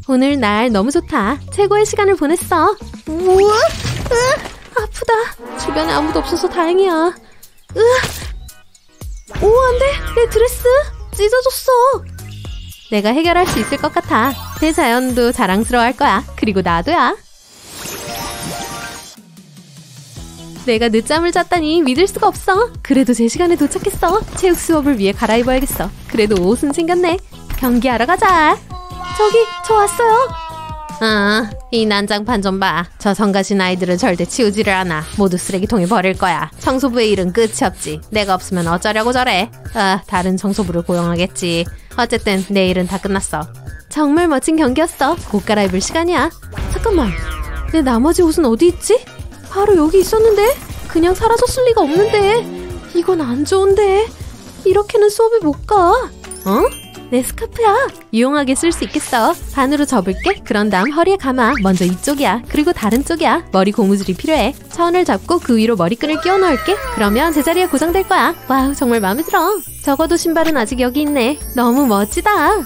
오늘 날 너무 좋다. 최고의 시간을 보냈어. 우와, 아프다. 주변에 아무도 없어서 다행이야. 오, 안 돼. 내 드레스 찢어졌어. 내가 해결할 수 있을 것 같아. 대자연도 자랑스러워할 거야. 그리고 나도야. 내가 늦잠을 잤다니 믿을 수가 없어. 그래도 제 시간에 도착했어. 체육 수업을 위해 갈아입어야겠어. 그래도 옷은 챙겼네. 경기하러 가자. 저기, 저 왔어요. 이 난장판 좀 봐. 저 성가신 아이들은 절대 치우지를 않아. 모두 쓰레기통에 버릴 거야. 청소부의 일은 끝이 없지. 내가 없으면 어쩌려고 저래. 다른 청소부를 고용하겠지. 어쨌든 내일은 다 끝났어. 정말 멋진 경기였어. 옷 갈아입을 시간이야. 잠깐만, 내 나머지 옷은 어디 있지? 바로 여기 있었는데? 그냥 사라졌을 리가 없는데. 이건 안 좋은데. 이렇게는 수업에 못 가. 내 스카프야. 유용하게 쓸 수 있겠어. 반으로 접을게. 그런 다음 허리에 감아. 먼저 이쪽이야. 그리고 다른 쪽이야. 머리 고무줄이 필요해. 천을 잡고 그 위로 머리끈을 끼워 넣을게. 그러면 제자리에 고정될 거야. 와우, 정말 마음에 들어. 적어도 신발은 아직 여기 있네. 너무 멋지다.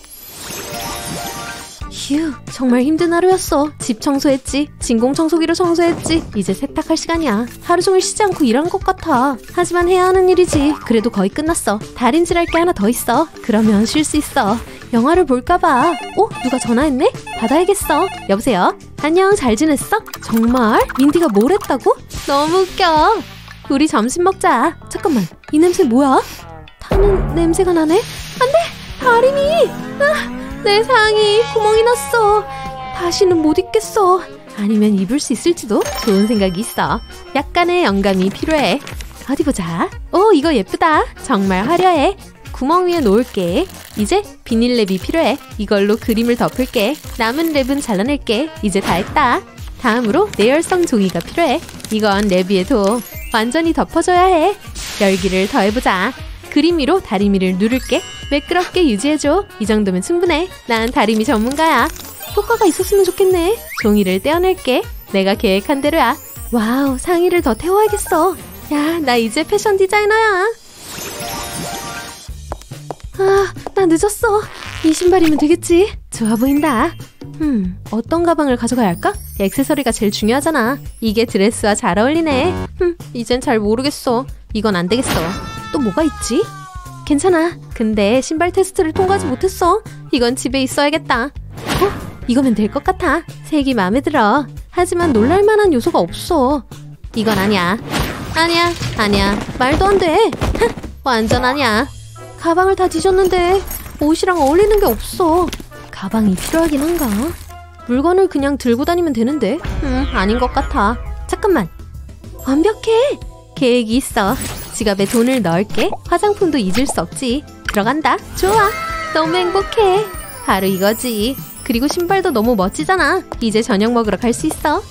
휴, 정말 힘든 하루였어. 집 청소했지. 진공청소기로 청소했지. 이제 세탁할 시간이야. 하루 종일 쉬지 않고 일한 것 같아. 하지만 해야 하는 일이지. 그래도 거의 끝났어. 달인질할 게 하나 더 있어. 그러면 쉴 수 있어. 영화를 볼까봐. 누가 전화했네? 받아야겠어. 여보세요? 안녕, 잘 지냈어? 정말? 민디가 뭘 했다고? 너무 웃겨. 우리 점심 먹자. 잠깐만, 이 냄새 뭐야? 타는 냄새가 나네? 안 돼! 다림이! 내 상의 구멍이 났어. 다시는 못 입겠어. 아니면 입을 수 있을지도. 좋은 생각이 있어. 약간의 영감이 필요해. 어디 보자. 이거 예쁘다. 정말 화려해. 구멍 위에 놓을게. 이제 비닐 랩이 필요해. 이걸로 그림을 덮을게. 남은 랩은 잘라낼게. 이제 다 했다. 다음으로 내열성 종이가 필요해. 이건 랩 위에 둬. 완전히 덮어줘야 해. 열기를 더해보자. 그림 위로 다리미를 누를게. 매끄럽게 유지해줘. 이 정도면 충분해. 난 다리미 전문가야. 효과가 있었으면 좋겠네. 종이를 떼어낼게. 내가 계획한 대로야. 와우, 상의를 더 태워야겠어. 야, 나 이제 패션 디자이너야. 나 늦었어. 이 신발이면 되겠지. 좋아 보인다. 어떤 가방을 가져가야 할까? 액세서리가 제일 중요하잖아. 이게 드레스와 잘 어울리네. 이젠 잘 모르겠어. 이건 안 되겠어. 또 뭐가 있지? 괜찮아. 근데 신발 테스트를 통과하지 못했어. 이건 집에 있어야겠다. 이거면 될 것 같아. 색이 마음에 들어. 하지만 놀랄만한 요소가 없어. 이건 아니야. 아니야. 말도 안 돼. 완전 아니야. 가방을 다 뒤졌는데 옷이랑 어울리는 게 없어. 가방이 필요하긴 한가? 물건을 그냥 들고 다니면 되는데. 아닌 것 같아. 잠깐만. 완벽해. 계획이 있어. 지갑에 돈을 넣을게. 화장품도 잊을 수 없지. 들어간다. 좋아. 너무 행복해. 바로 이거지. 그리고 신발도 너무 멋지잖아. 이제 저녁 먹으러 갈 수 있어.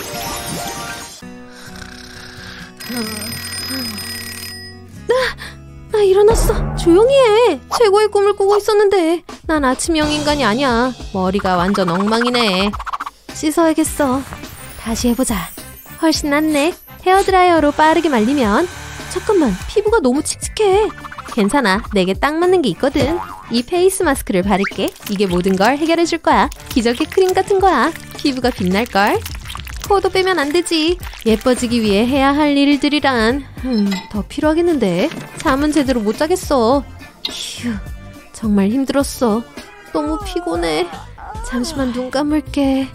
나 일어났어. 조용히 해. 최고의 꿈을 꾸고 있었는데. 난 아침형 인간이 아니야. 머리가 완전 엉망이네. 씻어야겠어. 다시 해보자. 훨씬 낫네. 헤어드라이어로 빠르게 말리면. 잠깐만, 피부가 너무 칙칙해. 괜찮아, 내게 딱 맞는 게 있거든. 이 페이스 마스크를 바를게. 이게 모든 걸 해결해줄 거야. 기적의 크림 같은 거야. 피부가 빛날걸. 코도 빼면 안 되지. 예뻐지기 위해 해야 할 일들이란. 더 필요하겠는데. 잠은 제대로 못 자겠어. 휴, 정말 힘들었어. 너무 피곤해. 잠시만 눈 감을게.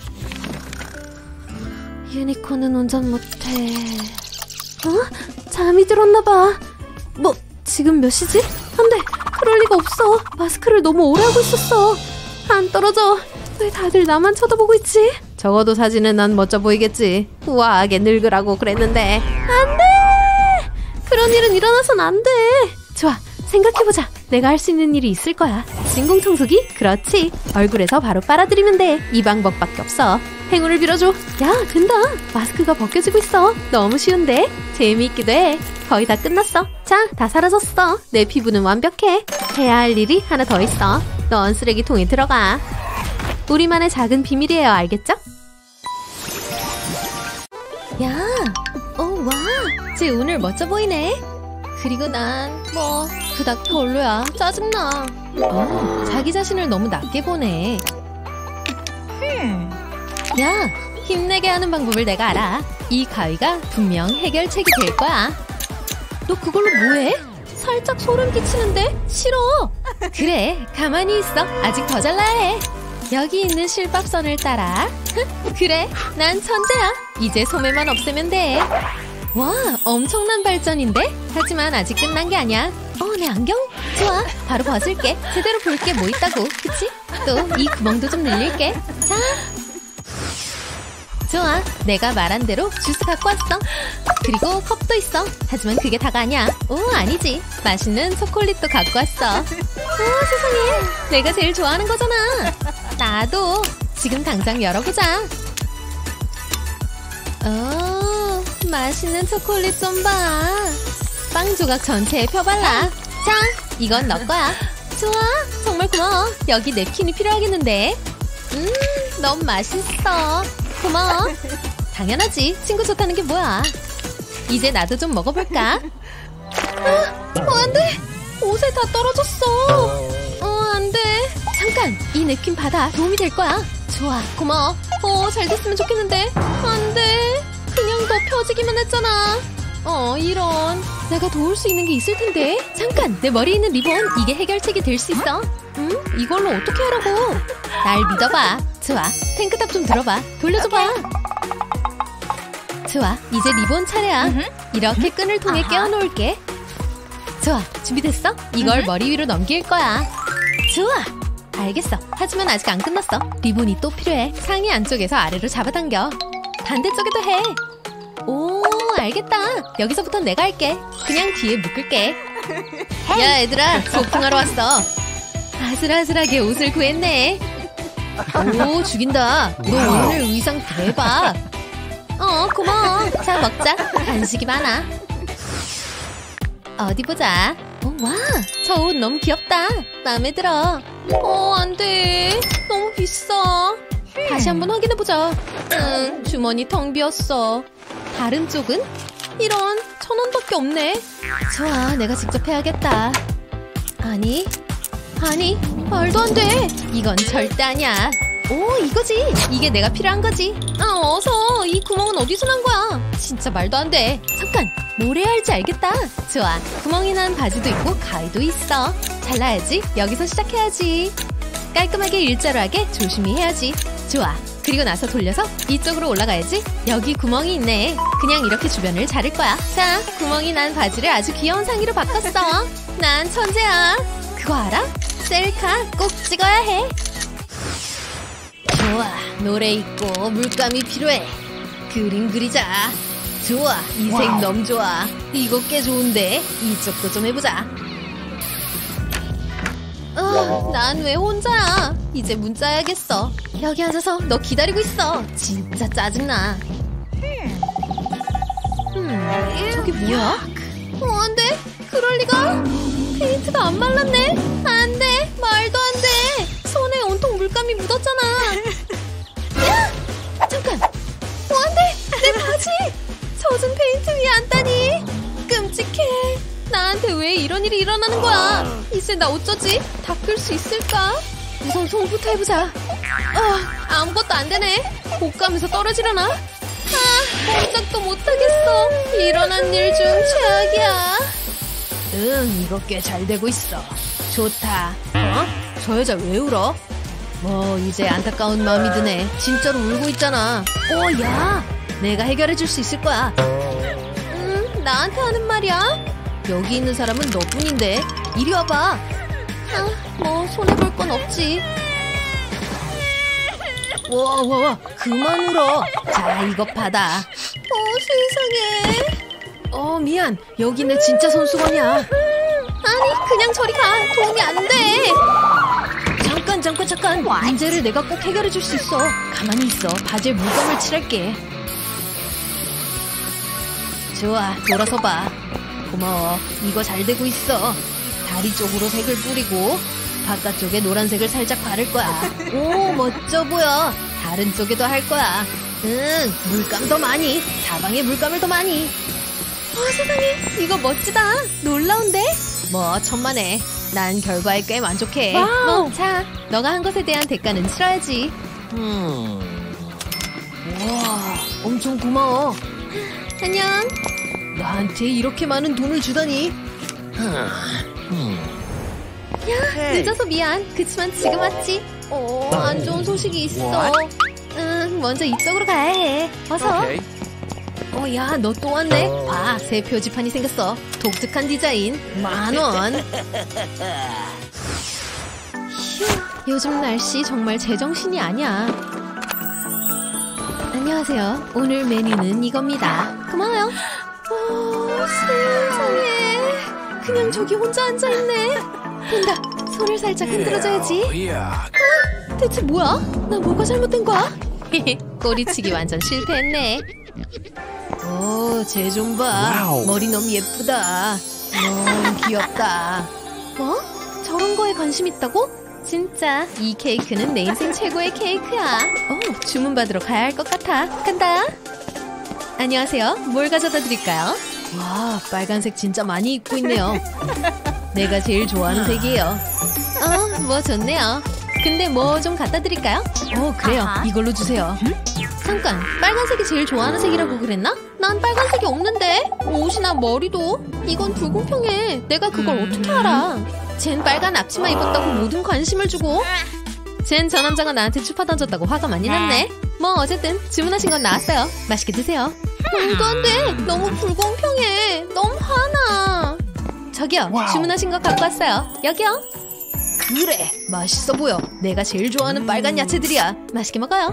유니콘은 운전 못해. 잠이 들었나봐. 지금 몇 시지? 안 돼, 그럴 리가 없어. 마스크를 너무 오래 하고 있었어. 안 떨어져. 왜 다들 나만 쳐다보고 있지? 적어도 사진은 난 멋져 보이겠지. 우아하게 늙으라고 그랬는데. 안 돼! 그런 일은 일어나선 안 돼. 좋아, 생각해보자. 내가 할 수 있는 일이 있을 거야. 진공청소기? 그렇지. 얼굴에서 바로 빨아들이면 돼. 이 방법밖에 없어. 행운을 빌어줘. 야, 된다. 마스크가 벗겨지고 있어. 너무 쉬운데? 재미있기도 해. 거의 다 끝났어. 자, 다 사라졌어. 내 피부는 완벽해. 해야 할 일이 하나 더 있어. 넌 쓰레기통에 들어가. 우리만의 작은 비밀이에요. 알겠죠? 야, 와, 쟤 오늘 멋져 보이네. 그리고 난 그닥 별로야. 짜증나. 자기 자신을 너무 낮게 보네. 야, 힘내게 하는 방법을 내가 알아. 이 가위가 분명 해결책이 될 거야. 너 그걸로 뭐해? 살짝 소름 끼치는데? 싫어. 그래, 가만히 있어. 아직 더 잘라야 해. 여기 있는 실밥선을 따라. 그래, 난 천재야. 이제 소매만 없애면 돼. 와, 엄청난 발전인데? 하지만 아직 끝난 게 아니야. 내 안경? 좋아, 바로 벗을게. 제대로 볼 게 뭐 있다고, 그치? 또 이 구멍도 좀 늘릴게. 자, 좋아, 내가 말한 대로 주스 갖고 왔어. 그리고 컵도 있어. 하지만 그게 다가 아니야. 오, 아니지. 맛있는 초콜릿도 갖고 왔어. 오, 세상에, 내가 제일 좋아하는 거잖아. 나도. 지금 당장 열어보자. 오, 맛있는 초콜릿 좀 봐. 빵 조각 전체에 펴발라. 자, 이건 너 거야. 좋아, 정말 고마워. 여기 냅킨이 필요하겠는데. 너무 맛있어. 고마워. 당연하지. 친구 좋다는 게 뭐야. 이제 나도 좀 먹어볼까? 안 돼. 옷에 다 떨어졌어. 안 돼. 잠깐, 이 냅킨 받아. 도움이 될 거야. 좋아, 고마워. 잘 됐으면 좋겠는데. 안 돼. 그냥 더 펴지기만 했잖아. 이런. 내가 도울 수 있는 게 있을 텐데. 잠깐, 내 머리에 있는 리본. 이게 해결책이 될 수 있어. 이걸로 어떻게 하라고? 날 믿어봐. 좋아, 탱크탑 좀 들어봐. 돌려줘봐. 좋아, 이제 리본 차례야. 이렇게 끈을 통해 끼워놓을게. 좋아, 준비됐어? 이걸 머리 위로 넘길 거야. 좋아, 알겠어. 하지만 아직 안 끝났어. 리본이 또 필요해. 상의 안쪽에서 아래로 잡아당겨. 반대쪽에도 해. 오, 알겠다. 여기서부터 내가 할게. 그냥 뒤에 묶을게. 야, 얘들아, 소풍하러 왔어. 아슬아슬하게 옷을 구했네. 오, 죽인다. 너 오늘 의상 대박. 고마워. 자, 먹자. 간식이 많아. 어디 보자. 와, 저 옷 너무 귀엽다. 마음에 들어. 안 돼. 너무 비싸. 다시 한번 확인해보자. 주머니 텅 비었어. 다른 쪽은? 이런, 1,000원밖에 없네. 좋아, 내가 직접 해야겠다. 아니, 말도 안 돼. 이건 절대 아니야. 오, 이거지. 이게 내가 필요한 거지. 어서. 이 구멍은 어디서 난 거야? 진짜 말도 안 돼. 잠깐, 뭘 해야 할지 알겠다. 좋아, 구멍이 난 바지도 있고 가위도 있어. 잘라야지. 여기서 시작해야지. 깔끔하게 일자로 하게 조심히 해야지. 좋아, 그리고 나서 돌려서 이쪽으로 올라가야지. 여기 구멍이 있네. 그냥 이렇게 주변을 자를 거야. 자, 구멍이 난 바지를 아주 귀여운 상의로 바꿨어. 난 천재야. 그거 알아? 셀카 꼭 찍어야 해. 좋아, 노래 있고 물감이 필요해. 그림 그리자. 좋아, 이 색 너무 좋아. 이거 꽤 좋은데. 이쪽도 좀 해보자. 난 왜 혼자야? 이제 문자야겠어. 여기 앉아서 너 기다리고 있어. 진짜 짜증나. 저게 뭐야? 안 돼. 그럴 리가. 페인트가 안 말랐네. 안 돼. 말도 안 돼. 손에 온통 물감이 묻었잖아. 야! 잠깐. 안 돼. 내 바지. 젖은 페인트 위에 앉다니. 끔찍해. 나한테 왜 이런 일이 일어나는 거야? 이제 나 어쩌지? 닦을 수 있을까? 우선 손부터 해보자. 아무것도 안 되네. 옷감에서 떨어지려나? 꼼짝도 못하겠어. 일어난 일 중 최악이야. 이거 꽤 잘 되고 있어. 좋다. 저 여자 왜 울어? 이제 안타까운 마음이 드네. 진짜로 울고 있잖아. 야, 내가 해결해줄 수 있을 거야. 나한테 하는 말이야? 여기 있는 사람은 너뿐인데. 이리 와봐. 손해볼 건 없지. 와, 그만 울어. 자, 이것 받아. 세상에. 미안. 여기 내 진짜 손수건이야. 아니, 그냥 저리 가. 도움이 안 돼. 잠깐. 문제를 내가 꼭 해결해줄 수 있어. 가만히 있어. 바지에 물감을 칠할게. 좋아, 돌아서 봐. 고마워. 이거 잘 되고 있어. 다리 쪽으로 색을 뿌리고 바깥쪽에 노란색을 살짝 바를 거야. 오, 멋져 보여. 다른 쪽에도 할 거야. 물감 더 많이. 사방에 물감을 더 많이. 세상에. 이거 멋지다. 놀라운데? 천만에. 난 결과에 꽤 만족해. 자, 너가 한 것에 대한 대가는 치러야지. 와, 엄청 고마워. 안녕. 나한테 이렇게 많은 돈을 주다니. 야, 늦어서 미안. 그치만 지금 왔지. 안 좋은 소식이 있어. 응, 먼저 이쪽으로 가야 해. 어서. 야, 너 또 왔네. 봐, 새 표지판이 생겼어. 독특한 디자인. 10,000원. 휴, 요즘 날씨 정말 제정신이 아니야. 안녕하세요. 오늘 메뉴는 이겁니다. 고마워요. 세상에. 그냥 저기 혼자 앉아있네. 된다. 손을 살짝 흔들어줘야지. 대체 뭐야? 나 뭐가 잘못된 거야? 꼬리치기 완전 실패했네. 쟤 좀 봐. 머리 너무 예쁘다. 너무 귀엽다. 뭐? 저런 거에 관심 있다고? 진짜 이 케이크는 내 인생 최고의 케이크야. 주문 받으러 가야 할 것 같아. 간다. 안녕하세요. 뭘 가져다 드릴까요? 와, 빨간색 진짜 많이 입고 있네요. 내가 제일 좋아하는 색이에요. 뭐 좋네요. 근데 뭐 좀 갖다 드릴까요? 그래요. 이걸로 주세요. 잠깐, 빨간색이 제일 좋아하는 색이라고 그랬나? 난 빨간색이 없는데. 옷이나 머리도. 이건 불공평해. 내가 그걸 어떻게 알아? 쟨 빨간 앞치마 입었다고 모든 관심을 주고. 쟨 저 남자가 나한테 추파 던졌다고 화가 많이 났네. 뭐 어쨌든 주문하신 건 나왔어요. 맛있게 드세요. 말도 안 돼. 너무 불공평해. 너무 화나. 저기요, 주문하신 거 갖고 왔어요. 여기요. 그래, 맛있어 보여. 내가 제일 좋아하는 빨간 야채들이야. 맛있게 먹어요.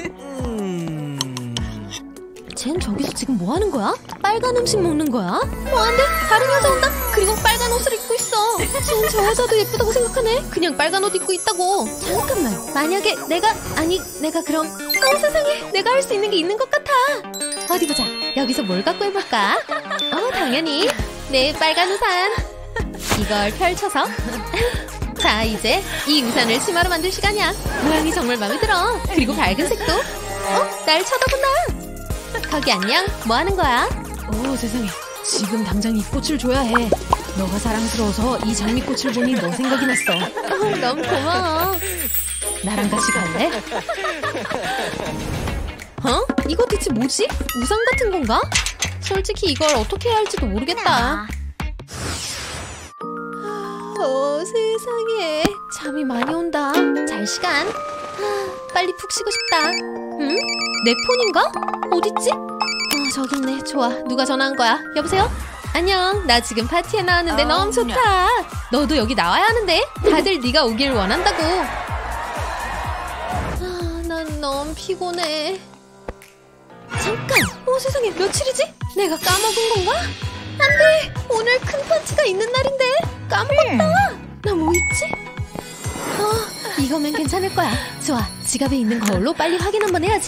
쟨 저기서 지금 뭐 하는 거야? 빨간 음식 먹는 거야? 안 돼. 다른 여자 온다. 그리고 빨간 옷을 입고 있어. 쟨 저 여자도 예쁘다고 생각하네. 그냥 빨간 옷 입고 있다고. 잠깐만. 만약에 내가 그럼. 세상에. 내가 할 수 있는 게 있는 것 같아. 어디 보자. 여기서 뭘 갖고 해볼까? 당연히 내 빨간 우산. 이걸 펼쳐서. 자, 이제 이 우산을 치마로 만들 시간이야. 모양이 정말 마음에 들어. 그리고 밝은 색도. 날 쳐다본다. 거기 안녕. 뭐 하는 거야? 세상에. 지금 당장 이 꽃을 줘야 해. 너가 사랑스러워서 이 장미꽃을 보니 너 생각이 났어. 너무 고마워. 나랑 같이 갈래? 이거 대체 뭐지? 우산 같은 건가? 솔직히 이걸 어떻게 해야 할지도 모르겠다. 세상에. 잠이 많이 온다. 잘 시간. 빨리 푹 쉬고 싶다. 응? 내 폰인가? 어딨지? 저기 있네. 좋아. 누가 전화한 거야? 여보세요? 안녕. 나 지금 파티에 나왔는데 너무 좋다. 너도 여기 나와야 하는데. 다들 네가 오길 원한다고. 난 너무 피곤해. 잠깐. 세상에. 며칠이지? 내가 까먹은 건가? 안 돼. 오늘 큰 파티가 있는 날인데. 까먹었다. 나 뭐 있지? 이거면 괜찮을 거야. 좋아. 지갑에 있는 거울로 빨리 확인 한번 해야지.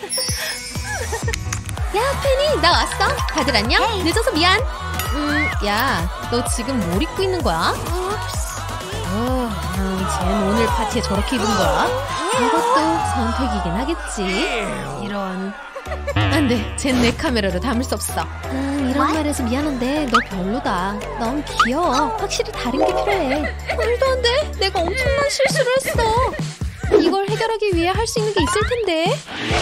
야, 페니. 나 왔어. 다들 안녕? 늦어서 미안. 야, 너 지금 뭘 입고 있는 거야? 쟨 오늘 파티에 저렇게 입은 거야? 이것도 선택이긴 하겠지. 이런. 안 돼. 쟨 내 카메라로 담을 수 없어. 이런 말해서 미안한데 너 별로다. 너무 귀여워. 확실히 다른 게 필요해. 말도 안 돼. 내가 엄청난 실수를 했어. 이걸 해결하기 위해 할 수 있는 게 있을 텐데.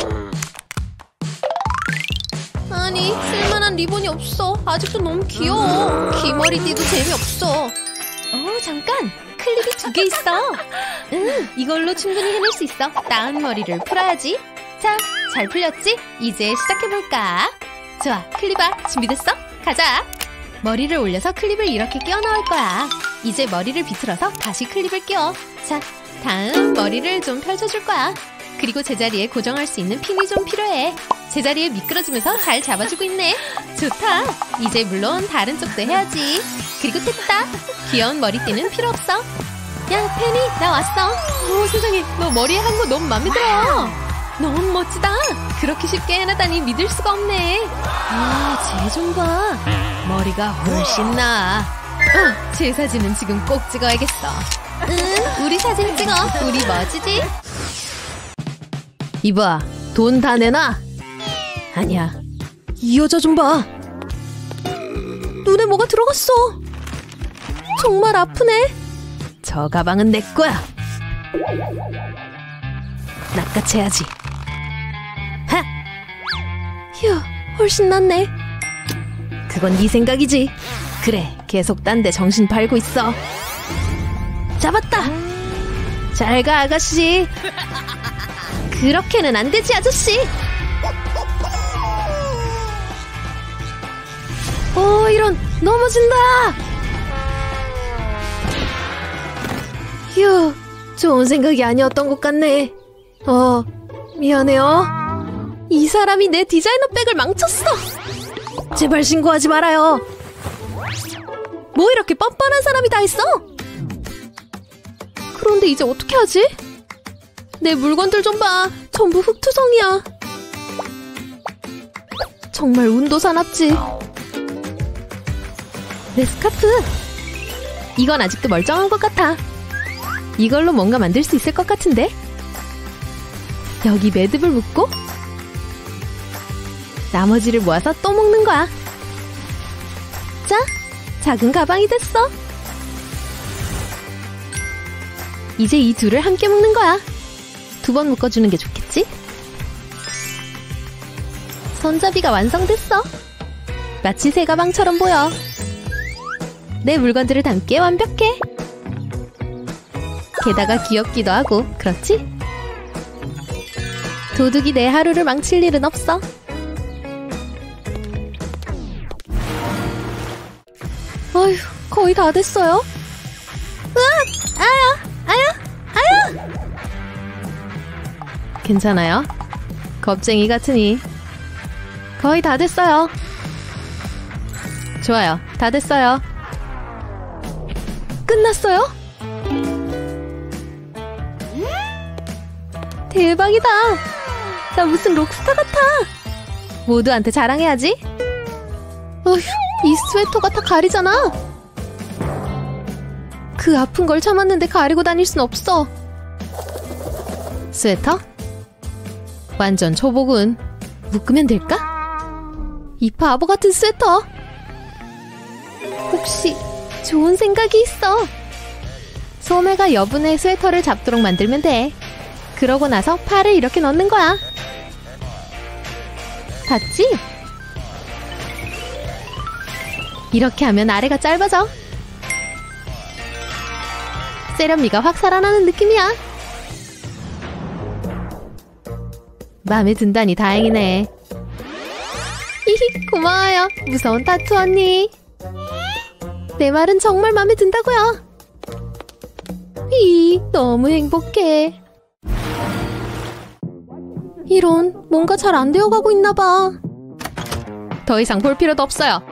아니, 쓸만한 리본이 없어. 아직도 너무 귀여워. 귀머리띠도 재미없어. 잠깐. 클립이 2개 있어. 이걸로 충분히 해낼 수 있어. 나은 머리를 풀어야지. 자, 잘 풀렸지? 이제 시작해볼까? 좋아, 클리바 준비됐어? 가자! 머리를 올려서 클립을 이렇게 끼워 넣을 거야. 이제 머리를 비틀어서 다시 클립을 끼워. 자, 다음 머리를 좀 펼쳐줄 거야. 그리고 제자리에 고정할 수 있는 핀이 좀 필요해. 제자리에 미끄러지면서 잘 잡아주고 있네. 좋다! 이제 물론 다른 쪽도 해야지. 그리고 됐다! 귀여운 머리띠는 필요 없어. 야, 페니, 나 왔어. 세상에, 너 머리에 한 거 너무 맘에 들어. 너무 멋지다. 그렇게 쉽게 해내다니 믿을 수가 없네. 쟤 좀 봐. 머리가 훨씬 나아. 제 사진은 지금 꼭 찍어야겠어. 우리 사진 찍어. 우리 멋지지? 이봐, 돈 다 내놔. 아니야. 이 여자 좀 봐. 눈에 뭐가 들어갔어. 정말 아프네. 저 가방은 내 거야. 낚아채야지. 하! 휴, 훨씬 낫네. 그건 네 생각이지. 그래, 계속 딴 데 정신 팔고 있어. 잡았다. 잘 가, 아가씨. 그렇게는 안 되지, 아저씨. 이런, 넘어진다. 휴, 좋은 생각이 아니었던 것 같네. 미안해요. 이 사람이 내 디자이너 백을 망쳤어. 제발 신고하지 말아요. 뭐 이렇게 뻔뻔한 사람이 다 있어? 그런데 이제 어떻게 하지? 내 물건들 좀 봐. 전부 흙투성이야. 정말 운도 사납지. 내 스카프. 이건 아직도 멀쩡한 것 같아. 이걸로 뭔가 만들 수 있을 것 같은데? 여기 매듭을 묶고 나머지를 모아서 또 묶는 거야. 자, 작은 가방이 됐어. 이제 이 둘을 함께 묶는 거야. 2번 묶어주는 게 좋겠지? 손잡이가 완성됐어. 마치 새 가방처럼 보여. 내 물건들을 담기에 완벽해. 게다가 귀엽기도 하고, 그렇지? 도둑이 내 하루를 망칠 일은 없어. 어휴, 거의 다 됐어요. 으악! 아야! 괜찮아요? 겁쟁이 같으니. 거의 다 됐어요. 좋아요, 다 됐어요. 끝났어요? 대박이다. 나 무슨 록스타 같아. 모두한테 자랑해야지. 어휴, 이 스웨터가 다 가리잖아. 그 아픈 걸 참았는데 가리고 다닐 순 없어. 스웨터? 완전 초보군. 묶으면 될까? 이 바보 같은 스웨터. 혹시 좋은 생각이 있어. 소매가 여분의 스웨터를 잡도록 만들면 돼. 그러고 나서 팔을 이렇게 넣는 거야. 봤지? 이렇게 하면 아래가 짧아져. 세련미가 확 살아나는 느낌이야. 마음에 든다니 다행이네. 히히, 고마워요. 무서운 타투 언니. 내 말은 정말 마음에 든다고요. 너무 행복해. 이런, 뭔가 잘 안 되어가고 있나봐. 더 이상 볼 필요도 없어요.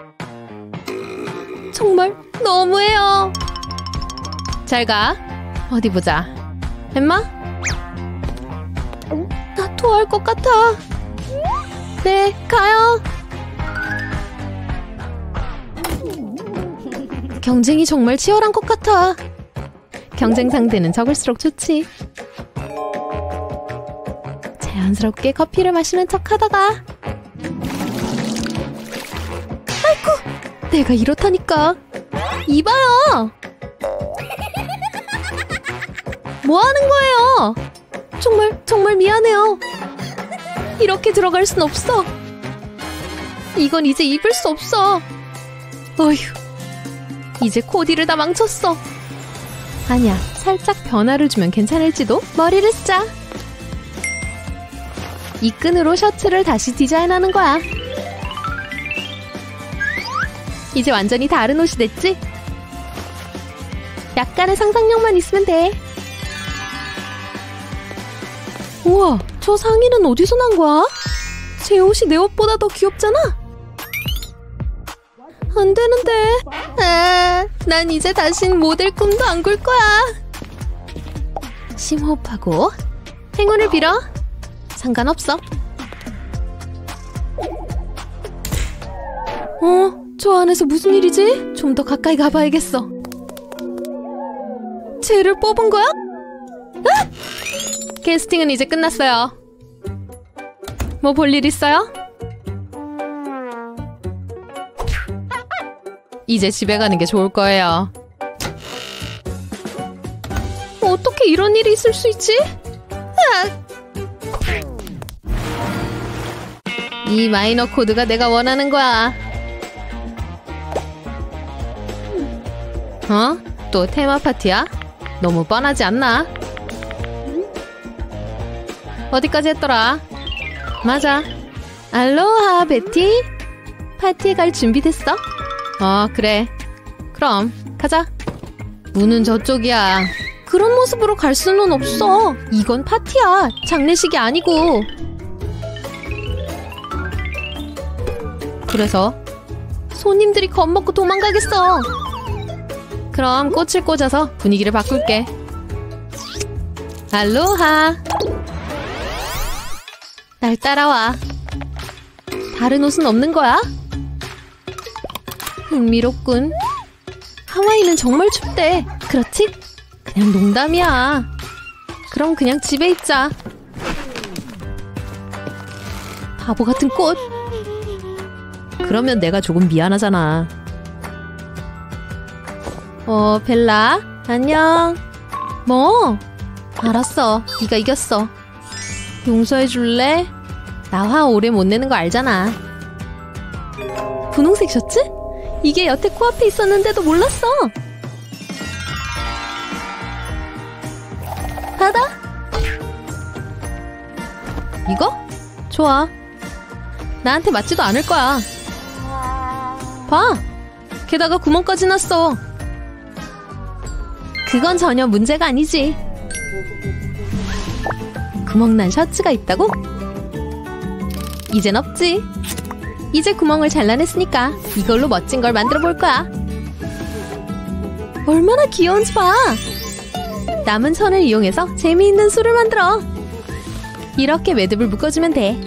정말 너무해요. 잘 가. 어디 보자. 엠마? 나 토할 것 같아. 네, 가요. 경쟁이 정말 치열한 것 같아. 경쟁 상대는 적을수록 좋지. 자연스럽게 커피를 마시는 척 하다가 아이고, 내가 이렇다니까. 이봐요. 뭐 하는 거예요? 정말 미안해요. 이렇게 들어갈 순 없어. 이건 이제 입을 수 없어. 어휴, 이제 코디를 다 망쳤어. 아니야, 살짝 변화를 주면 괜찮을지도. 머리를 쓰자. 이 끈으로 셔츠를 다시 디자인하는 거야. 이제 완전히 다른 옷이 됐지? 약간의 상상력만 있으면 돼. 우와, 저 상의는 어디서 난 거야? 제 옷이 내 옷보다 더 귀엽잖아? 안 되는데. 난 이제 다신 모델 꿈도 안 꿀 거야. 심호흡하고 행운을 빌어. 상관없어. 저 안에서 무슨 일이지? 좀 더 가까이 가봐야겠어. 쟤를 뽑은 거야? 아! 캐스팅은 이제 끝났어요. 뭐 볼 일 있어요? 이제 집에 가는 게 좋을 거예요. 어떻게 이런 일이 있을 수 있지? 이 마이너 코드가 내가 원하는 거야. 어? 또 테마 파티야? 너무 뻔하지 않나? 어디까지 했더라? 맞아. 알로하, 베티? 파티에 갈 준비 됐어? 그래. 그럼 가자. 문은 저쪽이야. 그런 모습으로 갈 수는 없어. 이건 파티야. 장례식이 아니고. 그래서 손님들이 겁먹고 도망가겠어. 그럼 꽃을 꽂아서 분위기를 바꿀게. 알로하. 날 따라와. 다른 옷은 없는 거야? 흥미롭군. 하와이는 정말 춥대. 그렇지? 그냥 농담이야. 그럼 그냥 집에 있자. 바보 같은 꽃. 그러면 내가 조금 미안하잖아. 벨라? 안녕. 뭐? 알았어. 네가 이겼어. 용서해줄래? 나 화 오래 못 내는 거 알잖아. 분홍색 셔츠? 이게 여태 코앞에 있었는데도 몰랐어. 받아? 이거? 좋아. 나한테 맞지도 않을 거야. 봐! 게다가 구멍까지 났어. 그건 전혀 문제가 아니지. 구멍난 셔츠가 있다고? 이젠 없지. 이제 구멍을 잘라냈으니까 이걸로 멋진 걸 만들어 볼 거야. 얼마나 귀여운지 봐. 남은 선을 이용해서 재미있는 술을 만들어. 이렇게 매듭을 묶어주면 돼.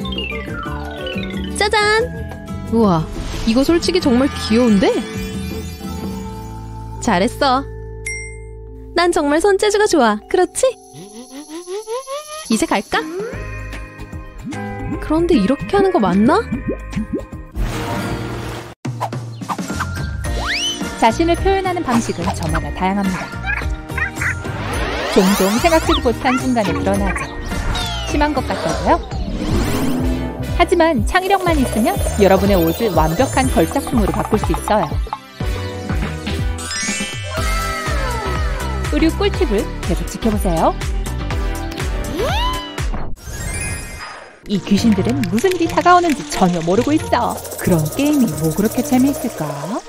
짜잔! 우와, 이거 솔직히 정말 귀여운데? 잘했어. 난 정말 손재주가 좋아. 그렇지? 이제 갈까? 그런데 이렇게 하는 거 맞나? 자신을 표현하는 방식은 저마다 다양합니다. 종종 생각지도 못한 순간에 드러나죠. 심한 것 같다고요? 하지만 창의력만 있으면 여러분의 옷을 완벽한 걸작품으로 바꿀 수 있어요. 의류 꿀팁을 계속 지켜보세요. 이 귀신들은 무슨 일이 다가오는지 전혀 모르고 있어. 그런 게임이 뭐 그렇게 재미있을까?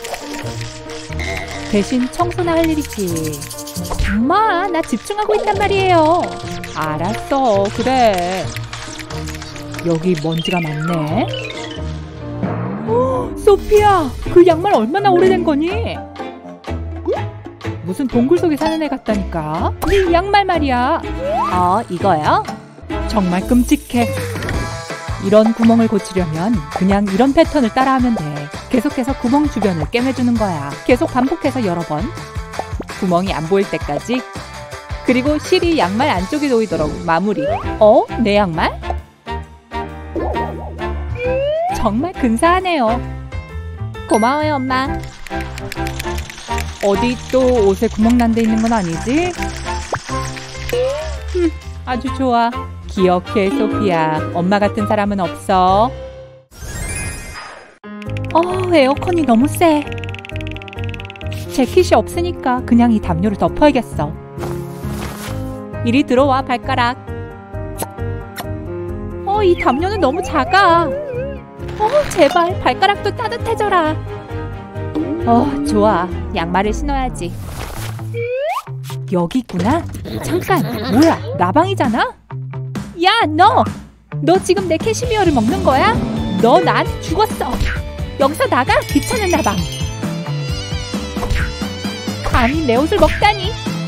대신 청소나 할 일이지. 엄마, 나 집중하고 있단 말이에요. 알았어, 그래. 여기 먼지가 많네. 소피야, 그 양말 얼마나 오래된 거니? 무슨 동굴 속에 사는 애 같다니까. 네 양말 말이야. 이거요? 정말 끔찍해. 이런 구멍을 고치려면 그냥 이런 패턴을 따라하면 돼. 계속해서 구멍 주변을 꿰매주는 거야. 계속 반복해서 여러 번. 구멍이 안 보일 때까지. 그리고 실이 양말 안쪽에 놓이도록 마무리. 내 양말? 정말 근사하네요. 고마워요, 엄마. 어디 또 옷에 구멍 난 데 있는 건 아니지? 아주 좋아. 기억해, 소피야. 엄마 같은 사람은 없어. 에어컨이 너무 세. 재킷이 없으니까 그냥 이 담요를 덮어야겠어. 이리 들어와, 발가락. 이 담요는 너무 작아. 제발 발가락도 따뜻해져라. 좋아. 양말을 신어야지. 여기 있구나. 잠깐, 뭐야? 라방이잖아? 야, 너 지금 내 캐시미어를 먹는 거야? 너 나한테 죽었어. 여기서 나가, 귀찮은 라방. 감히 내 옷을 먹다니.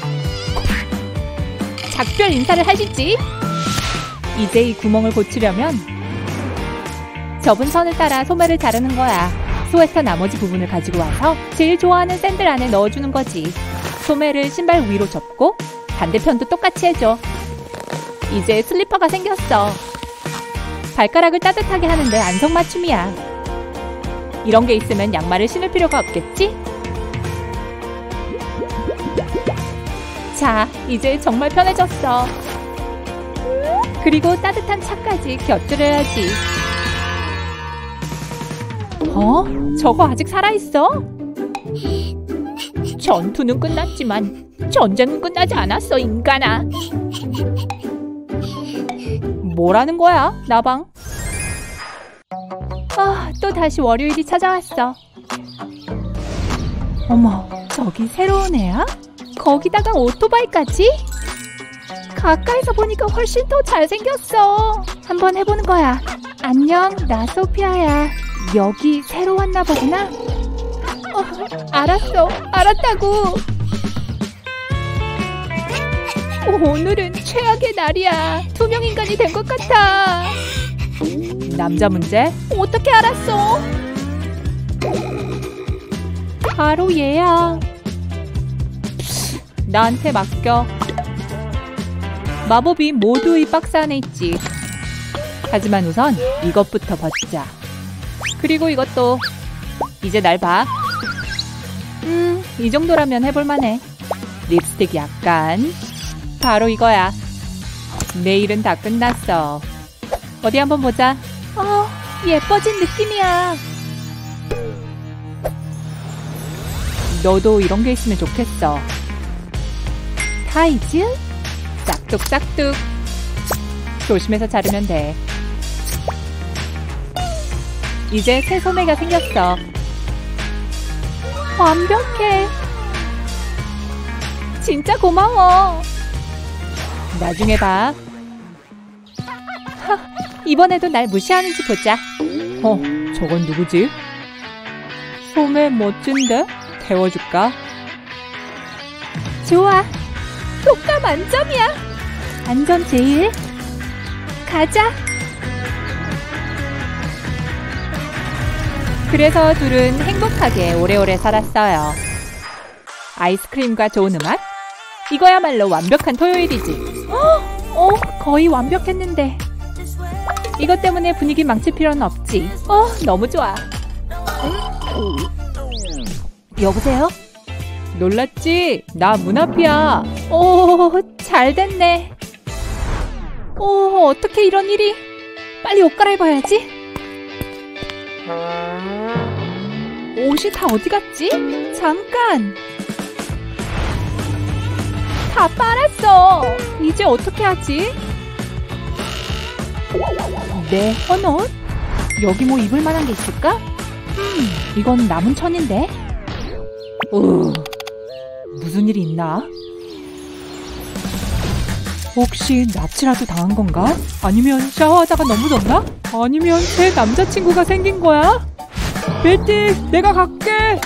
작별 인사를 하시지. 이제 이 구멍을 고치려면 접은 선을 따라 소매를 자르는 거야. 스웨터 나머지 부분을 가지고 와서 제일 좋아하는 샌들 안에 넣어주는 거지. 소매를 신발 위로 접고 반대편도 똑같이 해줘. 이제 슬리퍼가 생겼어. 발가락을 따뜻하게 하는데 안성맞춤이야. 이런 게 있으면 양말을 신을 필요가 없겠지? 자, 이제 정말 저거 아직 살아있어? 전투는 끝났지만 전쟁은 끝나지 않았어, 인간아. 뭐라는 거야, 나방? 또 다시 월요일이 찾아왔어. 어머, 저기 새로운 애야? 거기다가 오토바이까지? 가까이서 보니까 훨씬 더 잘생겼어. 한번 해보는 거야. 안녕, 나 소피아야. 여기 새로 왔나 보구나. 알았어, 알았다고. 오늘은 최악의 날이야. 투명인간이 된 것 같아. 남자 문제? 어떻게 알았어? 바로 얘야. 나한테 맡겨. 마법이 모두 이 박스 안에 있지. 하지만 우선 이것부터 벗자. 그리고 이것도. 이제 날 봐. 이 정도라면 해볼만해. 립스틱 약간. 바로 이거야. 내일은 다 끝났어. 어디 한번 보자. 예뻐진 느낌이야. 너도 이런 게 있으면 좋겠어. 타이즈? 싹둑싹둑. 조심해서 자르면 돼. 이제 새 소매가 생겼어. 완벽해. 진짜 고마워. 나중에 봐. 이번에도 날 무시하는지 보자. 저건 누구지? 소매 멋진데? 태워줄까? 좋아. 효과 만점이야. 안전 제일. 가자. 그래서 둘은 행복하게 오래오래 살았어요. 아이스크림과 좋은 음악? 이거야말로 완벽한 토요일이지. 거의 완벽했는데. 이것 때문에 분위기 망칠 필요는 없지. 너무 좋아. 여보세요? 놀랐지? 나 문 앞이야. 잘 됐네. 어떻게 이런 일이. 빨리 옷 갈아입어야지. 옷이 다 어디 갔지? 잠깐. 다 빨았어. 이제 어떻게 하지? 내 헌옷? 여기 뭐 입을 만한 게 있을까? 이건 남은 천인데. 무슨 일이 있나? 혹시 납치라도 당한 건가? 아니면 샤워하다가 넘어졌나? 아니면 새 남자친구가 생긴 거야? 베티, 내가 갈게.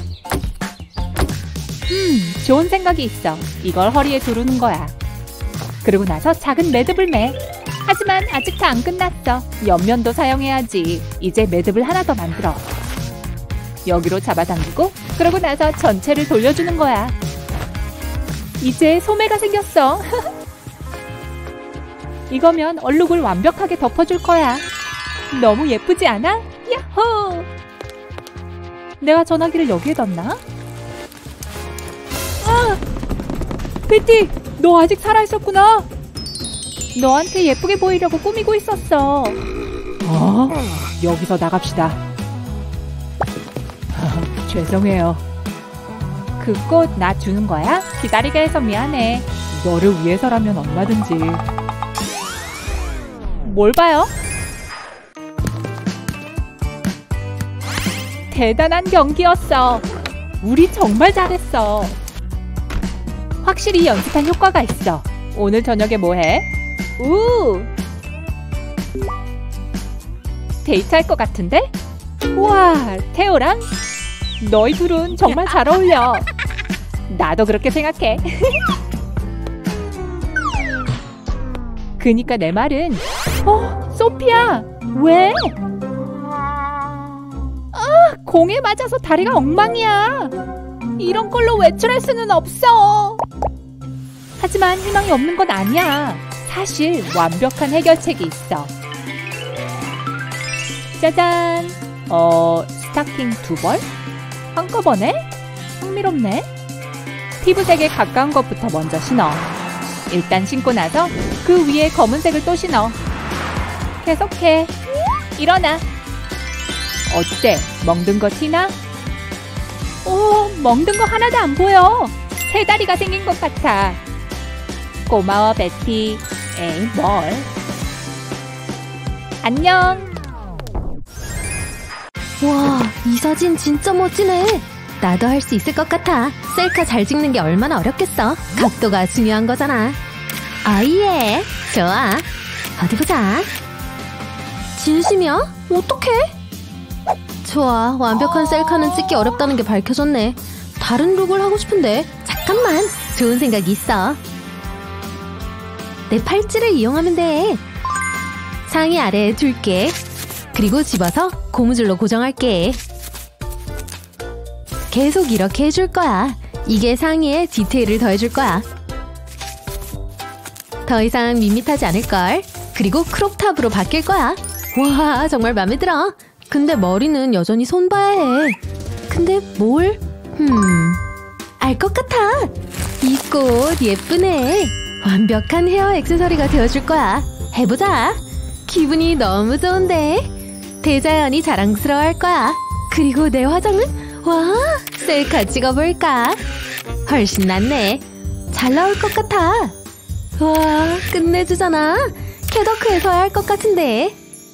좋은 생각이 있어. 이걸 허리에 두르는 거야. 그러고 나서 작은 매듭을 매. 하지만 아직 다 안 끝났어. 옆면도 사용해야지. 이제 매듭을 하나 더 만들어. 여기로 잡아당기고 그러고 나서 전체를 돌려주는 거야. 이제 소매가 생겼어. 이거면 얼룩을 완벽하게 덮어줄 거야. 너무 예쁘지 않아? 야호! 내가 전화기를 여기에 뒀나? 베티! 너 아직 살아있었구나. 너한테 예쁘게 보이려고 꾸미고 있었어. 여기서 나갑시다. 죄송해요. 그 꽃 나 주는 거야? 기다리게 해서 미안해. 너를 위해서라면 얼마든지. 뭘 봐요? 대단한 경기였어. 우리 정말 잘했어. 확실히 연습한 효과가 있어. 오늘 저녁에 뭐 해? 데이트할 것 같은데? 우와, 테오랑? 너희 둘은 정말 잘 어울려. 나도 그렇게 생각해. 그니까 내 말은 소피야, 왜? 공에 맞아서 다리가 엉망이야. 이런 걸로 외출할 수는 없어. 하지만 희망이 없는 건 아니야. 사실 완벽한 해결책이 있어. 짜잔. 스타킹 2벌? 한꺼번에? 흥미롭네. 피부색에 가까운 것부터 먼저 신어. 일단 신고 나서 그 위에 검은색을 또 신어. 계속해. 일어나. 어때? 멍든 거 티나? 오, 멍든 거 하나도 안 보여. 세 다리가 생긴 것 같아. 고마워, 베티. 에이, 뭘. 안녕. 와, 이 사진 진짜 멋지네. 나도 할 수 있을 것 같아. 셀카 잘 찍는 게 얼마나 어렵겠어. 각도가 중요한 거잖아. 아예, 좋아. 어디 보자. 진심이야? 어떡해? 좋아, 완벽한 셀카는 찍기 어렵다는 게 밝혀졌네. 다른 룩을 하고 싶은데. 잠깐만, 좋은 생각이 있어. 내 팔찌를 이용하면 돼. 상의 아래에 둘게. 그리고 집어서 고무줄로 고정할게. 계속 이렇게 해줄 거야. 이게 상의에 디테일을 더해줄 거야. 더 이상 밋밋하지 않을걸. 그리고 크롭탑으로 바뀔 거야. 와, 정말 마음에 들어. 근데 머리는 여전히 손 봐야 해. 근데 뭘? 알 것 같아. 이 꽃 예쁘네. 완벽한 헤어 액세서리가 되어줄 거야. 해보자. 기분이 너무 좋은데. 대자연이 자랑스러워할 거야. 그리고 내 화장은? 와, 셀카 찍어볼까? 훨씬 낫네. 잘 나올 것 같아. 와, 끝내주잖아. 캐더크에서 해야 할 것 같은데.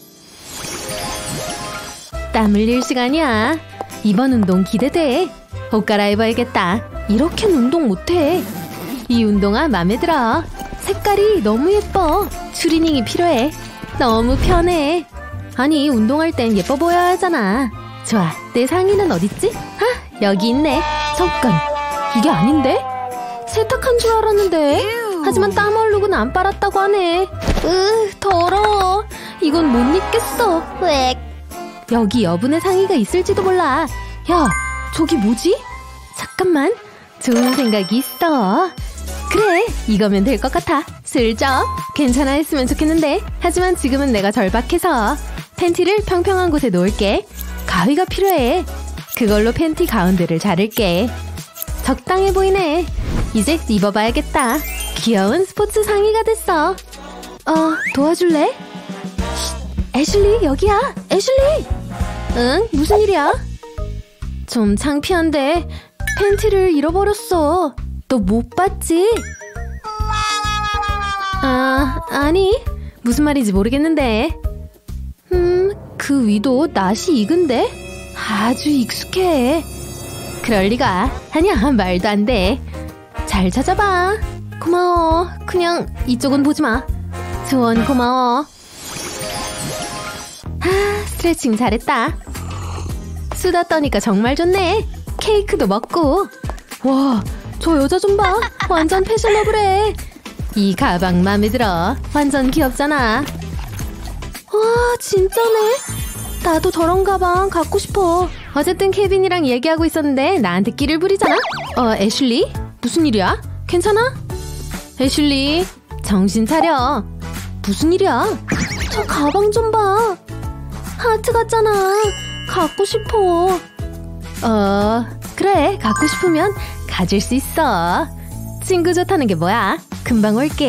땀 흘릴 시간이야. 이번 운동 기대돼. 옷 갈아입어야겠다. 이렇게는 운동 못해. 이 운동화 맘에 들어. 색깔이 너무 예뻐. 추리닝이 필요해. 너무 편해. 아니, 운동할 땐 예뻐 보여야 하잖아. 좋아, 내 상의는 어딨지? 아, 여기 있네. 잠깐, 이게 아닌데? 세탁한 줄 알았는데. 하지만 땀 얼룩은 안 빨았다고 하네. 더러워. 이건 못 입겠어. 왜? 여기 여분의 상의가 있을지도 몰라. 야, 저기 뭐지? 잠깐만, 좋은 생각이 있어. 그래, 이거면 될 것 같아. 슬쩍. 괜찮아 했으면 좋겠는데. 하지만 지금은 내가 절박해서 팬티를 평평한 곳에 놓을게. 가위가 필요해. 그걸로 팬티 가운데를 자를게. 적당해 보이네. 이제 입어봐야겠다. 귀여운 스포츠 상의가 됐어. 도와줄래? 애슐리, 여기야. 애슐리. 응, 무슨 일이야? 좀 창피한데 팬티를 잃어버렸어. 너 못 봤지? 아니, 무슨 말인지 모르겠는데. 그 위도 낫이 익은데? 아주 익숙해. 그럴 리가. 아니야, 말도 안 돼. 잘 찾아봐. 고마워. 그냥 이쪽은 보지 마. 조언 고마워. 스트레칭 잘했다. 수다 떠니까 정말 좋네. 케이크도 먹고. 와, 저 여자 좀 봐. 완전 패셔너블해. 이 가방 마음에 들어. 완전 귀엽잖아. 와, 진짜네. 나도 저런 가방 갖고 싶어. 어쨌든 케빈이랑 얘기하고 있었는데 나한테 끼를 부리잖아. 애슐리? 무슨 일이야? 괜찮아? 애슐리, 정신 차려. 무슨 일이야? 저 가방 좀 봐. 하트 같잖아. 갖고 싶어. 그래, 갖고 싶으면 가질 수 있어. 친구 좋다는 게 뭐야? 금방 올게.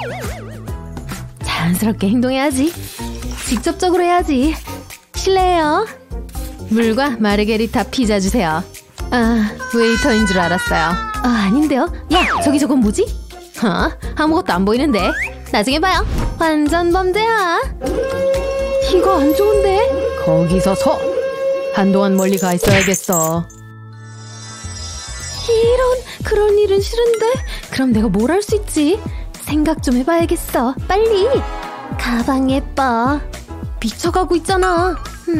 자연스럽게 행동해야지. 직접적으로 해야지. 실례해요. 물과 마르게리타 피자 주세요. 웨이터인 줄 알았어요. 아닌데요? 야, 저기 저건 뭐지? 아무것도 안 보이는데. 나중에 봐요. 완전 범죄야. 이거 안 좋은데? 거기서 서. 한동안 멀리 가 있어야겠어. 이런, 그런 일은 싫은데? 그럼 내가 뭘 할 수 있지? 생각 좀 해봐야겠어. 빨리. 가방 예뻐. 미쳐가고 있잖아.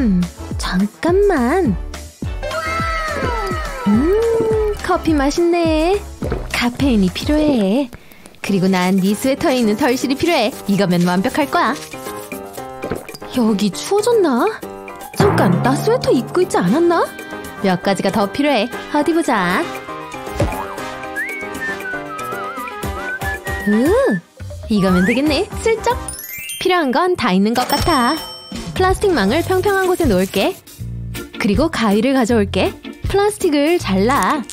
잠깐만. 커피 맛있네. 카페인이 필요해. 그리고 난 네 스웨터에 있는 털실이 필요해. 이거면 완벽할 거야. 여기 추워졌나? 잠깐, 나 스웨터 입고 있지 않았나? 몇 가지가 더 필요해. 어디 보자. 이거면 되겠네. 슬쩍. 필요한 건 다 있는 것 같아. 플라스틱 망을 평평한 곳에 놓을게. 그리고 가위를 가져올게. 플라스틱을 잘라.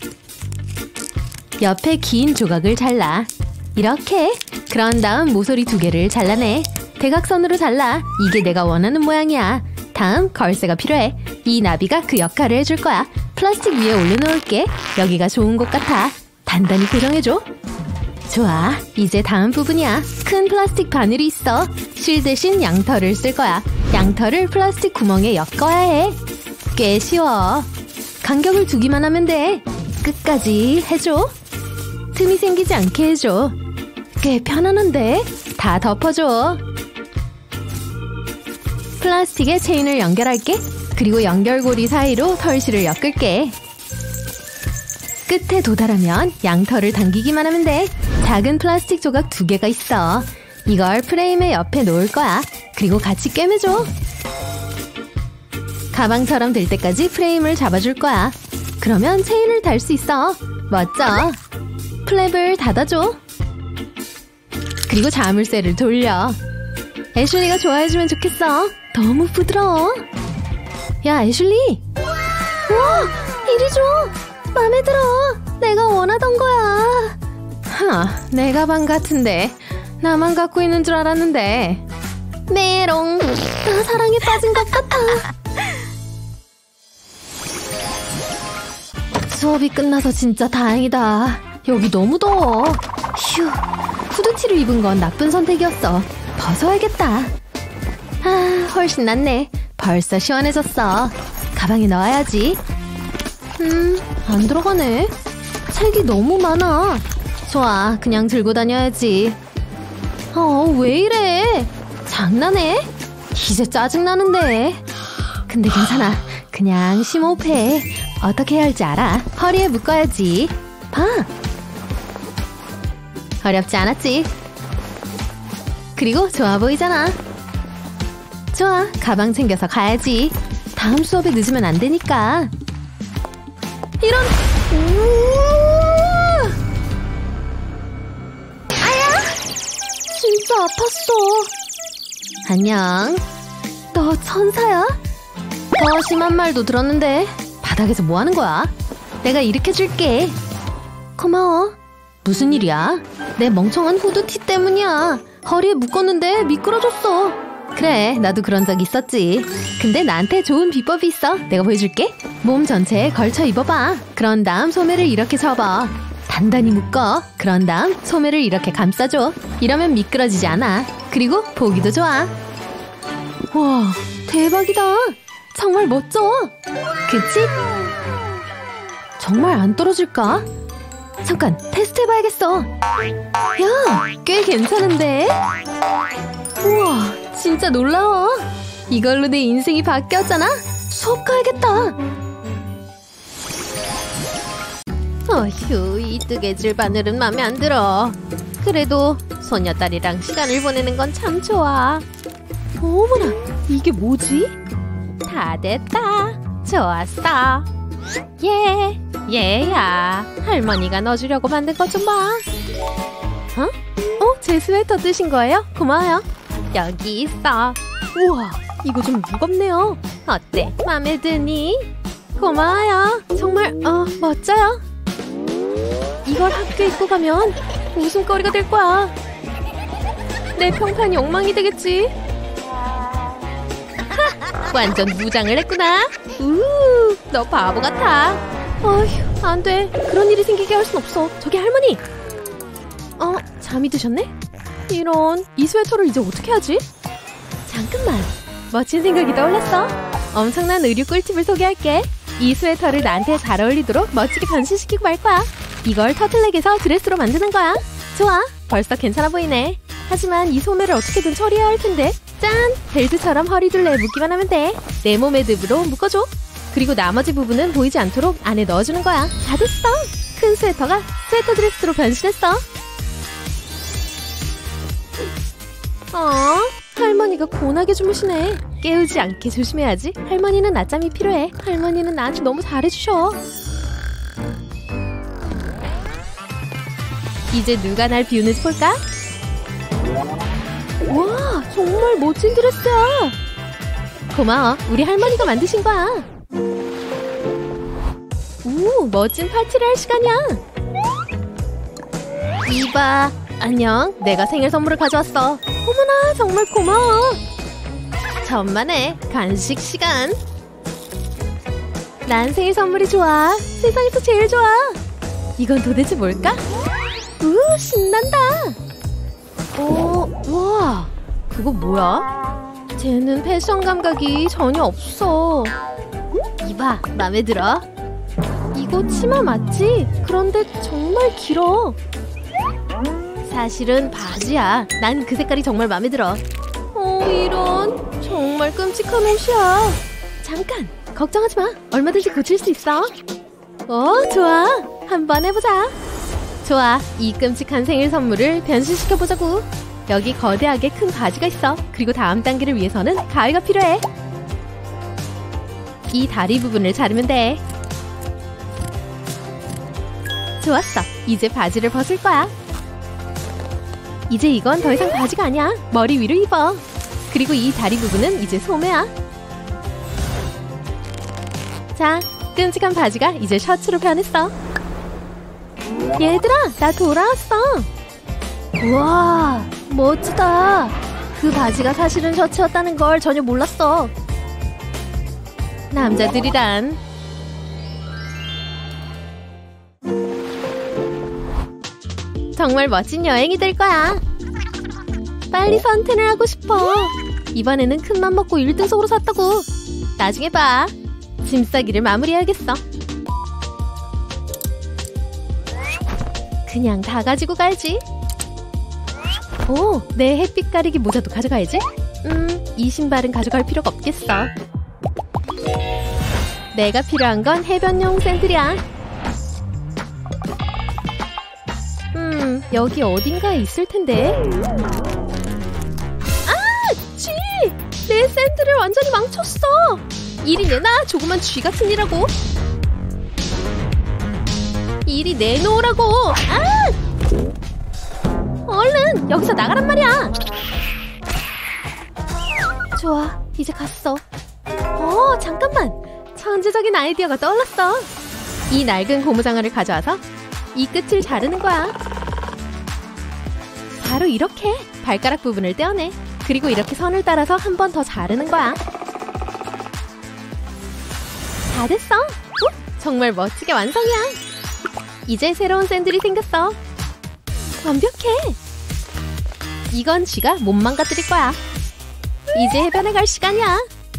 옆에 긴 조각을 잘라. 이렇게. 그런 다음 모서리 2개를 잘라내. 대각선으로 잘라. 이게 내가 원하는 모양이야. 다음 걸쇠가 필요해. 이 나비가 그 역할을 해줄 거야. 플라스틱 위에 올려놓을게. 여기가 좋은 곳 같아. 단단히 고정해줘. 좋아, 이제 다음 부분이야. 큰 플라스틱 바늘이 있어. 실 대신 양털을 쓸 거야. 양털을 플라스틱 구멍에 엮어야 해. 꽤 쉬워. 간격을 두기만 하면 돼. 끝까지 해줘. 틈이 생기지 않게 해줘. 꽤 편안한데? 다 덮어줘. 플라스틱에 체인을 연결할게. 그리고 연결고리 사이로 털실을 엮을게. 끝에 도달하면 양털을 당기기만 하면 돼. 작은 플라스틱 조각 2개가 있어. 이걸 프레임의 옆에 놓을 거야. 그리고 같이 꿰매줘. 가방처럼 될 때까지 프레임을 잡아줄 거야. 그러면 체인을 달 수 있어. 멋져. 플랩을 닫아줘. 그리고 자물쇠를 돌려. 애슐리가 좋아해주면 좋겠어. 너무 부드러워. 야, 애슐리. 우와, 이리 줘. 맘에 들어. 내가 원하던 거야. 내 가방 같은데. 나만 갖고 있는 줄 알았는데. 메롱. 나 사랑에 빠진 것 같아. 수업이 끝나서 진짜 다행이다. 여기 너무 더워. 휴. 후드티를 입은 건 나쁜 선택이었어. 벗어야겠다. 훨씬 낫네. 벌써 시원해졌어. 가방에 넣어야지. 안 들어가네. 책이 너무 많아. 좋아, 그냥 들고 다녀야지. 왜 이래? 장난해? 이제 짜증나는데. 근데 괜찮아. 그냥 심호흡해. 어떻게 해야 할지 알아. 허리에 묶어야지. 봐. 어렵지 않았지? 그리고 좋아 보이잖아. 좋아, 가방 챙겨서 가야지. 다음 수업에 늦으면 안 되니까. 이런. 아야! 진짜 아팠어. 안녕. 너 천사야? 더 심한 말도 들었는데. 바닥에서 뭐 하는 거야? 내가 일으켜줄게. 고마워. 무슨 일이야? 내 멍청한 후드티 때문이야. 허리에 묶었는데 미끄러졌어. 그래, 나도 그런 적 있었지. 근데 나한테 좋은 비법이 있어. 내가 보여줄게. 몸 전체에 걸쳐 입어봐. 그런 다음 소매를 이렇게 접어. 단단히 묶어. 그런 다음 소매를 이렇게 감싸줘. 이러면 미끄러지지 않아. 그리고 보기도 좋아. 와, 대박이다. 정말 멋져. 그치? 정말 안 떨어질까? 잠깐, 테스트 해봐야겠어. 야, 꽤 괜찮은데? 우와, 진짜 놀라워. 이걸로 내 인생이 바뀌었잖아. 수업 가야겠다. 어휴, 이 뜨개질 바늘은 맘에 안 들어. 그래도 소녀딸이랑 시간을 보내는 건 참 좋아. 어머나, 이게 뭐지? 다 됐다. 좋았어. 얘야. 할머니가 넣어주려고 만든 것 좀 봐. 제 스웨터 뜨신 거예요? 고마워요. 여기 있어. 우와, 이거 좀 무겁네요. 어때? 맘에 드니? 고마워요. 정말 멋져요. 이걸 학교에 입고 가면 웃음거리가 될 거야. 내 평판이 엉망이 되겠지. 완전 무장을 했구나. 너 바보 같아. 어휴, 안 돼. 그런 일이 생기게 할 순 없어. 저기 할머니. 잠이 드셨네? 이런, 이 스웨터를 이제 어떻게 하지? 잠깐만. 멋진 생각이 떠올랐어. 엄청난 의류 꿀팁을 소개할게. 이 스웨터를 나한테 잘 어울리도록 멋지게 변신시키고 말 거야. 이걸 터틀넥에서 드레스로 만드는 거야. 좋아, 벌써 괜찮아 보이네. 하지만 이 소매를 어떻게든 처리해야 할 텐데. 짠! 벨트처럼 허리둘레에 묶기만 하면 돼. 내 몸에 늪으로 묶어줘. 그리고 나머지 부분은 보이지 않도록 안에 넣어주는 거야. 다 됐어. 큰 스웨터가 스웨터 드레스로 변신했어. 할머니가 고운하게 주무시네. 깨우지 않게 조심해야지. 할머니는 낮잠이 필요해. 할머니는 나한테 너무 잘해주셔. 이제 누가 날 비우는지 볼까? 와, 정말 멋진 드레스야. 고마워. 우리 할머니가 만드신 거야. 멋진 파티를 할 시간이야. 이봐. 안녕. 내가 생일 선물을 가져왔어. 어머나, 정말 고마워. 천만에 간식 시간. 난 생일 선물이 좋아. 세상에서 제일 좋아. 이건 도대체 뭘까? 신난다. 우와, 그거 뭐야? 쟤는 패션 감각이 전혀 없어. 이봐, 맘에 들어? 이거 치마 맞지? 그런데 정말 길어. 사실은 바지야. 난 그 색깔이 정말 맘에 들어. 이런, 정말 끔찍한 옷이야. 잠깐, 걱정하지 마. 얼마든지 고칠 수 있어. 좋아. 한번 해보자. 좋아, 이 끔찍한 생일 선물을 변신시켜보자고. 여기 거대하게 큰 바지가 있어. 그리고 다음 단계를 위해서는 가위가 필요해. 이 다리 부분을 자르면 돼. 좋았어. 이제 바지를 벗을 거야. 이제 이건 더 이상 바지가 아니야. 머리 위로 입어. 그리고 이 다리 부분은 이제 소매야. 자, 끔찍한 바지가 이제 셔츠로 변했어. 얘들아, 나 돌아왔어. 우와, 멋지다. 그 바지가 사실은 셔츠였다는 걸 전혀 몰랐어. 남자들이란. 정말 멋진 여행이 될 거야. 빨리 선탠을 하고 싶어. 이번에는 큰맘 먹고 1등석으로 샀다고. 나중에 봐. 짐 싸기를 마무리해야겠어. 그냥 다 가지고 가야지. 내 햇빛 가리기 모자도 가져가야지. 이 신발은 가져갈 필요가 없겠어. 내가 필요한 건 해변용 샌들이야. 여기 어딘가에 있을 텐데. 쥐! 내 샌들을 완전히 망쳤어. 이리 내놔. 조그만 쥐 같은 이라고. 이리 내놓으라고. 얼른 여기서 나가란 말이야. 좋아, 이제 갔어. 잠깐만. 천재적인 아이디어가 떠올랐어. 이 낡은 고무장어를 가져와서 이 끝을 자르는 거야. 바로 이렇게 발가락 부분을 떼어내. 그리고 이렇게 선을 따라서 한 번 더 자르는 거야. 다 됐어. 정말 멋지게 완성이야. 이제 새로운 샌들이 생겼어. 완벽해. 이건 쥐가 못 망가뜨릴 거야. 이제 해변에 갈 시간이야.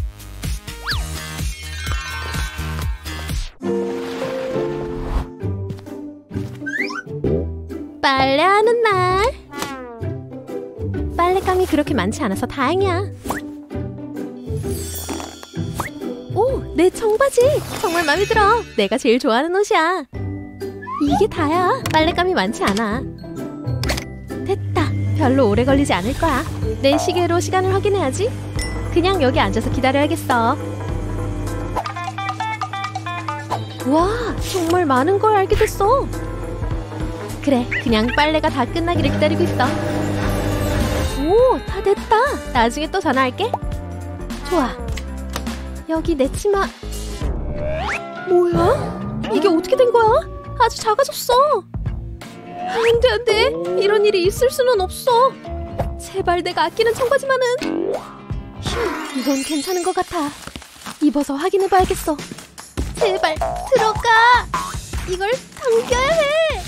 빨래하는 날. 빨랫감이 그렇게 많지 않아서 다행이야. 내 청바지. 정말 마음에 들어. 내가 제일 좋아하는 옷이야. 이게 다야. 빨랫감이 많지 않아. 됐다. 별로 오래 걸리지 않을 거야. 내 시계로 시간을 확인해야지. 그냥 여기 앉아서 기다려야겠어. 와, 정말 많은 걸 알게 됐어. 그래, 그냥 빨래가 다 끝나기를 기다리고 있어. 다 됐다. 나중에 또 전화할게. 좋아. 여기 내 치마. 뭐야? 이게 어떻게 된 거야? 아주 작아졌어. 안 돼, 안 돼. 이런 일이 있을 수는 없어. 제발 내가 아끼는 청바지만은. 이건 괜찮은 것 같아. 입어서 확인해봐야겠어. 제발 들어가. 이걸 당겨야 해.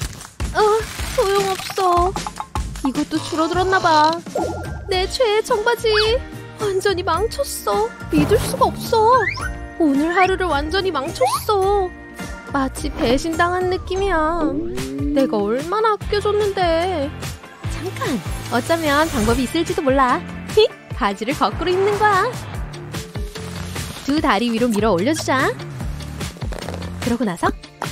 소용없어. 이것도 줄어들었나봐. 내 최애 청바지 완전히 망쳤어. 믿을 수가 없어. 오늘 하루를 완전히 망쳤어. 마치 배신당한 느낌이야. 내가 얼마나 아껴줬는데. 잠깐, 어쩌면 방법이 있을지도 몰라. 바지를 거꾸로 입는 거야. 두 다리 위로 밀어 올려주자. 그러고 나서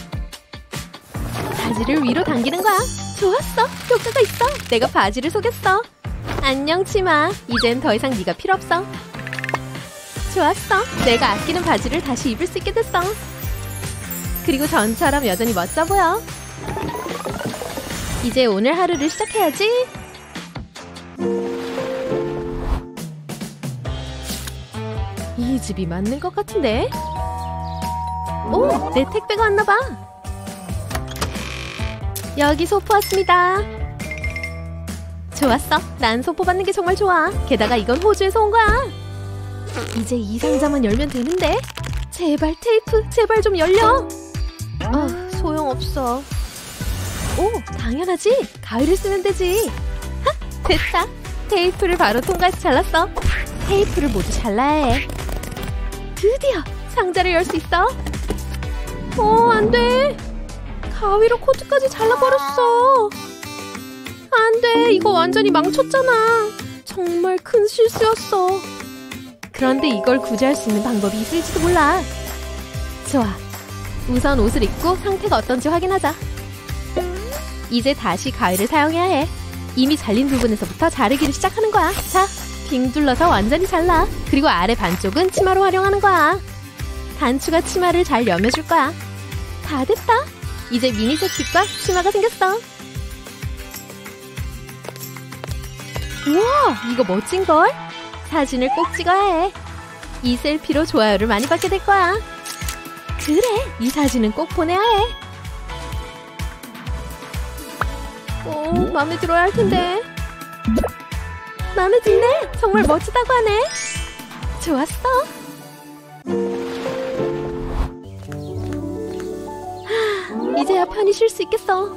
바지를 위로 당기는 거야. 좋았어. 효과가 있어. 내가 바지를 속였어. 안녕 치마. 이젠 더 이상 네가 필요 없어. 좋았어. 내가 아끼는 바지를 다시 입을 수 있게 됐어. 그리고 전처럼 여전히 멋져 보여. 이제 오늘 하루를 시작해야지. 이 집이 맞는 것 같은데? 내 택배가 왔나봐. 여기 소포 왔습니다. 좋았어. 난 소포 받는 게 정말 좋아. 게다가 이건 호주에서 온 거야. 이제 이 상자만 열면 되는데. 제발 테이프, 제발 좀 열려. 소용없어. 오, 당연하지. 가위를 쓰면 되지. 하, 됐다. 테이프를 바로 통과해서 잘랐어. 테이프를 모두 잘라야 해. 드디어 상자를 열 수 있어. 안 돼. 가위로 코드까지 잘라버렸어. 안 돼. 이거 완전히 망쳤잖아. 정말 큰 실수였어. 그런데 이걸 구제할 수 있는 방법이 있을지도 몰라. 좋아. 우선 옷을 입고 상태가 어떤지 확인하자. 이제 다시 가위를 사용해야 해. 이미 잘린 부분에서부터 자르기를 시작하는 거야. 자, 빙 둘러서 완전히 잘라. 그리고 아래 반쪽은 치마로 활용하는 거야. 단추가 치마를 잘 여며줄 거야. 다 됐다. 이제 미니 재킷과 치마가 생겼어. 우와, 이거 멋진걸? 사진을 꼭 찍어야 해. 이 셀피로 좋아요를 많이 받게 될 거야. 그래, 이 사진은 꼭 보내야 해. 마음에 들어야 할 텐데. 마음에 드네. 정말 멋지다고 하네. 좋았어. 이제야 편히 쉴 수 있겠어.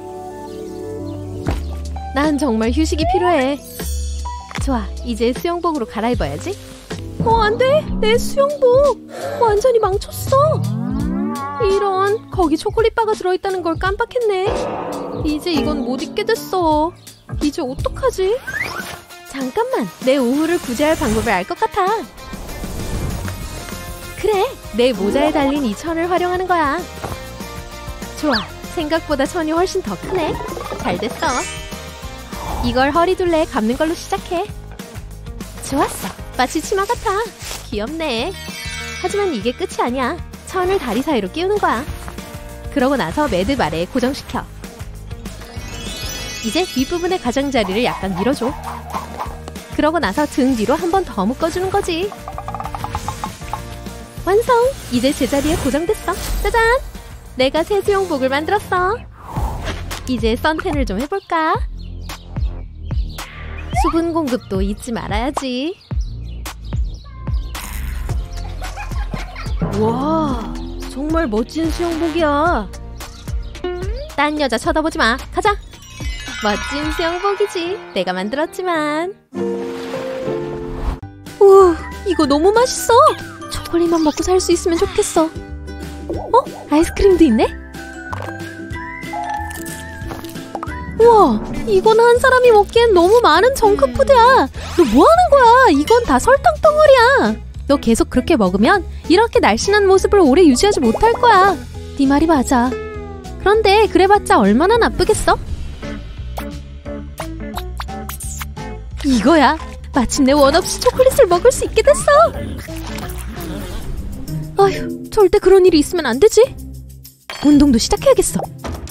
난 정말 휴식이 필요해. 좋아, 이제 수영복으로 갈아입어야지. 안 돼. 내 수영복 완전히 망쳤어. 이런, 거기 초콜릿바가 들어있다는 걸 깜빡했네. 이제 이건 못 입게 됐어. 이제 어떡하지? 잠깐만, 내 오후를 구제할 방법을 알 것 같아. 그래, 내 모자에 달린 이 천을 활용하는 거야. 좋아, 생각보다 천이 훨씬 더 크네. 잘 됐어. 이걸 허리둘레에 감는 걸로 시작해. 좋았어. 마치 치마 같아. 귀엽네. 하지만 이게 끝이 아니야. 천을 다리 사이로 끼우는 거야. 그러고 나서 매듭 아래에 고정시켜. 이제 윗부분의 가장자리를 약간 밀어줘. 그러고 나서 등 뒤로 한 번 더 묶어주는 거지. 완성! 이제 제자리에 고정됐어. 짜잔! 내가 새 수영복을 만들었어. 이제 선텐을 좀 해볼까? 수분 공급도 잊지 말아야지. 와, 정말 멋진 수영복이야. 딴 여자 쳐다보지 마. 가자. 멋진 수영복이지. 내가 만들었지만. 우와, 이거 너무 맛있어. 초콜릿만 먹고 살 수 있으면 좋겠어. 아이스크림도 있네? 우와, 이거는 한 사람이 먹기엔 너무 많은 정크푸드야. 너 뭐하는 거야? 이건 다 설탕 덩어리야. 너 계속 그렇게 먹으면 이렇게 날씬한 모습을 오래 유지하지 못할 거야. 네 말이 맞아. 그런데 그래봤자 얼마나 나쁘겠어? 이거야. 마침내 원 없이 초콜릿을 먹을 수 있게 됐어. 아휴, 절대 그런 일이 있으면 안 되지. 운동도 시작해야겠어.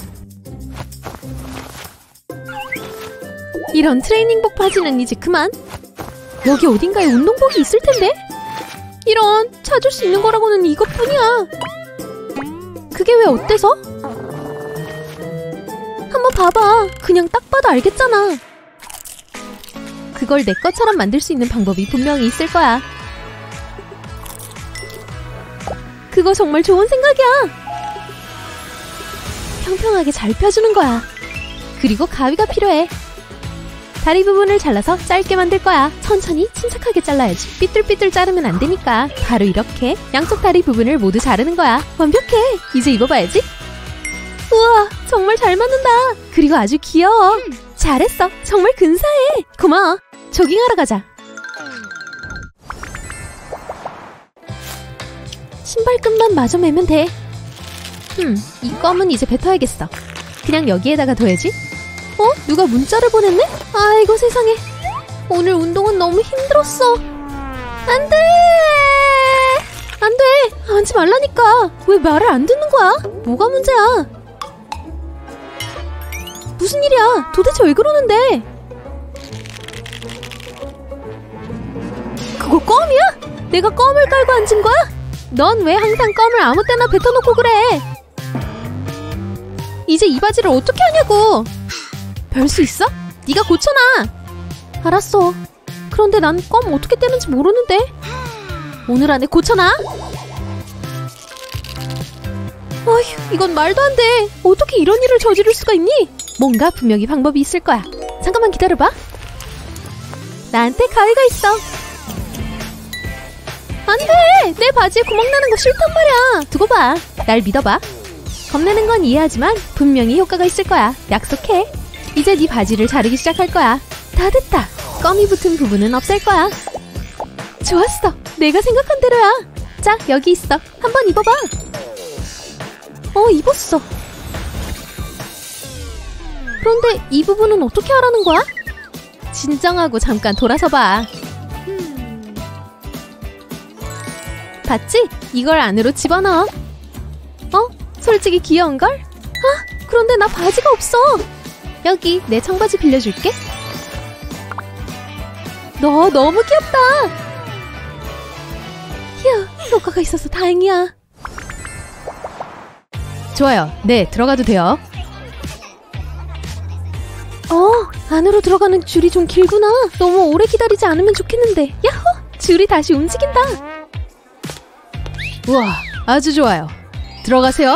이런 트레이닝복 바지는 이제 그만. 여기 어딘가에 운동복이 있을 텐데. 이런, 찾을 수 있는 거라고는 이것뿐이야. 그게 왜 어때서? 한번 봐봐. 그냥 딱 봐도 알겠잖아. 그걸 내 것처럼 만들 수 있는 방법이 분명히 있을 거야. 그거 정말 좋은 생각이야. 평평하게 잘 펴주는 거야. 그리고 가위가 필요해. 다리 부분을 잘라서 짧게 만들 거야. 천천히 침착하게 잘라야지. 삐뚤삐뚤 자르면 안 되니까. 바로 이렇게 양쪽 다리 부분을 모두 자르는 거야. 완벽해. 이제 입어봐야지. 우와, 정말 잘 맞는다. 그리고 아주 귀여워. 잘했어. 정말 근사해. 고마워. 조깅하러 가자. 신발끈만 마저 매면 돼. 이 껌은 이제 뱉어야겠어. 그냥 여기에다가 둬야지. 누가 문자를 보냈네? 아이고 세상에. 오늘 운동은 너무 힘들었어. 안 돼! 안 돼! 하지 말라니까. 왜 말을 안 듣는 거야? 뭐가 문제야? 무슨 일이야? 도대체 왜 그러는데? 그거 껌이야? 내가 껌을 깔고 앉은 거야? 넌 왜 항상 껌을 아무 때나 뱉어놓고 그래? 이제 이 바지를 어떻게 하냐고. 별 수 있어? 네가 고쳐놔. 알았어. 그런데 난 껌 어떻게 떼는지 모르는데. 오늘 안에 고쳐놔. 어휴, 이건 말도 안 돼. 어떻게 이런 일을 저지를 수가 있니? 뭔가 분명히 방법이 있을 거야. 잠깐만 기다려봐. 나한테 가위가 있어. 안 돼! 내 바지에 구멍 나는 거 싫단 말이야. 두고 봐. 날 믿어봐. 겁내는 건 이해하지만 분명히 효과가 있을 거야. 약속해. 이제 네 바지를 자르기 시작할 거야. 다 됐다. 껌이 붙은 부분은 없앨 거야. 좋았어. 내가 생각한 대로야. 자, 여기 있어. 한번 입어봐. 입었어. 그런데 이 부분은 어떻게 하라는 거야? 진정하고 잠깐 돌아서 봐. 봤지? 이걸 안으로 집어넣어. 솔직히 귀여운걸? 아, 그런데 나 바지가 없어. 여기 내 청바지 빌려줄게. 너 너무 귀엽다. 휴, 효과가 있어서 다행이야. 좋아요. 네, 들어가도 돼요. 안으로 들어가는 줄이 좀 길구나. 너무 오래 기다리지 않으면 좋겠는데. 야호! 줄이 다시 움직인다. 우와, 아주 좋아요. 들어가세요.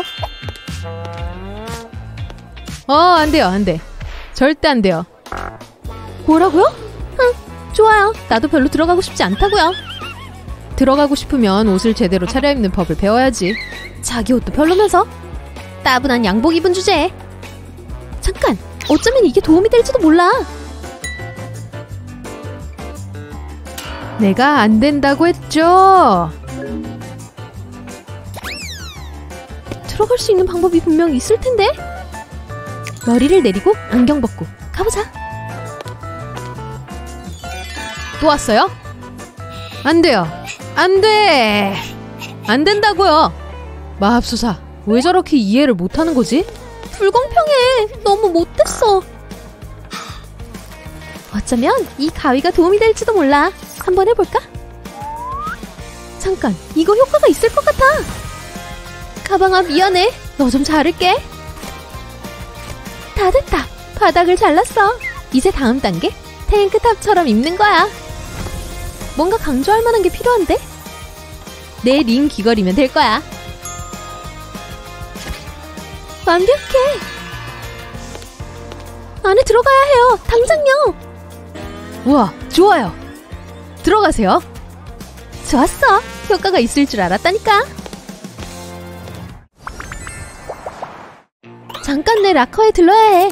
안 돼요, 안 돼. 절대 안 돼요. 뭐라고요? 좋아요. 나도 별로 들어가고 싶지 않다고요. 들어가고 싶으면 옷을 제대로 차려입는 법을 배워야지. 자기 옷도 별로면서 따분한 양복 입은 주제에. 잠깐! 어쩌면 이게 도움이 될지도 몰라. 내가 안 된다고 했죠. 들어갈 수 있는 방법이 분명히 있을 텐데. 머리를 내리고 안경 벗고 가보자. 또 왔어요? 안 돼요. 안 돼. 안 된다고요. 마합소사, 왜 저렇게 이해를 못하는 거지? 불공평해. 너무 못됐어. 어쩌면 이 가위가 도움이 될지도 몰라. 한번 해볼까? 잠깐, 이거 효과가 있을 것 같아. 가방아, 미안해. 너 좀 자를게. 다 됐다. 바닥을 잘랐어. 이제 다음 단계, 탱크탑처럼 입는 거야. 뭔가 강조할 만한 게 필요한데? 내 링 귀걸이면 될 거야. 완벽해. 안에 들어가야 해요. 당장요. 우와, 좋아요. 들어가세요. 좋았어. 효과가 있을 줄 알았다니까. 잠깐 내 락커에 들러야 해.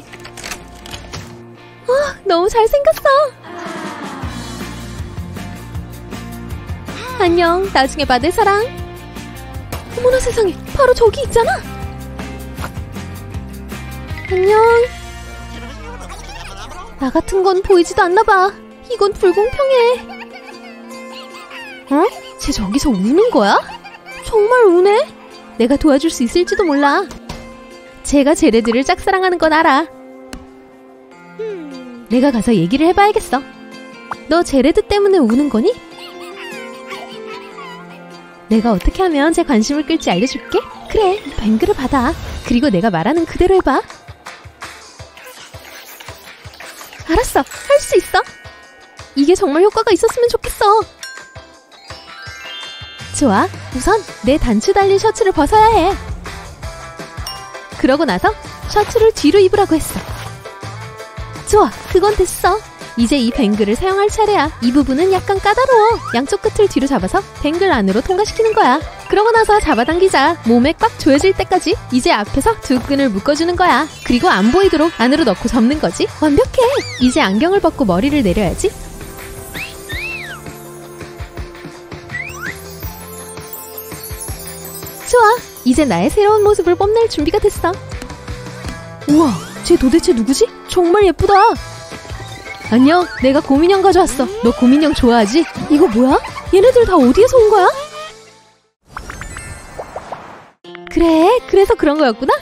너무 잘생겼어. 안녕. 나중에 봐, 내 사랑. 어머나 세상에, 바로 저기 있잖아. 안녕. 나 같은 건 보이지도 않나 봐. 이건 불공평해. 쟤 저기서 우는 거야? 정말 우네? 내가 도와줄 수 있을지도 몰라. 쟤가 쟤네들을 짝사랑하는 건 알아. 내가 가서 얘기를 해봐야겠어. 너 제레드 때문에 우는 거니? 내가 어떻게 하면 제 관심을 끌지 알려줄게. 그래, 이 뱅글을 받아. 그리고 내가 말하는 그대로 해봐. 알았어, 할 수 있어. 이게 정말 효과가 있었으면 좋겠어. 좋아, 우선 내 단추 달린 셔츠를 벗어야 해. 그러고 나서 셔츠를 뒤로 입으라고 했어. 좋아, 그건 됐어. 이제 이 뱅글을 사용할 차례야. 이 부분은 약간 까다로워. 양쪽 끝을 뒤로 잡아서 뱅글 안으로 통과시키는 거야. 그러고 나서 잡아당기자. 몸에 꽉 조여질 때까지. 이제 앞에서 두 끈을 묶어주는 거야. 그리고 안 보이도록 안으로 넣고 접는 거지. 완벽해. 이제 안경을 벗고 머리를 내려야지. 좋아, 이제 나의 새로운 모습을 뽐낼 준비가 됐어. 우와, 쟤 도대체 누구지? 정말 예쁘다. 안녕, 내가 곰인형 가져왔어. 너 곰인형 좋아하지? 이거 뭐야? 얘네들 다 어디에서 온 거야? 그래, 그래서 그런 거였구나?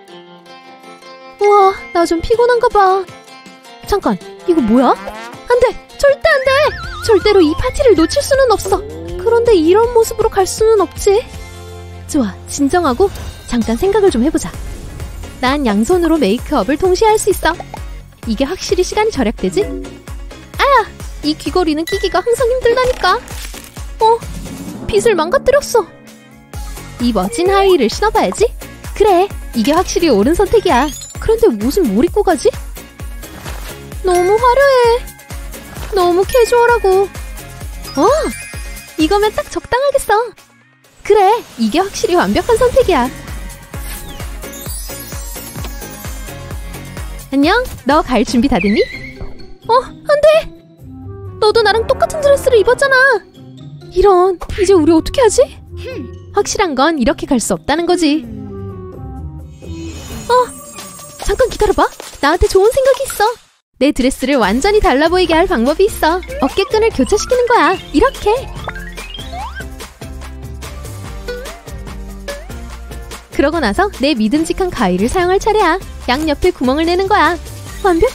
우와, 나 좀 피곤한가 봐. 잠깐, 이거 뭐야? 안 돼! 절대 안 돼! 절대로 이 파티를 놓칠 수는 없어. 그런데 이런 모습으로 갈 수는 없지. 좋아, 진정하고 잠깐 생각을 좀 해보자. 난 양손으로 메이크업을 동시에 할 수 있어. 이게 확실히 시간이 절약되지? 아야! 이 귀걸이는 끼기가 항상 힘들다니까. 빗을 망가뜨렸어. 이 멋진 하이힐을 신어봐야지. 그래, 이게 확실히 옳은 선택이야. 그런데 옷은 뭘 입고 가지? 너무 화려해. 너무 캐주얼하고. 이거면 딱 적당하겠어. 그래, 이게 확실히 완벽한 선택이야. 안녕, 너 갈 준비 다 됐니? 안 돼! 너도 나랑 똑같은 드레스를 입었잖아. 이런, 이제 우리 어떻게 하지? 확실한 건 이렇게 갈 수 없다는 거지. 잠깐 기다려봐. 나한테 좋은 생각이 있어. 내 드레스를 완전히 달라 보이게 할 방법이 있어. 어깨끈을 교차시키는 거야. 이렇게. 그러고 나서 내 믿음직한 가위를 사용할 차례야. 양옆에 구멍을 내는 거야. 완벽해.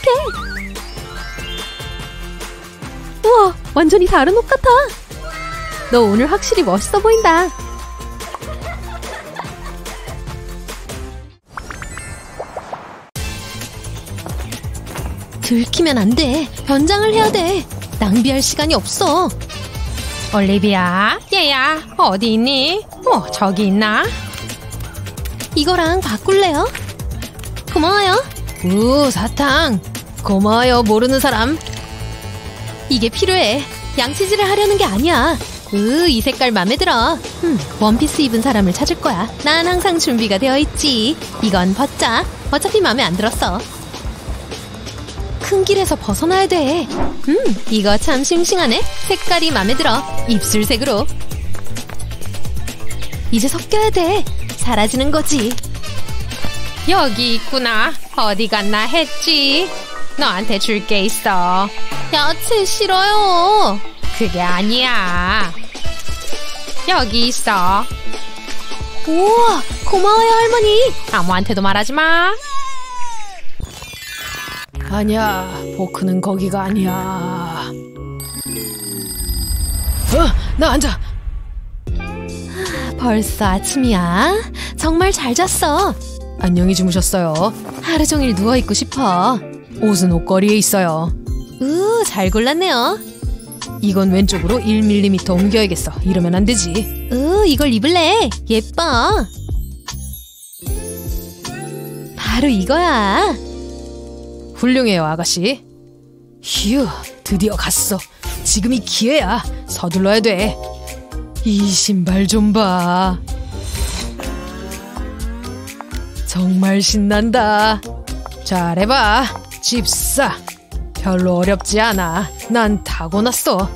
우와, 완전히 다른 옷 같아. 너 오늘 확실히 멋있어 보인다. 들키면 안 돼. 변장을 해야 돼. 낭비할 시간이 없어. 올리비아, 얘야, 어디 있니? 저기 있나? 이거랑 바꿀래요? 고마워요. 사탕. 고마워요, 모르는 사람. 이게 필요해. 양치질을 하려는 게 아니야. 이 색깔 맘에 들어. 원피스 입은 사람을 찾을 거야. 난 항상 준비가 되어 있지. 이건 벗자. 어차피 맘에 안 들었어. 큰 길에서 벗어나야 돼. 이거 참 싱싱하네. 색깔이 맘에 들어. 입술색으로. 이제 섞여야 돼. 사라지는 거지. 여기 있구나. 어디 갔나 했지. 너한테 줄 게 있어. 야채 싫어요. 그게 아니야. 여기 있어. 우와, 고마워요 할머니. 아무한테도 말하지 마. 아니야, 포크는 거기가 아니야. 나 앉아. 벌써 아침이야. 정말 잘 잤어. 안녕히 주무셨어요. 하루 종일 누워있고 싶어. 옷은 옷걸이에 있어요. 잘 골랐네요. 이건 왼쪽으로 1mm 옮겨야겠어. 이러면 안 되지. 이걸 입을래. 예뻐. 바로 이거야. 훌륭해요, 아가씨. 휴, 드디어 갔어. 지금이 기회야. 서둘러야 돼. 이 신발 좀 봐. 정말 신난다. 잘해봐. 집사. 별로 어렵지 않아. 난 타고났어.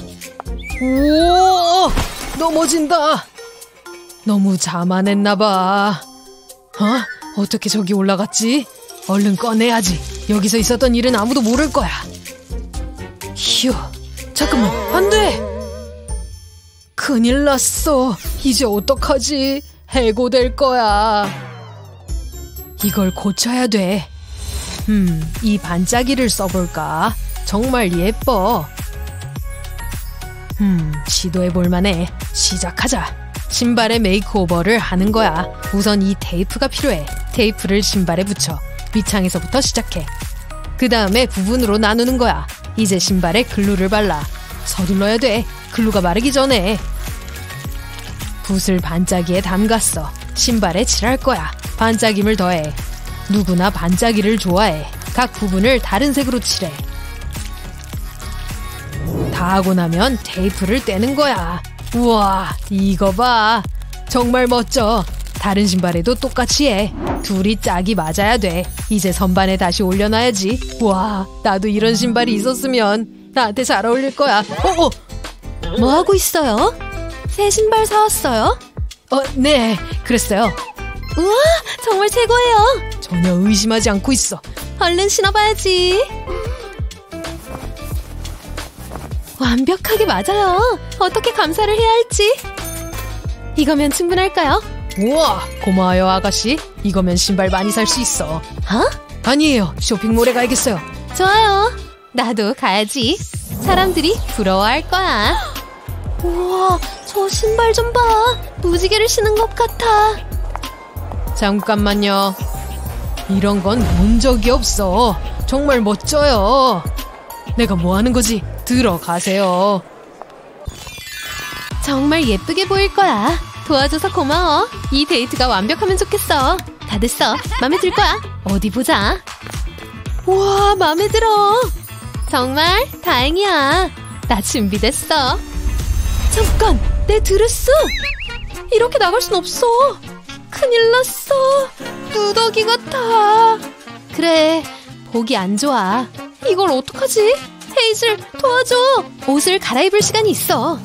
오, 넘어진다. 너무 자만했나봐. 어떻게 저기 올라갔지? 얼른 꺼내야지. 여기서 있었던 일은 아무도 모를 거야. 휴, 잠깐만, 안 돼! 큰일 났어. 이제 어떡하지? 해고될 거야. 이걸 고쳐야 돼. 이 반짝이를 써볼까? 정말 예뻐. 시도해볼 만해. 시작하자. 신발에 메이크오버를 하는 거야. 우선 이 테이프가 필요해. 테이프를 신발에 붙여. 밑창에서부터 시작해. 그 다음에 부분으로 나누는 거야. 이제 신발에 글루를 발라. 서둘러야 돼. 글루가 마르기 전에. 붓을 반짝이에 담갔어. 신발에 칠할 거야. 반짝임을 더해. 누구나 반짝이를 좋아해. 각 부분을 다른 색으로 칠해. 다 하고 나면 테이프를 떼는 거야. 우와, 이거 봐. 정말 멋져. 다른 신발에도 똑같이 해. 둘이 짝이 맞아야 돼. 이제 선반에 다시 올려놔야지. 와, 나도 이런 신발이 있었으면 나한테 잘 어울릴 거야. 뭐 하고 있어요? 새 신발 사왔어요? 네, 그랬어요. 우와, 정말 최고예요. 전혀 의심하지 않고 있어. 얼른 신어봐야지. 완벽하게 맞아요. 어떻게 감사를 해야 할지. 이거면 충분할까요? 우와, 고마워요, 아가씨. 이거면 신발 많이 살 수 있어. 아니에요, 쇼핑몰에 가야겠어요. 좋아요. 나도 가야지. 사람들이 부러워할 거야. 우와, 저 신발 좀 봐. 무지개를 신은 것 같아. 잠깐만요. 이런 건 본 적이 없어. 정말 멋져요. 내가 뭐 하는 거지? 들어가세요. 정말 예쁘게 보일 거야. 도와줘서 고마워. 이 데이트가 완벽하면 좋겠어. 다 됐어. 맘에 들 거야. 어디 보자. 우와, 맘에 들어. 정말 다행이야. 나 준비됐어. 잠깐, 내 드레스. 이렇게 나갈 순 없어. 큰일 났어. 누더기 같아. 그래, 보기 안 좋아. 이걸 어떡하지? 헤이즐, 도와줘. 옷을 갈아입을 시간이 있어.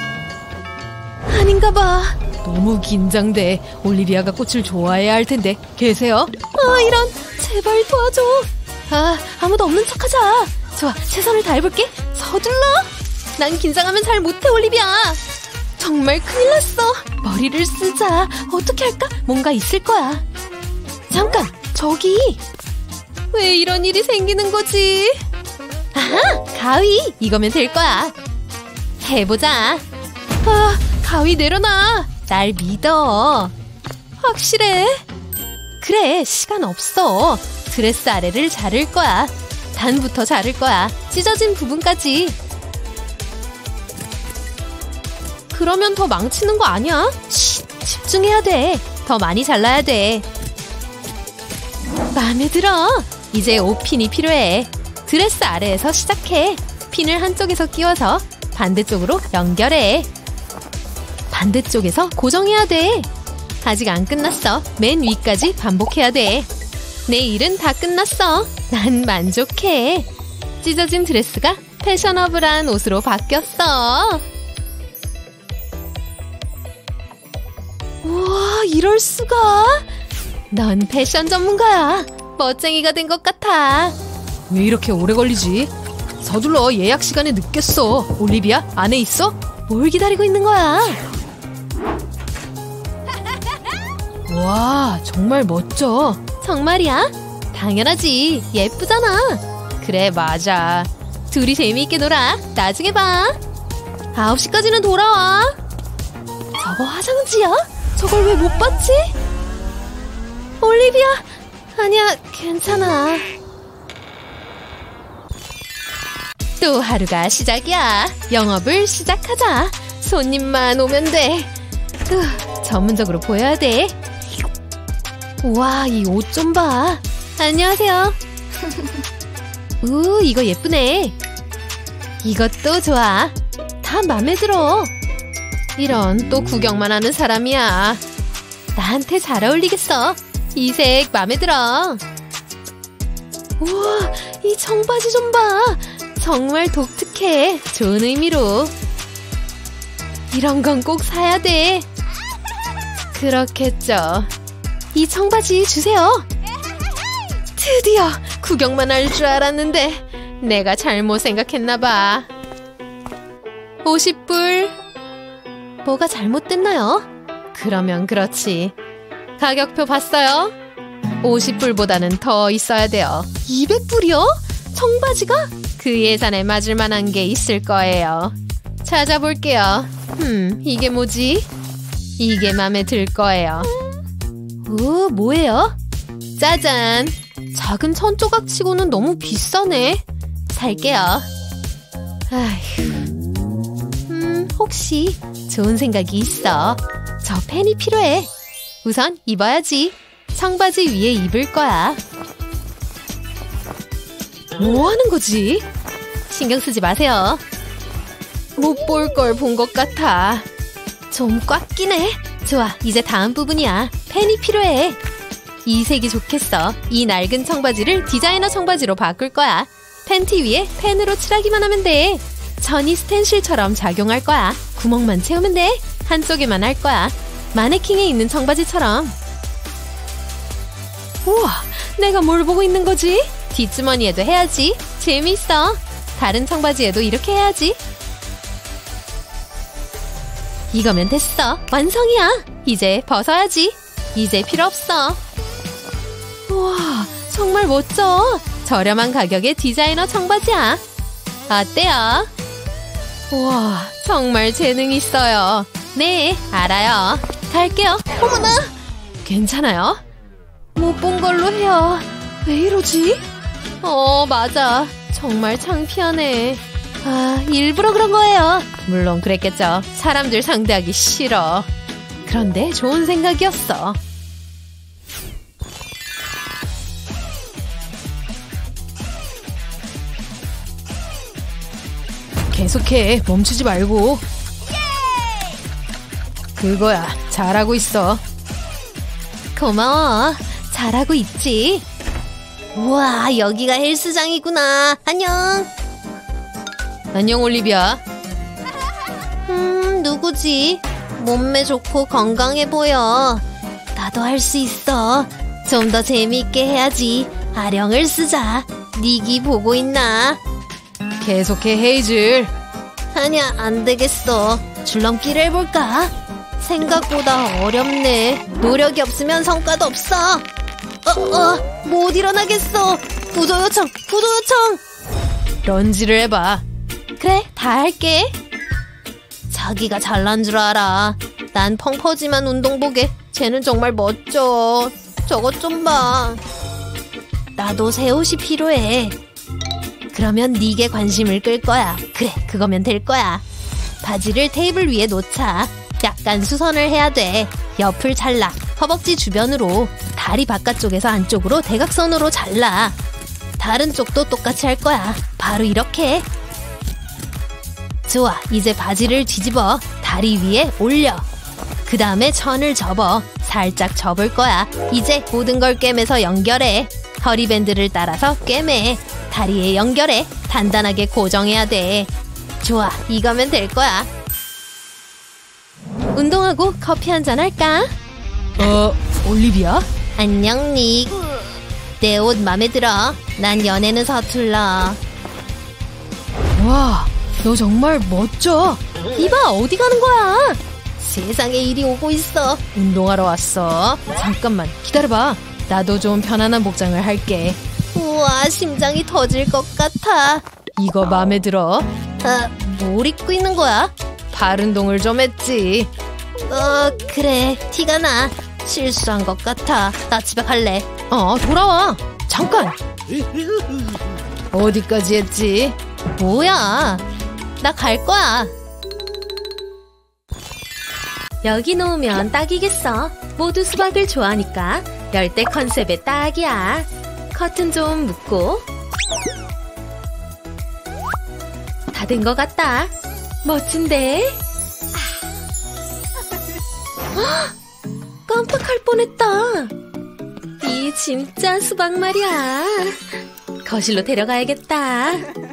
아닌가 봐. 너무 긴장돼. 올리비아가 꽃을 좋아해야 할 텐데. 계세요? 아, 이런. 제발 도와줘. 아무도 없는 척하자. 좋아, 최선을 다해볼게. 서둘러. 난 긴장하면 잘 못해, 올리비아. 정말 큰일 났어. 머리를 쓰자. 어떻게 할까? 뭔가 있을 거야. 잠깐, 저기. 왜 이런 일이 생기는 거지? 아하, 가위. 이거면 될 거야. 해보자. 가위 내려놔. 날 믿어. 확실해? 그래, 시간 없어. 드레스 아래를 자를 거야. 단부터 자를 거야. 찢어진 부분까지. 그러면 더 망치는 거 아니야? 쉿, 집중해야 돼. 더 많이 잘라야 돼. 마음에 들어. 이제 옷핀이 필요해. 드레스 아래에서 시작해. 핀을 한쪽에서 끼워서 반대쪽으로 연결해. 반대쪽에서 고정해야 돼. 아직 안 끝났어. 맨 위까지 반복해야 돼. 내 일은 다 끝났어. 난 만족해. 찢어진 드레스가 패셔너블한 옷으로 바뀌었어. 우와, 이럴 수가. 넌 패션 전문가야. 멋쟁이가 된 것 같아. 왜 이렇게 오래 걸리지? 서둘러, 예약 시간에 늦겠어. 올리비아, 안에 있어? 뭘 기다리고 있는 거야? 와, 정말 멋져. 정말이야? 당연하지. 예쁘잖아. 그래, 맞아. 둘이 재미있게 놀아. 나중에 봐. 9시까지는 돌아와. 저거 화장지야? 저걸 왜 못 봤지? 올리비아, 아니야, 괜찮아. 또 하루가 시작이야. 영업을 시작하자. 손님만 오면 돼. 전문적으로 보여야 돼. 우와, 이 옷 좀 봐. 안녕하세요. 이거 예쁘네. 이것도 좋아. 다 맘에 들어. 이런, 또 구경만 하는 사람이야. 나한테 잘 어울리겠어. 이 색 맘에 들어. 우와, 이 청바지 좀 봐. 정말 독특해. 좋은 의미로. 이런 건 꼭 사야 돼. 그렇겠죠. 이 청바지 주세요. 드디어 구경만 할 줄 알았는데 내가 잘못 생각했나 봐. 50불. 뭐가 잘못됐나요? 그러면 그렇지. 가격표 봤어요? 50불보다는 더 있어야 돼요. 200불이요? 청바지가? 그 예산에 맞을 만한 게 있을 거예요. 찾아볼게요. 이게 뭐지? 이게 맘에 들 거예요. 오, 뭐예요? 짜잔! 작은 천조각 치고는 너무 비싸네. 살게요. 아휴. 혹시 좋은 생각이 있어. 저 펜이 필요해. 우선 입어야지. 청바지 위에 입을 거야. 뭐 하는 거지? 신경 쓰지 마세요. 못 볼 걸 본 것 같아. 좀 꽉 끼네. 좋아, 이제 다음 부분이야. 펜이 필요해. 이 색이 좋겠어. 이 낡은 청바지를 디자이너 청바지로 바꿀 거야. 팬티 위에 펜으로 칠하기만 하면 돼. 전이 스텐실처럼 작용할 거야. 구멍만 채우면 돼. 한쪽에만 할 거야. 마네킹에 있는 청바지처럼. 우와, 내가 뭘 보고 있는 거지? 뒷주머니에도 해야지. 재미있어. 다른 청바지에도 이렇게 해야지. 이거면 됐어. 완성이야. 이제 벗어야지. 이제 필요 없어. 우와, 정말 멋져. 저렴한 가격의 디자이너 청바지야. 어때요? 우와, 정말 재능 있어요. 네, 알아요. 갈게요. 어머나! 괜찮아요? 못 본 걸로 해요. 왜 이러지? 맞아. 정말 창피하네. 아, 일부러 그런 거예요. 물론 그랬겠죠. 사람들 상대하기 싫어. 그런데 좋은 생각이었어. 계속해. 멈추지 말고. 그거야. 잘하고 있어. 고마워. 잘하고 있지. 우와, 여기가 헬스장이구나. 안녕. 안녕, 올리비아. 누구지? 몸매 좋고 건강해 보여. 나도 할 수 있어. 좀 더 재미있게 해야지. 아령을 쓰자. 니기 보고 있나? 계속해, 헤이즐. 아니야, 안 되겠어. 줄넘기를 해볼까? 생각보다 어렵네. 노력이 없으면 성과도 없어. 못 일어나겠어. 구조 요청, 구조 요청. 런지를 해봐. 그래, 다 할게. 자기가 잘난 줄 알아. 난 펑퍼짐한 운동복에 쟤는 정말 멋져. 저것 좀 봐. 나도 새 옷이 필요해. 그러면 니게 관심을 끌 거야. 그래, 그거면 될 거야. 바지를 테이블 위에 놓자. 약간 수선을 해야 돼. 옆을 잘라. 허벅지 주변으로. 다리 바깥쪽에서 안쪽으로 대각선으로 잘라. 다른 쪽도 똑같이 할 거야. 바로 이렇게. 좋아, 이제 바지를 뒤집어 다리 위에 올려. 그 다음에 천을 접어. 살짝 접을 거야. 이제 모든 걸 꿰매서 연결해. 허리밴드를 따라서 꿰매. 다리에 연결해. 단단하게 고정해야 돼. 좋아, 이거면 될 거야. 운동하고 커피 한잔 할까? 올리비아? 안녕, 닉. 내 옷 맘에 들어. 난 연애는 서툴러. 와, 너 정말 멋져. 이봐, 어디 가는 거야? 세상에 일이 오고 있어. 운동하러 왔어. 잠깐만, 기다려봐. 나도 좀 편안한 복장을 할게. 우와, 심장이 터질 것 같아. 이거 맘에 들어? 아, 뭘 입고 있는 거야? 발 운동을 좀 했지. 그래, 티가 나. 실수한 것 같아. 나 집에 갈래. 돌아와. 잠깐. 어디까지 했지? 뭐야? 나 갈 거야. 여기 놓으면 딱이겠어. 모두 수박을 좋아하니까 열대 컨셉에 딱이야. 커튼 좀 묶고. 다 된 것 같다. 멋진데? 깜빡할 뻔했다. 이 진짜 수박 말이야. 거실로 데려가야겠다.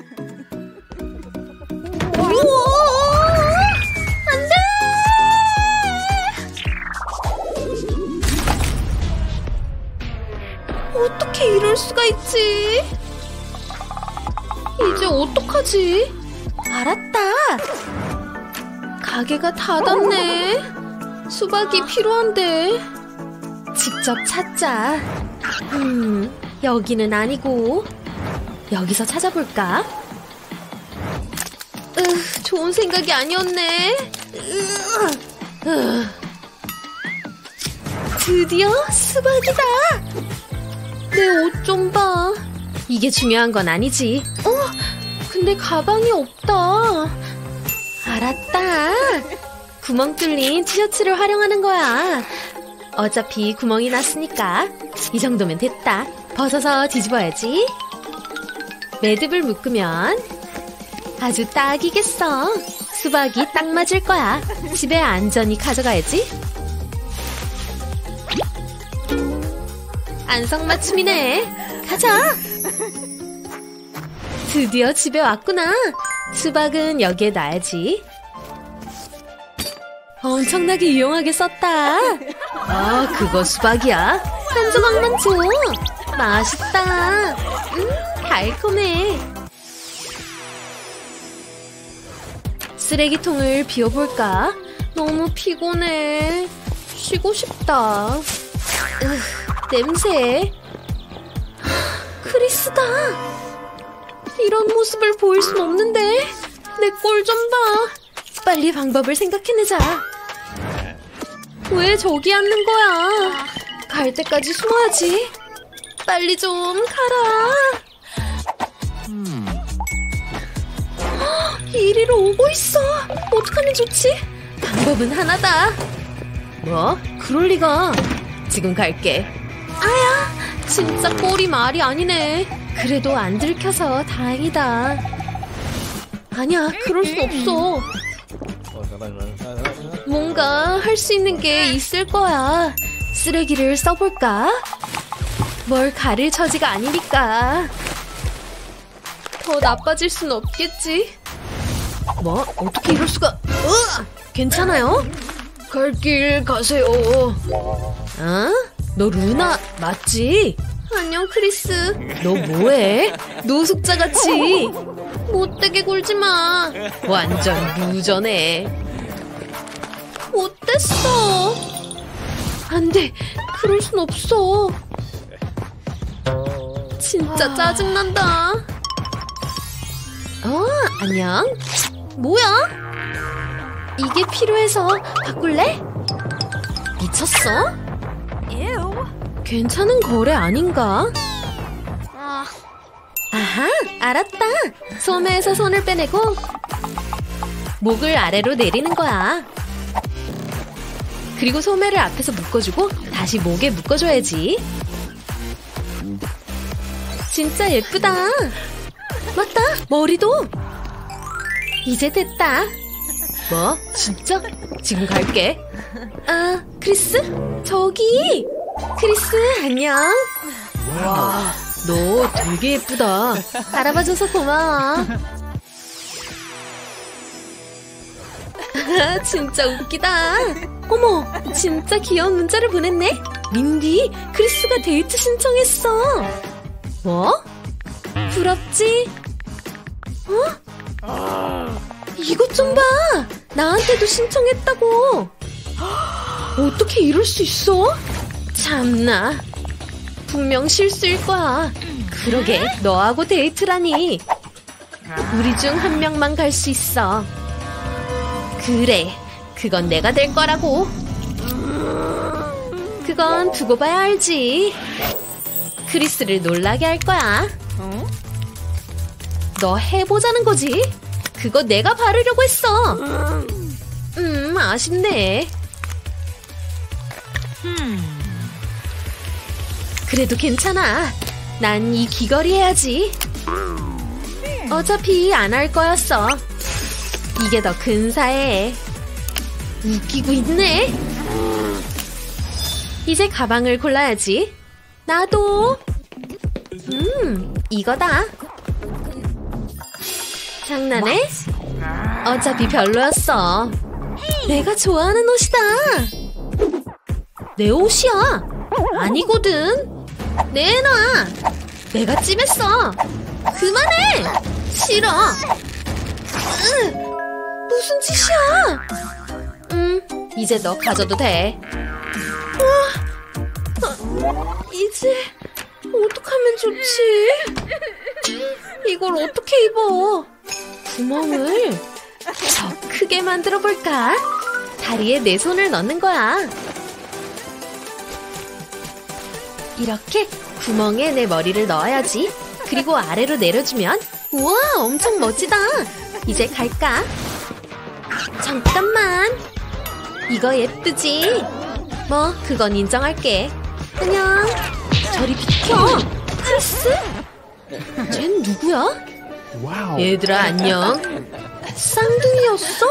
안 돼! 어떻게 이럴 수가 있지? 이제 어떡하지? 알았다. 가게가 닫았네. 수박이 필요한데. 직접 찾자. 여기는 아니고. 여기서 찾아볼까? 좋은 생각이 아니었네. 드디어 수박이다. 내 옷 좀 봐. 이게 중요한 건 아니지. 근데 가방이 없다. 알았다. 구멍 뚫린 티셔츠를 활용하는 거야. 어차피 구멍이 났으니까 이 정도면 됐다. 벗어서 뒤집어야지. 매듭을 묶으면 아주 딱이겠어. 수박이 딱 맞을 거야. 집에 안전히 가져가야지. 안성맞춤이네. 가자. 드디어 집에 왔구나. 수박은 여기에 놔야지. 엄청나게 유용하게 썼다. 그거 수박이야? 한 조각만 줘. 맛있다. 달콤해. 쓰레기통을 비워볼까? 너무 피곤해. 쉬고 싶다. 냄새. 크리스다. 이런 모습을 보일 순 없는데. 내 꼴 좀 봐. 빨리 방법을 생각해내자. 왜 저기 앉는 거야? 갈 때까지 숨어야지. 빨리 좀 가라. 이리로 오고 있어. 어떡하면 좋지? 방법은 하나다. 뭐? 그럴 리가. 지금 갈게. 아야, 진짜 꼴이 말이 아니네. 그래도 안 들켜서 다행이다. 아니야, 그럴 순 없어. 뭔가 할 수 있는 게 있을 거야. 쓰레기를 써볼까? 뭘 가릴 처지가 아니니까. 더 나빠질 순 없겠지. 뭐? 어떻게 이럴 수가? 괜찮아요? 갈 길 가세요. 어? 너 루나 맞지? 안녕 크리스. 너 뭐해? 노숙자같이. 못되게 굴지 마. 완전 루저네. 못됐어. 안 돼. 그럴 순 없어. 진짜 짜증난다. 안녕. 뭐야? 이게 필요해서 바꿀래? 미쳤어? 괜찮은 거래 아닌가? 아하, 알았다. 소매에서 손을 빼내고 목을 아래로 내리는 거야. 그리고 소매를 앞에서 묶어주고 다시 목에 묶어줘야지. 진짜 예쁘다. 맞다, 머리도. 이제 됐다. 뭐? 진짜? 지금 갈게. 아, 크리스? 저기! 크리스, 안녕. 와, 너 되게 예쁘다. 알아봐줘서 고마워. 진짜 웃기다. 어머, 진짜 귀여운 문자를 보냈네. 민디, 크리스가 데이트 신청했어. 뭐? 부럽지? 이것 좀 봐. 나한테도 신청했다고. 어떻게 이럴 수 있어? 참나. 분명 실수일 거야. 그러게, 너하고 데이트라니. 우리 중 한 명만 갈 수 있어. 그래, 그건 내가 될 거라고. 그건 두고 봐야 알지. 크리스를 놀라게 할 거야. 너 해보자는 거지? 그거 내가 바르려고 했어. 아쉽네. 그래도 괜찮아. 난 이 귀걸이 해야지. 어차피 안 할 거였어. 이게 더 근사해. 웃기고 있네. 이제 가방을 골라야지. 나도. 이거다. 장난해? 어차피 별로였어. 내가 좋아하는 옷이다. 내 옷이야. 아니거든. 내놔. 내가 찜했어. 그만해. 싫어. 무슨 짓이야? 이제 너 가져도 돼. 이제 어떡하면 좋지? 이걸 어떻게 입어? 구멍을 더 크게 만들어 볼까? 다리에 내 손을 넣는 거야. 이렇게 구멍에 내 머리를 넣어야지. 그리고 아래로 내려주면 우와, 엄청 멋지다. 이제 갈까? 잠깐만. 이거 예쁘지? 뭐 그건 인정할게. 안녕. 저리 비켜. 크리스? 쟨 누구야? 얘들아 안녕. 쌍둥이였어?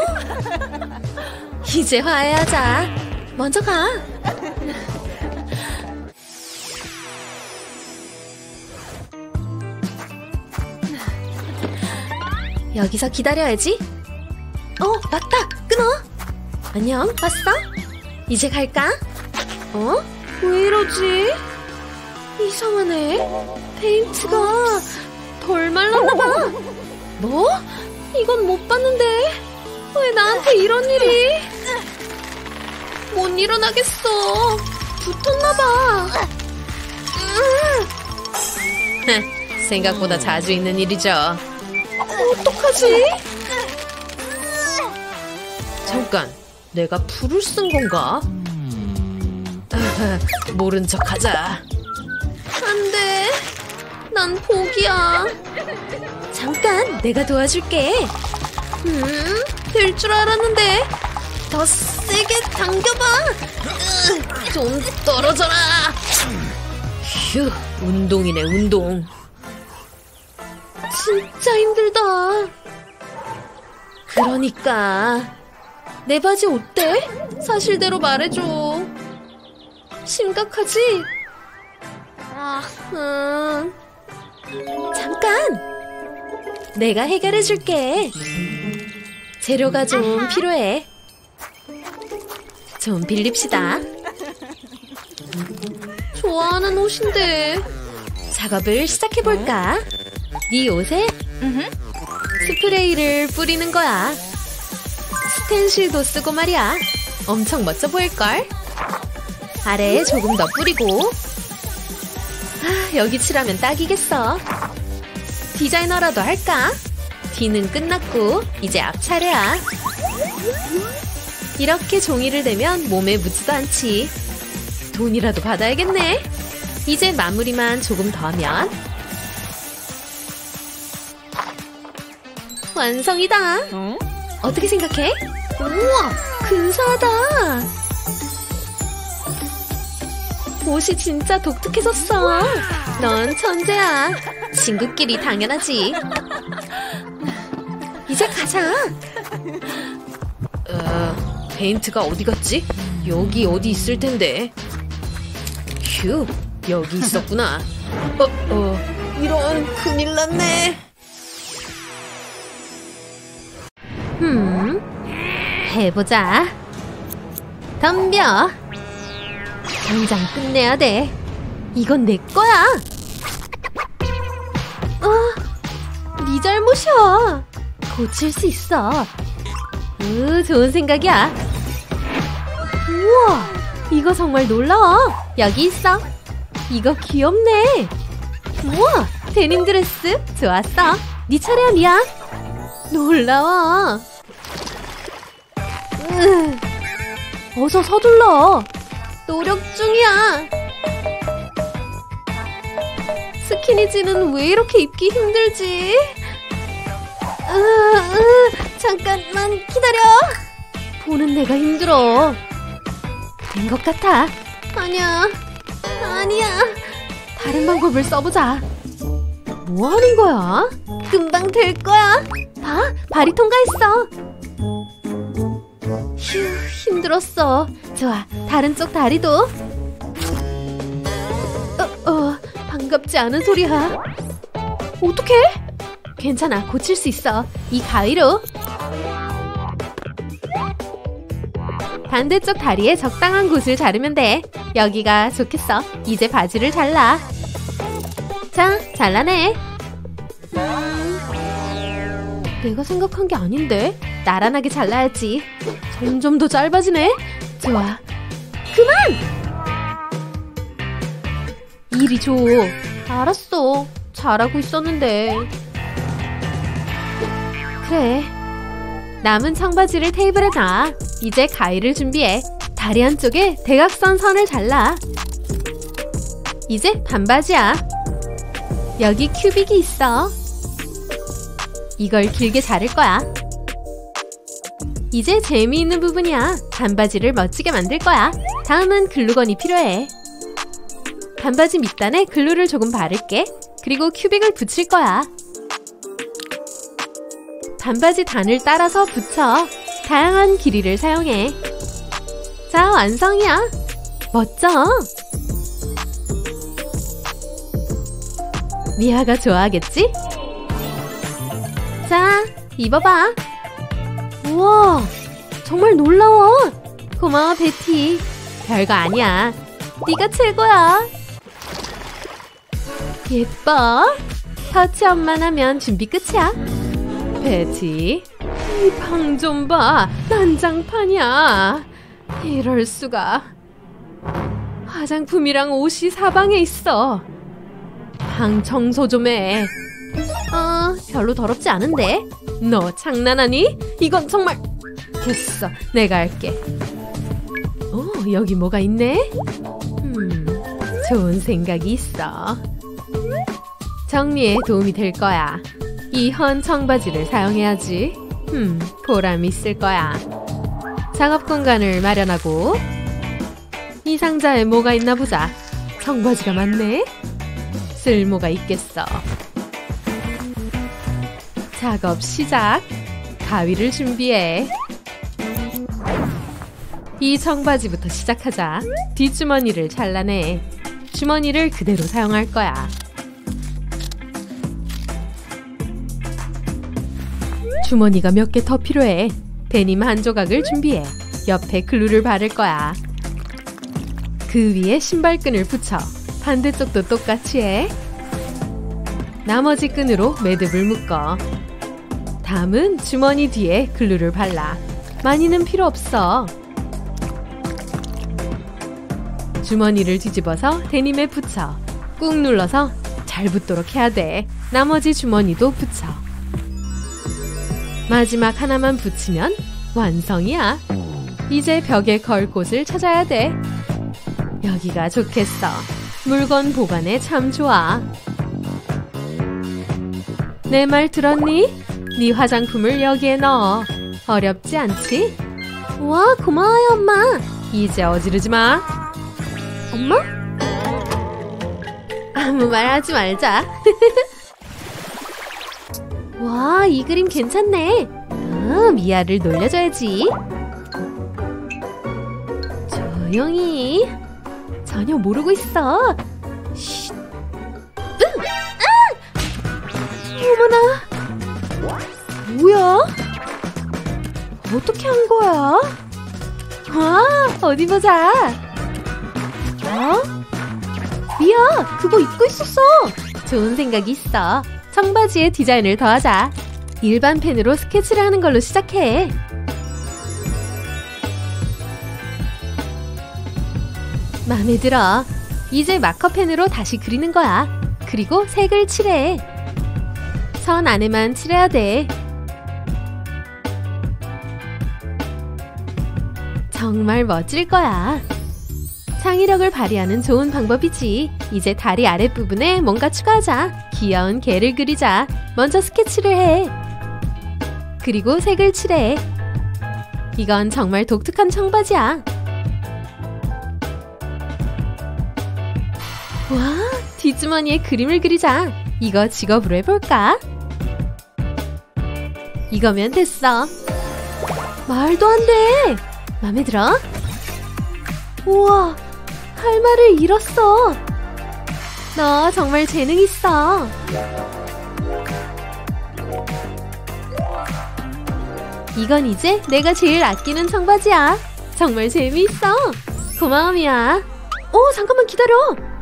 이제 화해하자. 먼저 가. 여기서 기다려야지. 맞다. 끊어. 안녕, 왔어? 이제 갈까? 왜 이러지? 이상하네. 페인트가 덜 말랐나봐. 뭐? 이건 못 봤는데. 왜 나한테 이런 일이? 못 일어나겠어. 붙었나봐. 생각보다 자주 있는 일이죠. 어떡하지? 잠깐, 내가 풀을 쓴 건가? 모른 척하자. 안 돼. 난 포기야. 잠깐, 내가 도와줄게. 될 줄 알았는데. 더 세게 당겨봐. 좀 떨어져라. 휴, 운동이네, 운동. 진짜 힘들다. 그러니까 내 바지 어때? 사실대로 말해줘. 심각하지? 잠깐! 내가 해결해줄게. 재료가 좀 필요해. 좀 빌립시다. 좋아하는 옷인데. 작업을 시작해볼까? 네 옷에 스프레이를 뿌리는 거야. 스텐실도 쓰고 말이야. 엄청 멋져 보일걸? 아래에 조금 더 뿌리고. 여기 칠하면 딱이겠어. 디자이너라도 할까? 뒤는 끝났고 이제 앞 차례야. 이렇게 종이를 대면 몸에 묻지도 않지. 돈이라도 받아야겠네. 이제 마무리만 조금 더 하면 완성이다. 어떻게 생각해? 우와, 근사하다. 옷이 진짜 독특해졌어. 넌 천재야. 친구끼리 당연하지. 이제 가자. 페인트가 어디 갔지? 여기 어디 있을 텐데. 휴, 여기 있었구나. 이런, 큰일 났네. 해보자. 덤벼. 당장 끝내야 돼. 이건 내 거야. 네 잘못이야. 고칠 수 있어. 좋은 생각이야. 우와, 이거 정말 놀라워. 여기 있어. 이거 귀엽네. 우와, 데님 드레스 좋았어. 네 차례야, 미야. 놀라워. 어서 서둘러. 노력 중이야. 스키니지는 왜 이렇게 입기 힘들지? 잠깐만 기다려. 보는 내가 힘들어. 된 것 같아. 아니야. 다른 방법을 써보자. 뭐 하는 거야? 금방 될 거야. 봐, 발이 통과했어. 휴, 힘들었어. 좋아, 다른 쪽 다리도. 반갑지 않은 소리야. 어떡해? 괜찮아, 고칠 수 있어. 이 가위로. 반대쪽 다리에 적당한 곳을 자르면 돼. 여기가 좋겠어. 이제 바지를 잘라. 자, 잘라내. 내가 생각한 게 아닌데. 나란하게 잘라야지. 점점 더 짧아지네. 좋아. 그만! 이리 줘. 알았어. 잘하고 있었는데. 그래. 남은 청바지를 테이블에 놔. 이제 가위를 준비해. 다리 한쪽에 대각선 선을 잘라. 이제 반바지야. 여기 큐빅이 있어. 이걸 길게 자를 거야. 이제 재미있는 부분이야. 반바지를 멋지게 만들 거야. 다음은 글루건이 필요해. 반바지 밑단에 글루를 조금 바를게. 그리고 큐빅을 붙일 거야. 반바지 단을 따라서 붙여. 다양한 길이를 사용해. 자, 완성이야. 멋져. 미아가 좋아하겠지? 자, 입어봐. 우와, 정말 놀라워. 고마워, 베티. 별거 아니야. 네가 최고야. 예뻐. 터치업만 하면 준비 끝이야. 베티, 이 방 좀 봐. 난장판이야. 이럴 수가. 화장품이랑 옷이 사방에 있어. 방 청소 좀 해. 별로 더럽지 않은데? 너 장난하니? 이건 정말... 됐어, 내가 할게. 여기 뭐가 있네? 좋은 생각이 있어. 정리에 도움이 될 거야. 이 헌 청바지를 사용해야지. 보람 있을 거야. 작업 공간을 마련하고 이 상자에 뭐가 있나 보자. 청바지가 많네. 쓸모가 있겠어. 작업 시작. 가위를 준비해. 이 청바지부터 시작하자. 뒷주머니를 잘라내. 주머니를 그대로 사용할 거야. 주머니가 몇 개 더 필요해. 데님 한 조각을 준비해. 옆에 글루를 바를 거야. 그 위에 신발끈을 붙여. 반대쪽도 똑같이 해. 나머지 끈으로 매듭을 묶어. 다음은 주머니 뒤에 글루를 발라. 많이는 필요 없어. 주머니를 뒤집어서 데님에 붙여. 꾹 눌러서 잘 붙도록 해야 돼. 나머지 주머니도 붙여. 마지막 하나만 붙이면 완성이야. 이제 벽에 걸 곳을 찾아야 돼. 여기가 좋겠어. 물건 보관에 참 좋아. 내 말 들었니? 네 화장품을 여기에 넣어. 어렵지 않지? 와, 고마워요, 엄마. 이제 어지르지 마. 엄마? 아무 말 하지 말자. 와, 이 그림 괜찮네. 미아를 놀려줘야지. 조용히. 전혀 모르고 있어. 쉿. 어머나. 뭐야? 어떻게 한 거야? 와, 어디 보자. 미아, 그거 입고 있었어. 좋은 생각이 있어. 청바지에 디자인을 더하자. 일반 펜으로 스케치를 하는 걸로 시작해. 마음에 들어. 이제 마커펜으로 다시 그리는 거야. 그리고 색을 칠해. 선 안에만 칠해야 돼. 정말 멋질 거야. 창의력을 발휘하는 좋은 방법이지. 이제 다리 아랫부분에 뭔가 추가하자. 귀여운 개를 그리자. 먼저 스케치를 해. 그리고 색을 칠해. 이건 정말 독특한 청바지야. 와, 뒷주머니에 그림을 그리자. 이거 직업으로 해볼까? 이거면 됐어. 말도 안 돼. 맘에 들어? 우와, 할 말을 잃었어. 너 정말 재능 있어. 이건 이제 내가 제일 아끼는 청바지야. 정말 재미있어. 고마워, 미아. 잠깐만 기다려.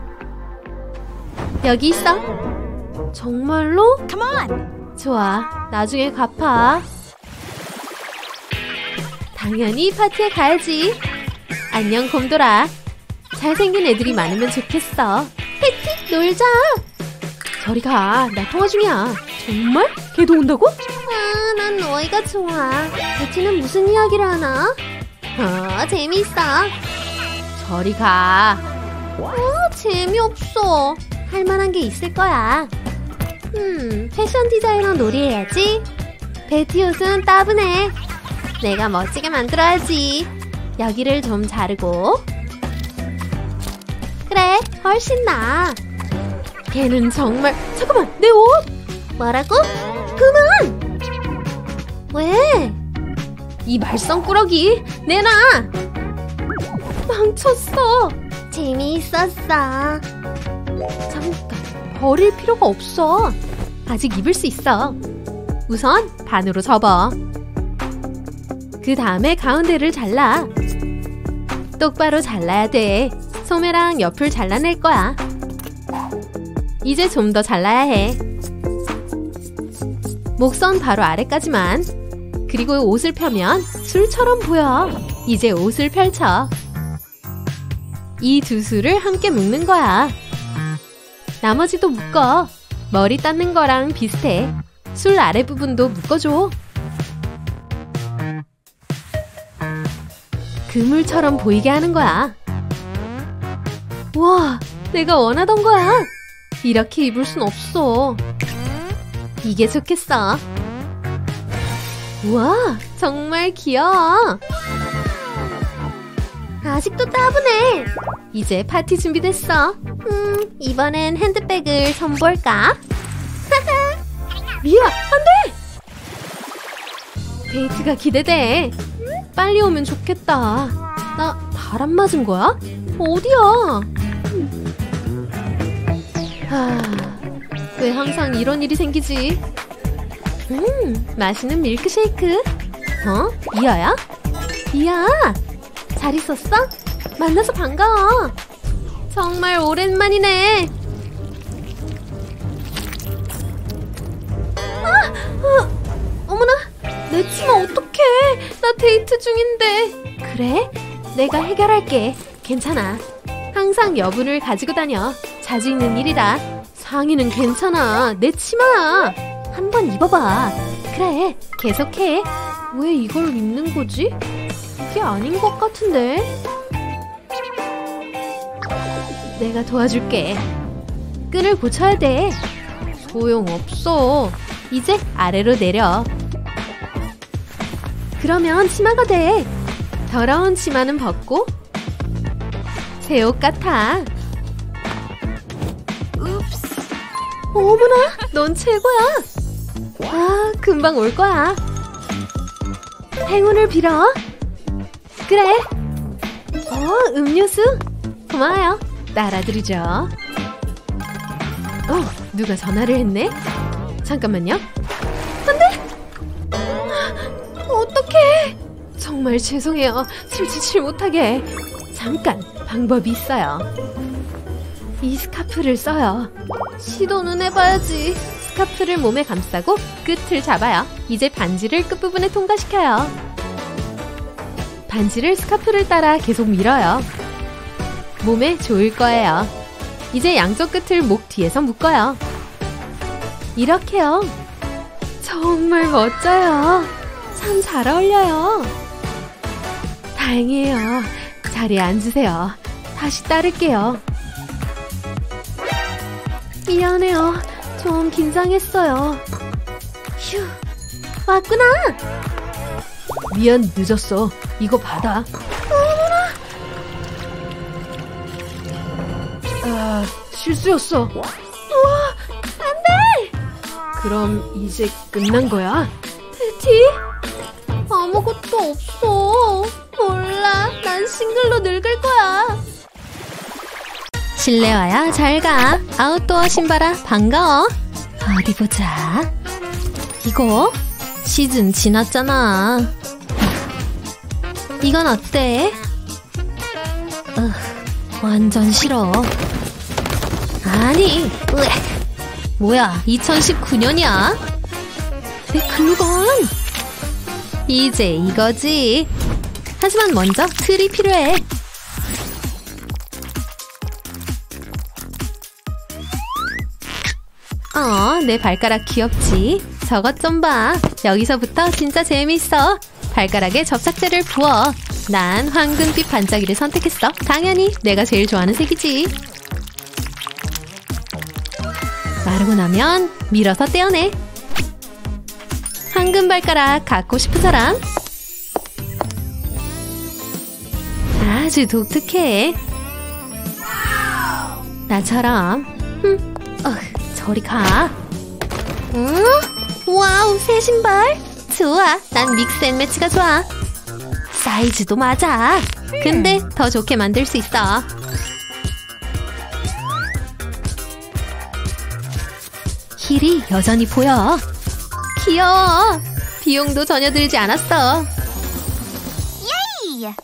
여기 있어. 정말로? Come on! 좋아, 나중에 갚아. 당연히 파티에 가야지. 안녕, 곰돌아. 잘생긴 애들이 많으면 좋겠어. 패티, 놀자. 저리 가. 나 통화 중이야. 정말? 걔도 온다고? 난 너희가 좋아. 패티는 무슨 이야기를 하나? 재미있어. 저리 가. 재미없어. 할 만한 게 있을 거야. 패션 디자이너 놀이해야지. 베티 옷은 따분해. 내가 멋지게 만들어야지. 여기를 좀 자르고. 그래, 훨씬 나아. 걔는 정말... 잠깐만, 내 옷! 뭐라고? 그만! 왜? 이 말썽꾸러기 내놔! 망쳤어. 재미있었어. 잠깐, 버릴 필요가 없어. 아직 입을 수 있어. 우선 반으로 접어. 그 다음에 가운데를 잘라. 똑바로 잘라야 돼. 소매랑 옆을 잘라낼 거야. 이제 좀 더 잘라야 해. 목선 바로 아래까지만. 그리고 옷을 펴면 술처럼 보여. 이제 옷을 펼쳐. 이 두 술을 함께 묶는 거야. 나머지도 묶어. 머리 닦는 거랑 비슷해. 술 아래 부분도 묶어줘. 그물처럼 보이게 하는 거야. 와, 내가 원하던 거야. 이렇게 입을 순 없어. 이게 좋겠어. 우와, 정말 귀여워. 아직도 따분해. 이제 파티 준비됐어. 이번엔 핸드백을 선볼까? 미야, 안 돼! 데이트가 기대돼. 빨리 오면 좋겠다. 나 바람 맞은 거야? 어디야? 왜 항상 이런 일이 생기지? 맛있는 밀크쉐이크. 미아야? 미야, 잘 있었어? 만나서 반가워. 정말 오랜만이네. 어머나, 내 치마 어떡해. 나 데이트 중인데. 그래? 내가 해결할게. 괜찮아. 항상 여분을 가지고 다녀. 자주 있는 일이라. 상의는 괜찮아. 내 치마야. 한번 입어봐. 그래, 계속해. 왜 이걸 입는 거지? 이게 아닌 것 같은데. 내가 도와줄게. 끈을 고쳐야 돼. 소용없어. 이제 아래로 내려. 그러면 치마가 돼. 더러운 치마는 벗고 새 옷 같아. 어머나, 넌 최고야. 금방 올 거야. 행운을 빌어. 그래. 음료수. 고마워요. 따라드리죠. 누가 전화를 했네? 잠깐만요. 안 돼! 어떡해! 정말 죄송해요. 칠치칠 못하게. 잠깐, 방법이 있어요. 이 스카프를 써요. 시도는 해봐야지. 스카프를 몸에 감싸고 끝을 잡아요. 이제 반지를 끝부분에 통과시켜요. 반지를 스카프를 따라 계속 밀어요. 몸에 조일 거예요. 이제 양쪽 끝을 목 뒤에서 묶어요. 이렇게요. 정말 멋져요. 참 잘 어울려요. 다행이에요. 자리에 앉으세요. 다시 따를게요. 미안해요. 좀 긴장했어요. 휴, 왔구나. 미안, 늦었어. 이거 받아. 실수였어. 우와, 안 돼! 그럼 이제 끝난 거야? 베티? 아무것도 없어. 몰라, 난 싱글로 늙을 거야. 실내 와야 잘 가. 아웃도어 신발아, 반가워. 어디 보자. 이거 시즌 지났잖아. 이건 어때? 완전 싫어. 아니, 뭐야, 2019년이야? 내 글루건. 이제 이거지. 하지만 먼저 틀이 필요해. 내 발가락 귀엽지? 저것 좀 봐. 여기서부터 진짜 재미있어. 발가락에 접착제를 부어. 난 황금빛 반짝이를 선택했어. 당연히 내가 제일 좋아하는 색이지. 마르고 나면 밀어서 떼어내. 황금 발가락 갖고 싶은 사람? 아주 독특해. 나처럼. 저리 가. 와우, 새 신발. 좋아, 난 믹스 앤 매치가 좋아. 사이즈도 맞아. 근데 더 좋게 만들 수 있어. 힐이 여전히 보여. 귀여워. 비용도 전혀 들지 않았어. 예이!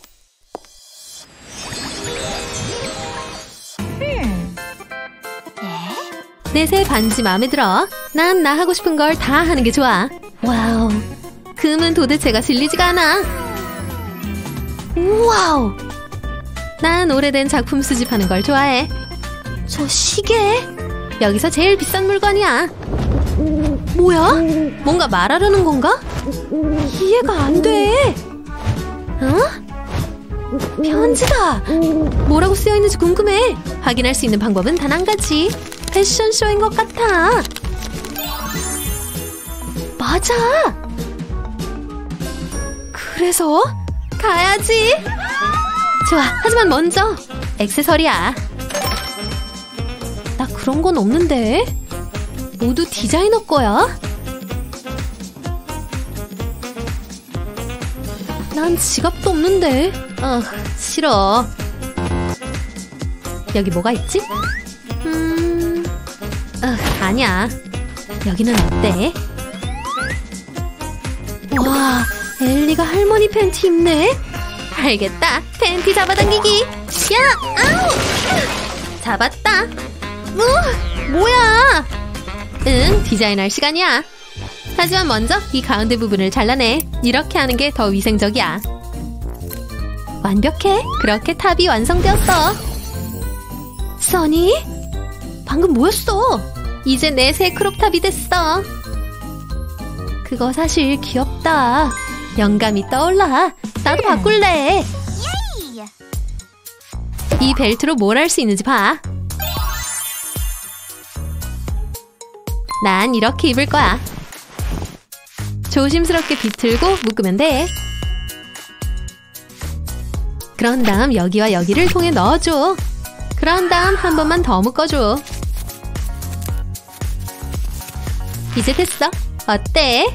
내 새 반지 마음에 들어. 난 나 하고 싶은 걸 다 하는 게 좋아. 와우, 금은 도대체가 질리지가 않아. 와우, 난 오래된 작품 수집하는 걸 좋아해. 저 시계? 여기서 제일 비싼 물건이야. 뭐야? 뭔가 말하려는 건가? 이해가 안 돼. 편지다. 뭐라고 쓰여있는지 궁금해. 확인할 수 있는 방법은 단 한 가지. 패션쇼인 것 같아. 맞아. 그래서 가야지. 좋아, 하지만 먼저 액세서리야. 나 그런 건 없는데. 모두 디자이너 거야? 난 지갑도 없는데. 싫어. 여기 뭐가 있지? 아니야. 여기는 어때? 와, 엘리가 할머니 팬티 입네? 알겠다. 팬티 잡아당기기. 야! 아우! 잡았다. 뭐야? 응, 디자인할 시간이야. 하지만 먼저 이 가운데 부분을 잘라내. 이렇게 하는 게 더 위생적이야. 완벽해. 그렇게 탑이 완성되었어. 써니? 방금 뭐였어? 이제 내 새 크롭탑이 됐어. 그거 사실 귀엽다. 영감이 떠올라. 나도 바꿀래. 이 벨트로 뭘 할 수 있는지 봐. 난 이렇게 입을 거야. 조심스럽게 비틀고 묶으면 돼. 그런 다음 여기와 여기를 통에 넣어줘. 그런 다음 한 번만 더 묶어줘. 이제 됐어. 어때?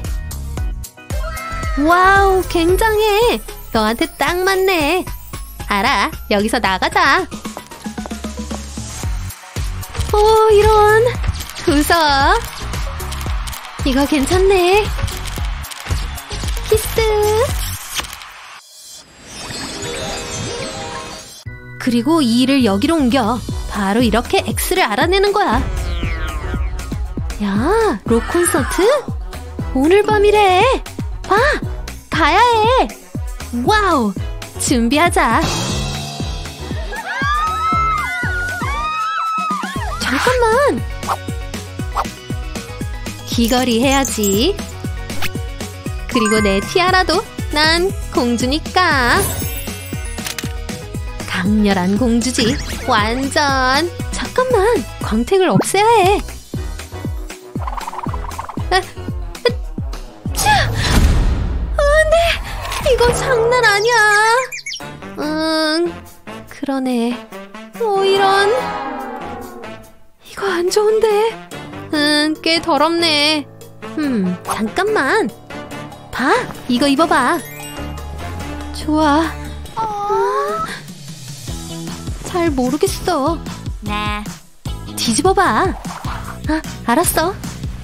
와우, 굉장해. 너한테 딱 맞네. 알아, 여기서 나가자. 이런. 웃어. 이거 괜찮네. 키스. 그리고 이 일을 여기로 옮겨. 바로 이렇게 X를 알아내는 거야. 야, 록 콘서트? 오늘 밤이래. 봐, 가야 해. 와우, 준비하자. 잠깐만. 귀걸이 해야지. 그리고 내 티아라도. 난 공주니까. 강렬한 공주지. 완전. 잠깐만, 광택을 없애야 해. 네, 이거 장난 아니야. 그러네. 이런. 이거 안 좋은데. 꽤 더럽네. 잠깐만. 봐, 이거 입어봐. 좋아. 잘 모르겠어. 뒤집어봐. 알았어.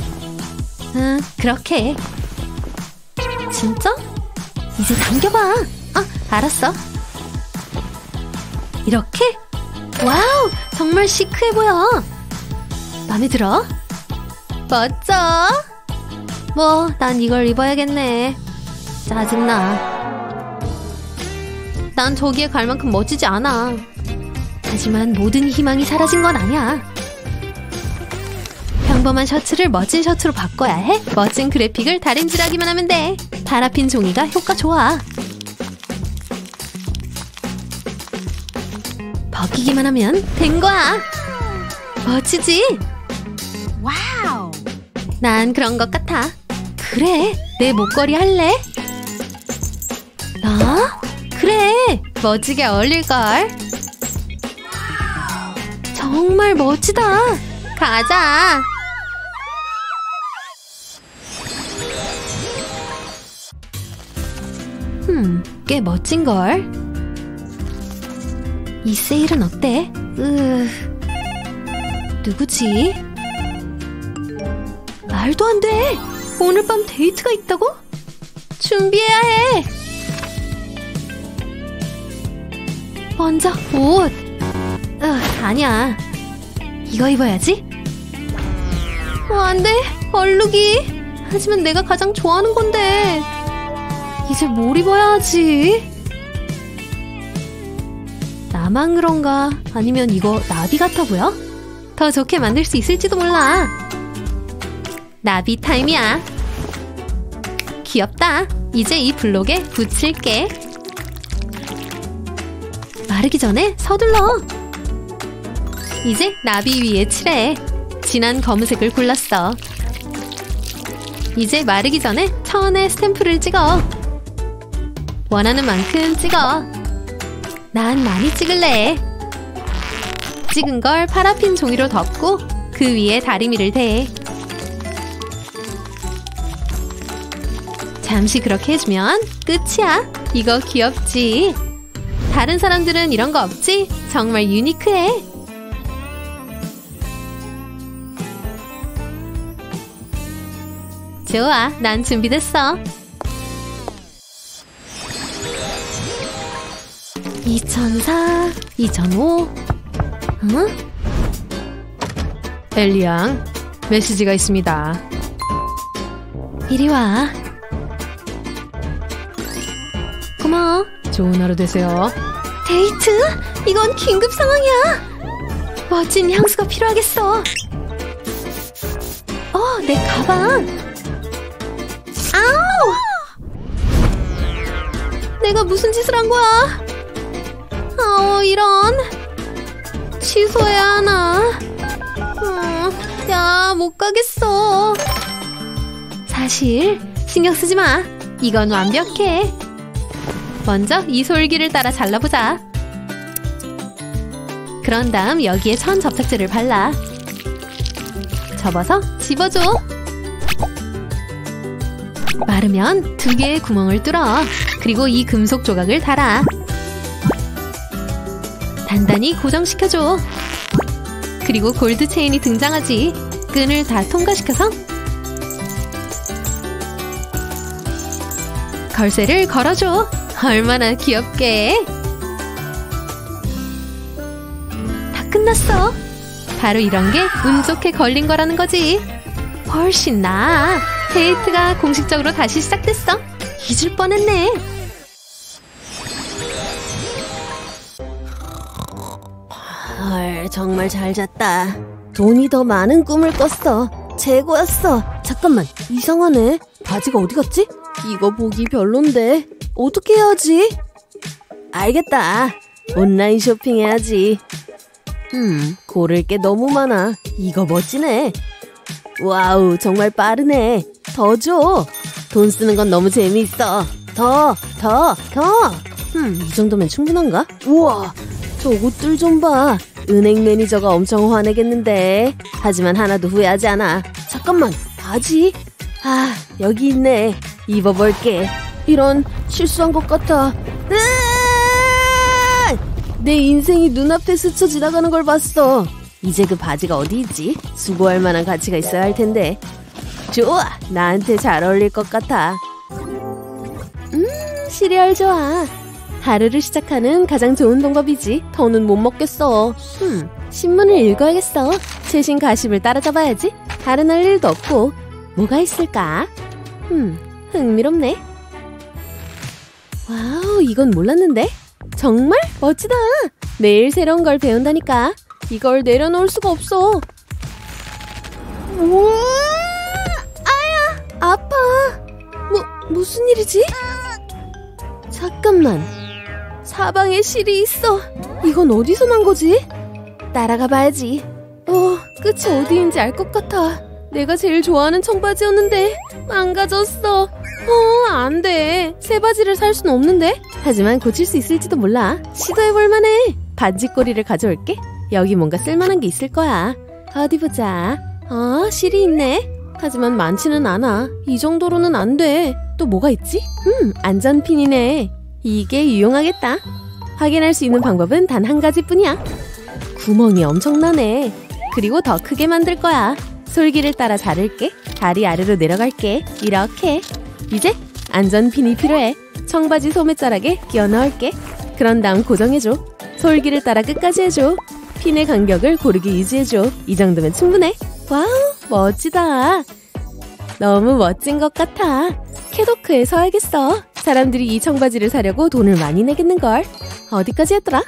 그렇게. 진짜? 이제 당겨봐. 알았어. 이렇게? 와우, 정말 시크해 보여. 마음에 들어? 멋져. 뭐, 난 이걸 입어야겠네. 짜증나. 난 저기에 갈 만큼 멋지지 않아. 하지만 모든 희망이 사라진 건 아니야. 평범한 셔츠를 멋진 셔츠로 바꿔야 해. 멋진 그래픽을 다림질하기만 하면 돼. 파라핀 종이가 효과 좋아. 벗기기만 하면 된 거야. 멋지지? 와우. 난 그런 것 같아. 그래, 내 목걸이 할래? 나? 그래, 멋지게 어울릴걸. 정말 멋지다. 가자. 꽤 멋진걸. 이 세일은 어때? 누구지? 말도 안 돼. 오늘 밤 데이트가 있다고? 준비해야 해. 먼저 옷. 아니야. 이거 입어야지. 안 돼. 얼룩이. 하지만 내가 가장 좋아하는 건데. 이제 뭘 입어야 하지? 나만 그런가? 아니면 이거 나비 같아 보여? 더 좋게 만들 수 있을지도 몰라. 나비 타임이야. 귀엽다. 이제 이 블록에 붙일게. 마르기 전에 서둘러. 이제 나비 위에 칠해. 진한 검은색을 골랐어. 이제 마르기 전에 천에 스탬프를 찍어. 원하는 만큼 찍어. 난 많이 찍을래. 찍은 걸 파라핀 종이로 덮고 그 위에 다리미를 대. 잠시 그렇게 해주면 끝이야. 이거 귀엽지? 다른 사람들은 이런 거 없지? 정말 유니크해. 좋아, 난 준비됐어. 2004, 2005. 응? 엘리 양, 메시지가 있습니다. 이리 와. 고마워. 좋은 하루 되세요. 데이트? 이건 긴급 상황이야. 멋진 향수가 필요하겠어. 내 가방. 아우! 내가 무슨 짓을 한 거야? 이런. 취소해야 하나? 야, 못 가겠어. 사실 신경 쓰지 마. 이건 완벽해. 먼저 이 솔기를 따라 잘라보자. 그런 다음 여기에 천 접착제를 발라. 접어서 집어줘. 마르면 2개의 구멍을 뚫어. 그리고 이 금속 조각을 달아. 단단히 고정시켜줘. 그리고 골드 체인이 등장하지. 끈을 다 통과시켜서 걸쇠를 걸어줘. 얼마나 귀엽게. 다 끝났어. 바로 이런 게 운 좋게 걸린 거라는 거지. 훨씬 나아. 데이트가 공식적으로 다시 시작됐어. 잊을 뻔했네. 헐, 정말 잘 잤다. 돈이 더 많은 꿈을 꿨어. 최고였어. 잠깐만, 이상하네. 바지가 어디 갔지? 이거 보기 별론데. 어떻게 해야지? 알겠다. 온라인 쇼핑해야지. 고를 게 너무 많아. 이거 멋지네. 와우, 정말 빠르네. 더 줘. 돈 쓰는 건 너무 재미있어. 더. 이 정도면 충분한가? 우와, 저 옷들 좀 봐. 은행 매니저가 엄청 화내겠는데. 하지만 하나도 후회하지 않아. 잠깐만, 바지? 여기 있네. 입어볼게. 이런, 실수한 것 같아. 내 인생이 눈앞에 스쳐 지나가는 걸 봤어. 이제 그 바지가 어디 있지? 수고할 만한 가치가 있어야 할 텐데. 좋아, 나한테 잘 어울릴 것 같아. 시리얼 좋아. 하루를 시작하는 가장 좋은 방법이지. 더는 못 먹겠어. 신문을 읽어야겠어. 최신 가십을 따라잡아야지. 다른 할 일도 없고. 뭐가 있을까? 흥미롭네. 와우, 이건 몰랐는데? 정말 멋지다. 매일 새로운 걸 배운다니까. 이걸 내려놓을 수가 없어. 우와, 아야, 아파. 무슨 일이지? 잠깐만, 사방에 실이 있어. 이건 어디서 난 거지? 따라가 봐야지. 끝이 어디인지 알 것 같아. 내가 제일 좋아하는 청바지였는데 망가졌어. 안 돼. 새 바지를 살 순 없는데. 하지만 고칠 수 있을지도 몰라. 시도해볼 만해. 반지꼬리를 가져올게. 여기 뭔가 쓸만한 게 있을 거야. 어디 보자. 실이 있네. 하지만 많지는 않아. 이 정도로는 안 돼. 또 뭐가 있지? 안전핀이네. 이게 유용하겠다. 확인할 수 있는 방법은 단 한 가지뿐이야. 구멍이 엄청나네. 그리고 더 크게 만들 거야. 솔기를 따라 자를게. 다리 아래로 내려갈게. 이렇게. 이제 안전핀이 필요해. 청바지 소매자락에 끼워 넣을게. 그런 다음 고정해줘. 솔기를 따라 끝까지 해줘. 핀의 간격을 고르게 유지해줘. 이 정도면 충분해. 와우, 멋지다. 너무 멋진 것 같아. 캐도크에 서야겠어. 사람들이 이 청바지를 사려고 돈을 많이 내겠는걸. 어디까지 했더라?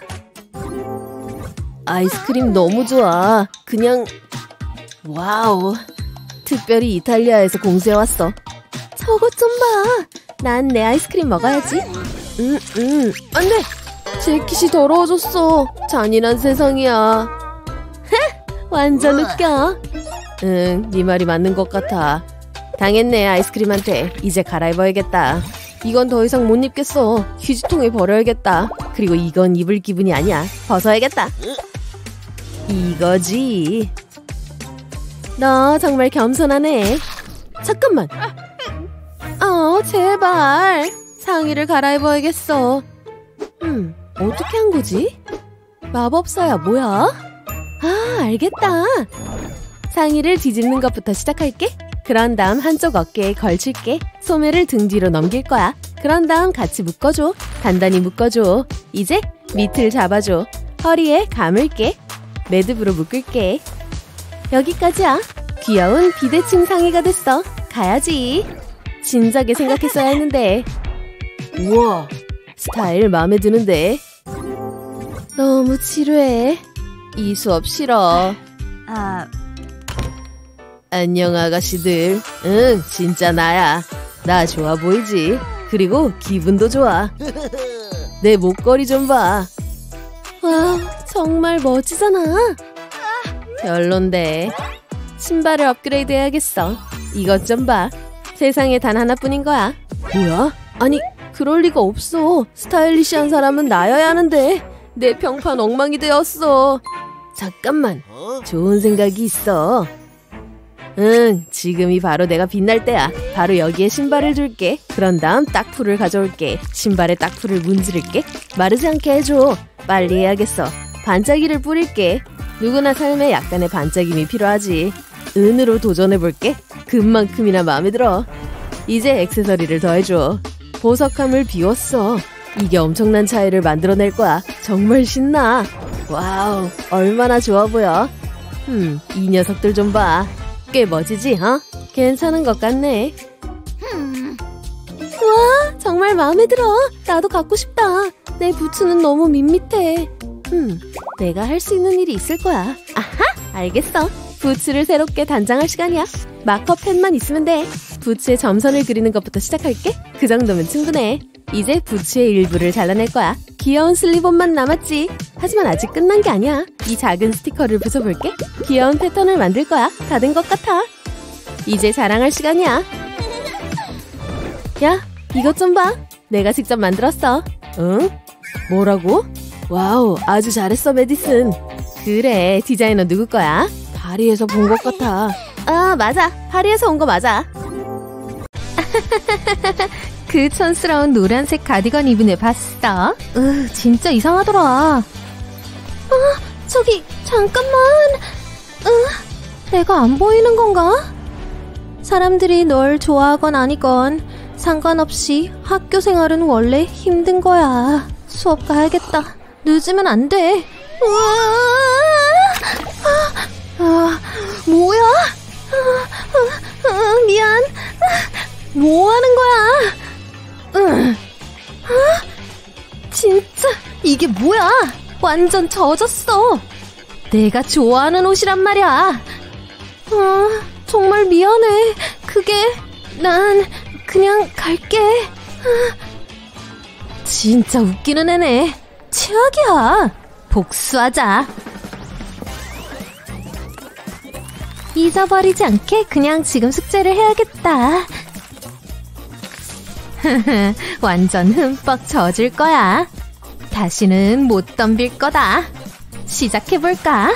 아이스크림 너무 좋아. 그냥 와우. 특별히 이탈리아에서 공수해왔어. 저것 좀 봐. 난 내 아이스크림 먹어야지. 안돼. 재킷이 더러워졌어. 잔인한 세상이야. 완전 웃겨. 네 말이 맞는 것 같아. 당했네, 아이스크림한테. 이제 갈아입어야겠다. 이건 더 이상 못 입겠어. 휴지통에 버려야겠다. 그리고 이건 입을 기분이 아니야. 벗어야겠다. 이거지. 너 정말 겸손하네. 잠깐만. 제발. 상의를 갈아입어야겠어. 어떻게 한 거지? 마법사야 뭐야? 알겠다. 상의를 뒤집는 것부터 시작할게. 그런 다음 한쪽 어깨에 걸칠게. 소매를 등 뒤로 넘길 거야. 그런 다음 같이 묶어줘. 단단히 묶어줘. 이제 밑을 잡아줘. 허리에 감을게. 매듭으로 묶을게. 여기까지야. 귀여운 비대칭 상의가 됐어. 가야지. 진작에 생각했어야 했는데. 우와, 스타일 마음에 드는데. 너무 지루해. 이 수업 싫어. 안녕 아가씨들. 응, 진짜 나야. 나 좋아 보이지? 그리고 기분도 좋아. 내 목걸이 좀 봐. 와, 정말 멋지잖아. 별론데. 신발을 업그레이드 해야겠어. 이것 좀 봐. 세상에 단 하나뿐인 거야. 뭐야? 아니, 그럴 리가 없어. 스타일리시한 사람은 나여야 하는데. 내 평판 엉망이 되었어. 잠깐만. 좋은 생각이 있어. 응, 지금이 바로 내가 빛날 때야. 바로 여기에 신발을 줄게. 그런 다음 딱풀을 가져올게. 신발에 딱풀을 문지를게. 마르지 않게 해줘. 빨리 해야겠어. 반짝이를 뿌릴게. 누구나 삶에 약간의 반짝임이 필요하지. 은으로 도전해볼게. 금만큼이나 마음에 들어. 이제 액세서리를 더해줘. 보석함을 비웠어. 이게 엄청난 차이를 만들어낼 거야. 정말 신나. 와우, 얼마나 좋아 보여. 이 녀석들 좀 봐. 꽤 멋지지, 어? 괜찮은 것 같네. 와, 정말 마음에 들어. 나도 갖고 싶다. 내 부츠는 너무 밋밋해. 내가 할 수 있는 일이 있을 거야. 아하, 알겠어. 부츠를 새롭게 단장할 시간이야. 마커 펜만 있으면 돼. 부츠에 점선을 그리는 것부터 시작할게. 그 정도면 충분해. 이제 부츠의 일부를 잘라낼 거야. 귀여운 슬리본만 남았지. 하지만 아직 끝난 게 아니야. 이 작은 스티커를 붙여볼게. 귀여운 패턴을 만들 거야. 다 된 것 같아. 이제 자랑할 시간이야. 야, 이것 좀 봐. 내가 직접 만들었어. 응? 뭐라고? 와우, 아주 잘했어, 메디슨. 그래, 디자이너 누구 거야? 파리에서 본 것 같아. 아, 맞아. 파리에서 온 거 맞아. 그 촌스러운 노란색 가디건 입은 애 봤어? 진짜 이상하더라. 저기 잠깐만. 내가 안 보이는 건가? 사람들이 널 좋아하건 아니건 상관없이 학교 생활은 원래 힘든 거야. 수업 가야겠다. 늦으면 안 돼. 뭐야? 미안. 뭐 하는 거야? 진짜 이게 뭐야? 완전 젖었어. 내가 좋아하는 옷이란 말이야. 정말 미안해. 난 그냥 갈게. 진짜 웃기는 애네. 최악이야. 복수하자. 잊어버리지 않게 그냥 지금 숙제를 해야겠다. 완전 흠뻑 젖을 거야. 다시는 못 덤빌 거다. 시작해볼까?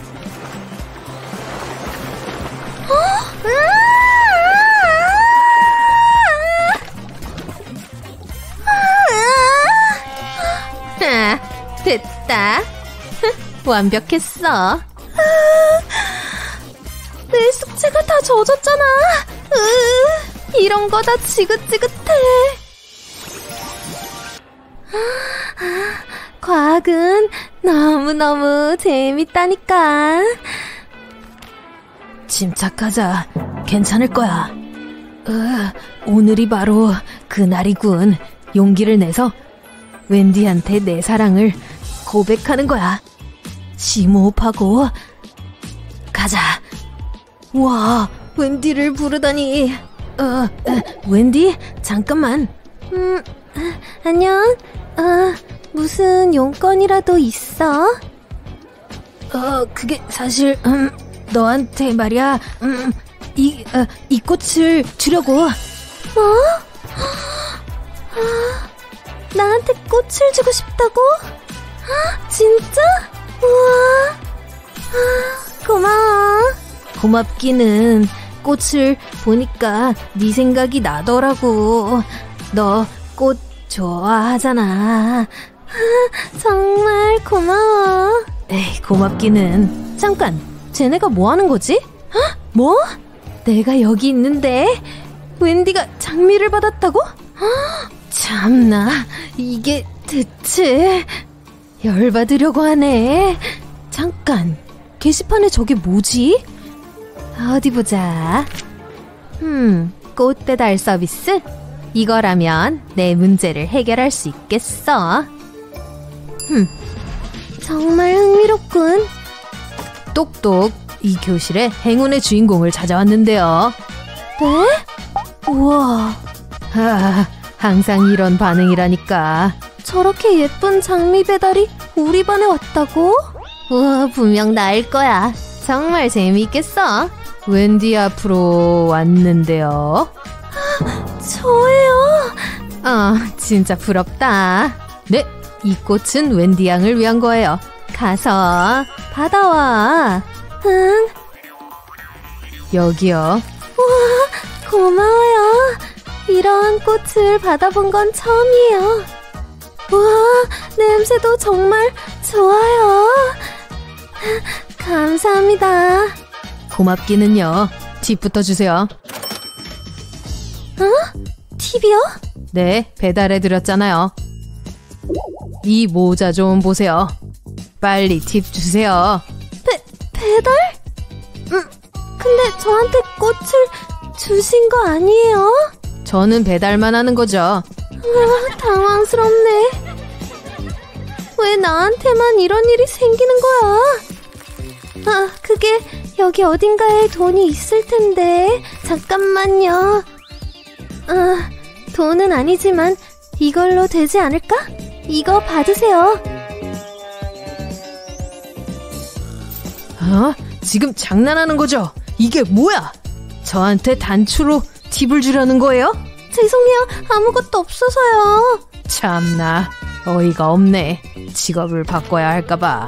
됐다. 완벽했어. 내 숙제가 다 젖었잖아. 이런 거 다 지긋지긋해. 과학은 너무너무 재밌다니까. 침착하자. 괜찮을 거야. 오늘이 바로 그날이군. 용기를 내서 웬디한테 내 사랑을 고백하는 거야. 심호흡하고 가자. 와, 웬디를 부르다니. 웬디? 잠깐만. 안녕. 무슨 용건이라도 있어? 그게 사실 너한테 말이야. 이 꽃을 주려고. 뭐? 나한테 꽃을 주고 싶다고? 진짜? 우와. 고마워. 고맙기는 꽃을 보니까 네 생각이 나더라고. 너 꽃 좋아하잖아. 정말 고마워. 에이, 고맙기는. 잠깐, 쟤네가 뭐 하는 거지? 뭐? 내가 여기 있는데 웬디가 장미를 받았다고? 참나, 이게 대체. 열받으려고 하네. 잠깐, 게시판에 저게 뭐지? 어디 보자. 꽃 배달 서비스? 이거라면 내 문제를 해결할 수 있겠어. 정말 흥미롭군. 똑똑, 이 교실에 행운의 주인공을 찾아왔는데요. 네? 우와. 항상 이런 반응이라니까. 저렇게 예쁜 장미 배달이 우리 반에 왔다고? 우와, 분명 나일 거야. 정말 재미있겠어. 웬디 앞으로 왔는데요. 저예요. 진짜 부럽다. 네, 이 꽃은 웬디 양을 위한 거예요. 가서 받아와. 응. 여기요. 우와, 고마워요. 이런 꽃을 받아본 건 처음이에요. 우와, 냄새도 정말 좋아요. 감사합니다. 고맙기는요. 팁부터 주세요. 팁이요? 네, 배달해드렸잖아요. 이 모자 좀 보세요. 빨리 팁 주세요. 배달? 근데 저한테 꽃을 주신 거 아니에요? 저는 배달만 하는 거죠. 당황스럽네. 왜 나한테만 이런 일이 생기는 거야? 그게 여기 어딘가에 돈이 있을 텐데. 잠깐만요. 돈은 아니지만 이걸로 되지 않을까? 이거 받으세요. 지금 장난하는 거죠? 이게 뭐야? 저한테 단추로 팁을 주려는 거예요? 죄송해요. 아무것도 없어서요. 참나, 어이가 없네. 직업을 바꿔야 할까봐.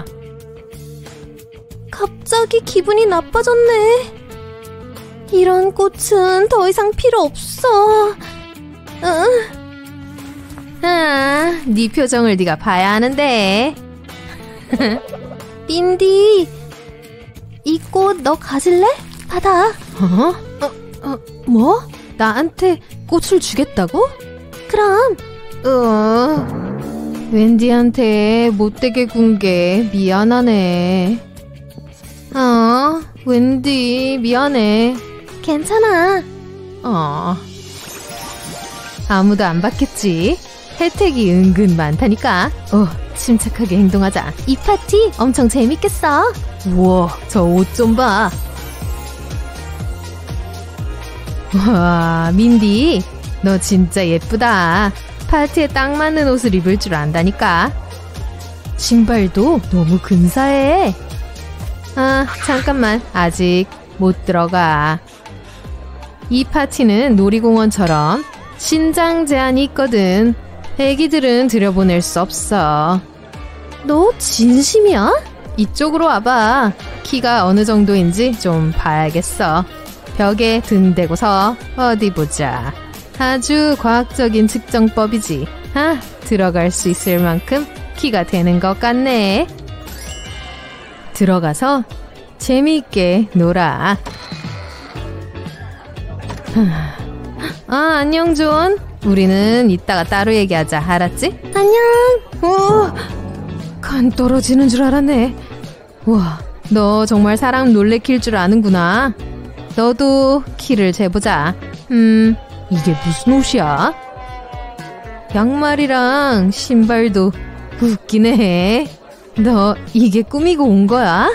갑자기 기분이 나빠졌네. 이런 꽃은 더 이상 필요 없어. 네 표정을 네가 봐야 하는데. 민디, 이 꽃 너 가질래? 받아. 뭐? 나한테 꽃을 주겠다고? 그럼. 웬디한테 못되게 군 게 미안하네. 웬디 미안해. 괜찮아. 아무도 안 받겠지. 혜택이 은근 많다니까. 침착하게 행동하자. 이 파티 엄청 재밌겠어. 우와, 저 옷 좀 봐. 와, 민디, 너 진짜 예쁘다. 파티에 딱 맞는 옷을 입을 줄 안다니까. 신발도 너무 근사해. 잠깐만, 아직 못 들어가. 이 파티는 놀이공원처럼 신장 제한이 있거든. 애기들은 들여보낼 수 없어. 너 진심이야? 이쪽으로 와봐. 키가 어느 정도인지 좀 봐야겠어. 벽에 등 대고서 어디 보자. 아주 과학적인 측정법이지. 들어갈 수 있을 만큼 키가 되는 것 같네. 들어가서 재미있게 놀아. 안녕 존. 우리는 이따가 따로 얘기하자. 알았지? 안녕. 간 떨어지는 줄 알았네. 우와, 너 정말 사람 놀래킬 줄 아는구나. 너도 키를 재보자. 이게 무슨 옷이야? 양말이랑 신발도 웃기네. 너 이게 꾸미고 온 거야?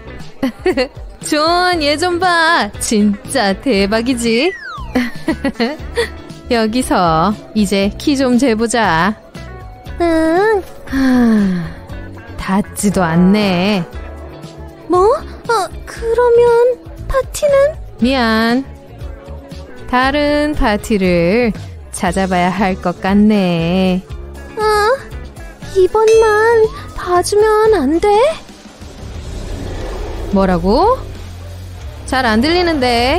존, 얘 좀 봐. 진짜 대박이지? 여기서 이제 키 좀 재보자. 응. 닿지도 않네. 뭐? 그러면 파티는? 미안. 다른 파티를 찾아봐야 할 것 같네. 이번만 봐주면 안 돼? 뭐라고? 잘 안 들리는데.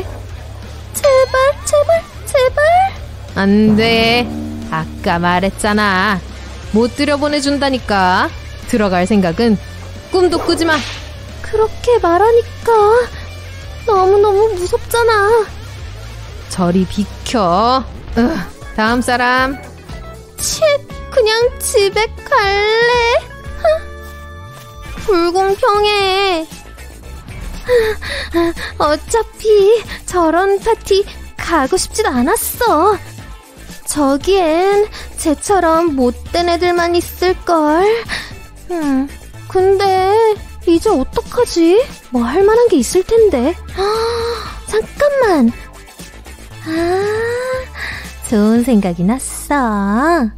제발. 안 돼. 아까 말했잖아. 못 들여보내준다니까. 들어갈 생각은 꿈도 꾸지 마. 그렇게 말하니까 너무너무 무섭잖아. 저리 비켜. 다음 사람. 그냥 집에 갈래. 불공평해. 어차피 저런 파티 가고 싶지도 않았어. 저기엔 쟤처럼 못된 애들만 있을걸. 근데 이제 어떡하지? 뭐 할 만한 게 있을 텐데. 잠깐만. 좋은 생각이 났어.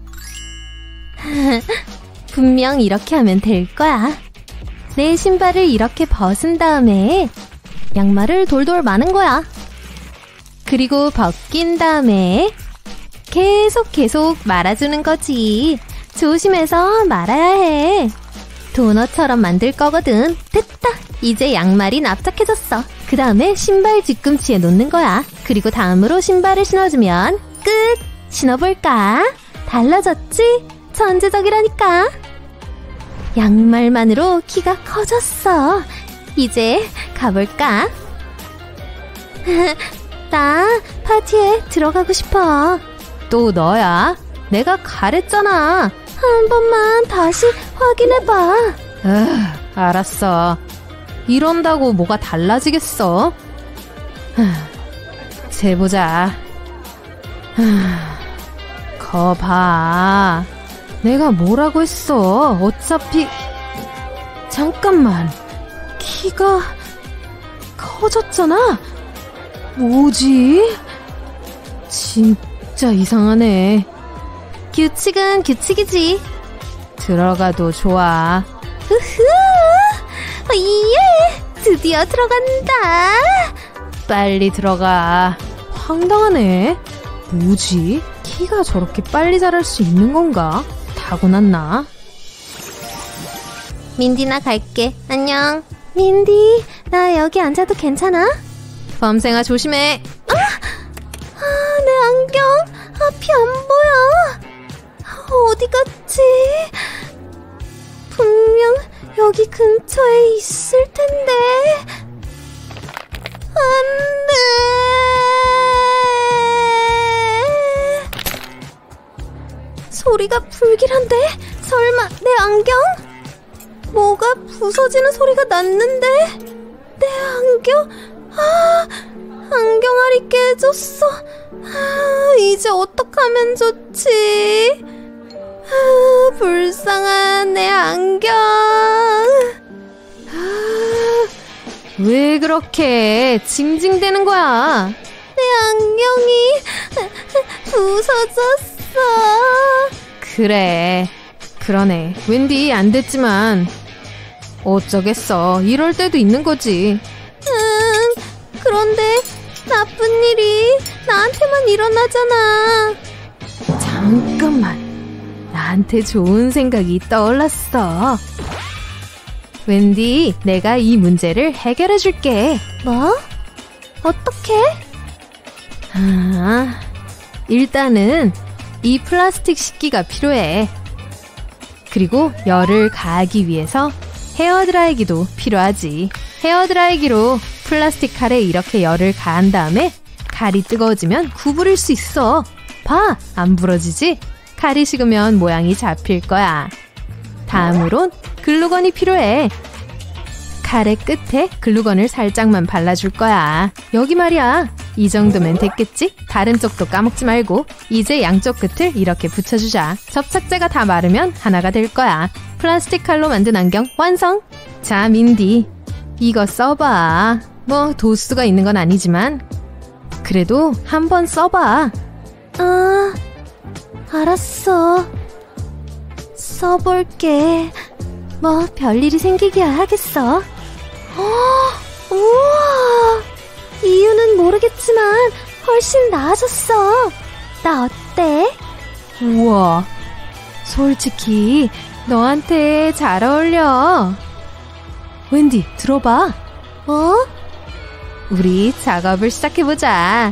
분명 이렇게 하면 될 거야. 내 신발을 이렇게 벗은 다음에 양말을 돌돌 마는 거야. 그리고 벗긴 다음에 계속 말아주는 거지. 조심해서 말아야 해. 도넛처럼 만들 거거든. 됐다. 이제 양말이 납작해졌어. 그 다음에 신발 뒤꿈치에 놓는 거야. 그리고 다음으로 신발을 신어주면 끝. 신어볼까? 달라졌지? 천재적이라니까. 양말만으로 키가 커졌어. 이제 가볼까? 나 파티에 들어가고 싶어. 또 너야? 내가 가랬잖아. 한 번만 다시 확인해봐. 알았어. 이런다고 뭐가 달라지겠어? 재보자. 거 봐. 내가 뭐라고 했어. 어차피. 잠깐만. 키가 커졌잖아. 뭐지? 진짜 이상하네. 규칙은 규칙이지. 들어가도 좋아. 예! 드디어 들어간다. 빨리 들어가. 황당하네. 뭐지? 키가 저렇게 빨리 자랄 수 있는 건가? 타고났나? 민디, 나 갈게. 안녕. 민디, 나 여기 앉아도 괜찮아? 범생아 조심해. 내 안경. 앞이 안 보여. 어디 갔지? 분명 여기 근처에 있을 텐데. 안 돼. 소리가 불길한데? 설마 내 안경? 뭐가 부서지는 소리가 났는데? 내 안경? 안경알이 깨졌어. 이제 어떡하면 좋지? 불쌍한 내 안경. 왜 그렇게 징징대는 거야? 내 안경이 부서졌어. 그래. 그러네. 웬디 안 됐지만 어쩌겠어. 이럴 때도 있는 거지. 그런데 나쁜 일이 나한테만 일어나잖아. 잠깐만. 나한테 좋은 생각이 떠올랐어. 웬디, 내가 이 문제를 해결해 줄게. 뭐? 어떻게? 일단은 이 플라스틱 식기가 필요해. 그리고 열을 가하기 위해서 헤어드라이기도 필요하지. 헤어드라이기로 플라스틱 칼에 이렇게 열을 가한 다음에 칼이 뜨거워지면 구부릴 수 있어. 봐, 안 부러지지? 칼이 식으면 모양이 잡힐 거야. 다음으론 글루건이 필요해. 칼의 끝에 글루건을 살짝만 발라줄 거야. 여기 말이야. 이 정도면 됐겠지? 다른 쪽도 까먹지 말고 이제 양쪽 끝을 이렇게 붙여주자. 접착제가 다 마르면 하나가 될 거야. 플라스틱 칼로 만든 안경 완성! 자, 민디. 이거 써봐. 뭐 도수가 있는 건 아니지만 그래도 한번 써봐. 알았어. 써볼게. 뭐 별일이 생기기야 하겠어. 우와! 이유는 모르겠지만 훨씬 나아졌어. 나 어때? 어때? 우와, 솔직히 너한테 잘 어울려. 웬디, 들어봐. 우리 작업을 시작해보자.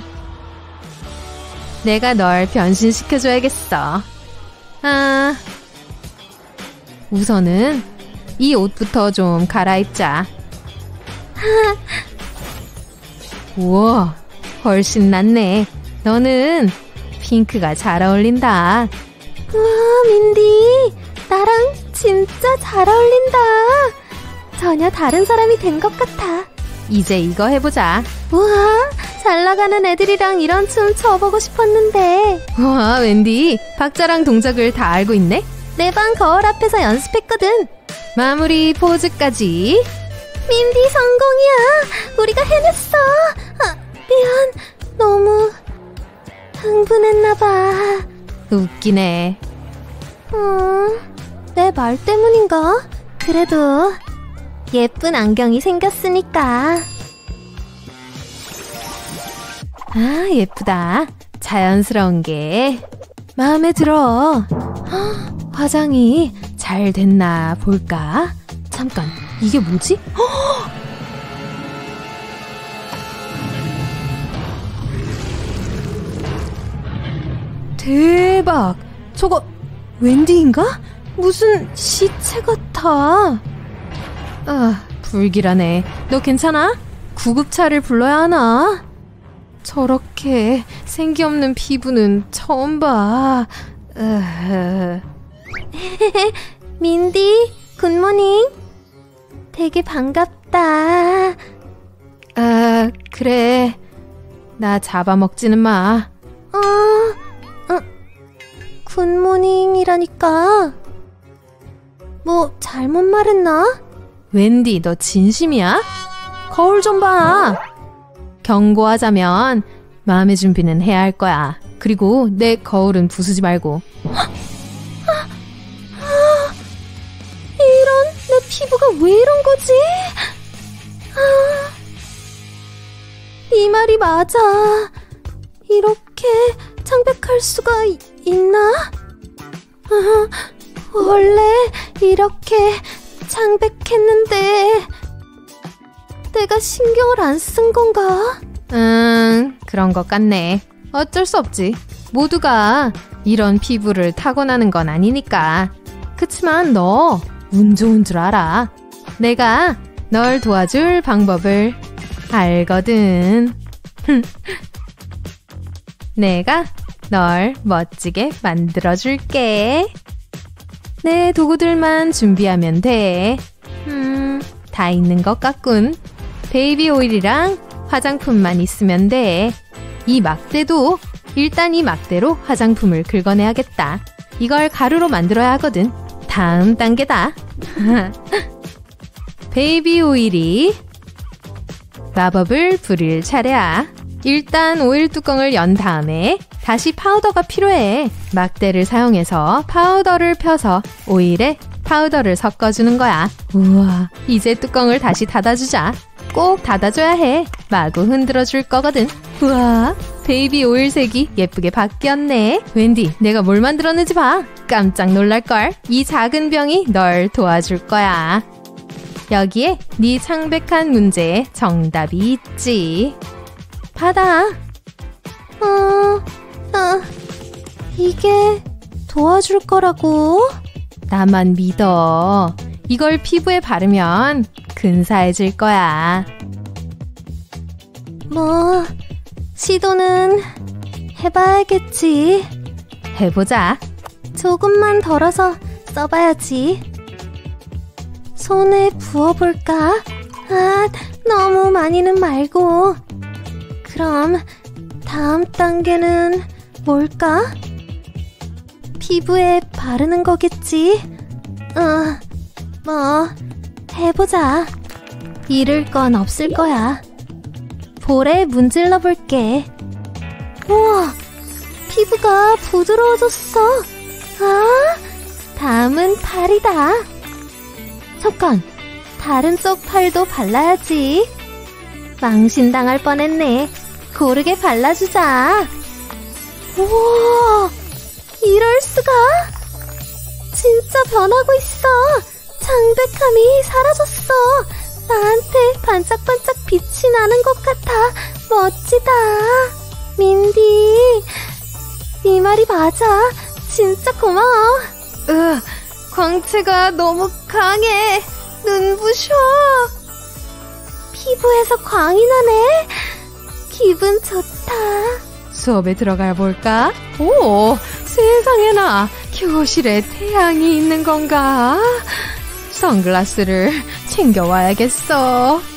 내가 널 변신시켜줘야겠어. 우선은 이 옷부터 좀 갈아입자. 우와, 훨씬 낫네. 너는 핑크가 잘 어울린다. 우와, 민디, 나랑 진짜 잘 어울린다. 전혀 다른 사람이 된 것 같아. 이제 이거 해보자. 우와, 잘 나가는 애들이랑 이런 춤 춰보고 싶었는데. 와, 웬디, 박자랑 동작을 다 알고 있네? 내 방 거울 앞에서 연습했거든. 마무리 포즈까지. 민디, 성공이야. 우리가 해냈어. 미안, 너무 흥분했나봐. 웃기네. 내 말 때문인가? 그래도 예쁜 안경이 생겼으니까. 아, 예쁘다. 자연스러운 게 마음에 들어. 화장이 잘 됐나 볼까? 잠깐, 이게 뭐지? 대박! 저거 웬디인가? 무슨 시체 같아. 불길하네. 너 괜찮아? 구급차를 불러야 하나? 저렇게 생기 없는 피부는 처음 봐. 민디, 굿모닝. 되게 반갑다. 그래. 나 잡아먹지는 마. 굿모닝이라니까. 뭐 잘못 말했나? 웬디, 너 진심이야? 거울 좀 봐. 경고하자면 마음의 준비는 해야 할 거야. 그리고 내 거울은 부수지 말고. 이런, 내 피부가 왜 이런 거지? 이 말이 맞아. 이렇게 창백할 수가 있나? 원래 이렇게 창백했는데 내가 신경을 안 쓴 건가? 그런 것 같네. 어쩔 수 없지. 모두가 이런 피부를 타고나는 건 아니니까. 그치만 너 운 좋은 줄 알아. 내가 널 도와줄 방법을 알거든. 내가 널 멋지게 만들어줄게. 내 도구들만 준비하면 돼. 다 있는 것 같군. 베이비 오일이랑 화장품만 있으면 돼. 이 막대도 일단 이 막대로 화장품을 긁어내야겠다. 이걸 가루로 만들어야 하거든. 다음 단계다. 베이비 오일이 마법을 부릴 차례야. 일단 오일 뚜껑을 연 다음에 다시 파우더가 필요해. 막대를 사용해서 파우더를 펴서 오일에 파우더를 섞어주는 거야. 우와, 이제 뚜껑을 다시 닫아주자. 꼭 닫아줘야 해. 마구 흔들어줄 거거든. 우와, 베이비 오일 색이 예쁘게 바뀌었네. 웬디, 내가 뭘 만들었는지 봐. 깜짝 놀랄걸. 이 작은 병이 널 도와줄 거야. 여기에 네 창백한 문제에 정답이 있지. 받아. 이게 도와줄 거라고? 나만 믿어. 이걸 피부에 바르면 근사해질 거야. 뭐, 시도는 해봐야겠지. 해보자. 조금만 덜어서 써봐야지. 손에 부어볼까? 너무 많이는 말고. 그럼 다음 단계는 뭘까? 피부에 바르는 거겠지? 뭐 해보자. 잃을 건 없을 거야. 볼에 문질러 볼게. 우와, 피부가 부드러워졌어. 다음은 팔이다. 잠깐, 다른 쪽 팔도 발라야지. 망신당할 뻔했네. 고르게 발라주자. 우와, 이럴 수가? 진짜 변하고 있어. 창백함이 사라졌어. 나한테 반짝반짝 빛이 나는 것 같아. 멋지다. 민디, 네 말이 맞아. 진짜 고마워. 광채가 너무 강해. 눈부셔. 피부에서 광이 나네. 기분 좋다. 수업에 들어가 볼까? 오, 세상에나 교실에 태양이 있는 건가? 선글라스를 챙겨와야겠어.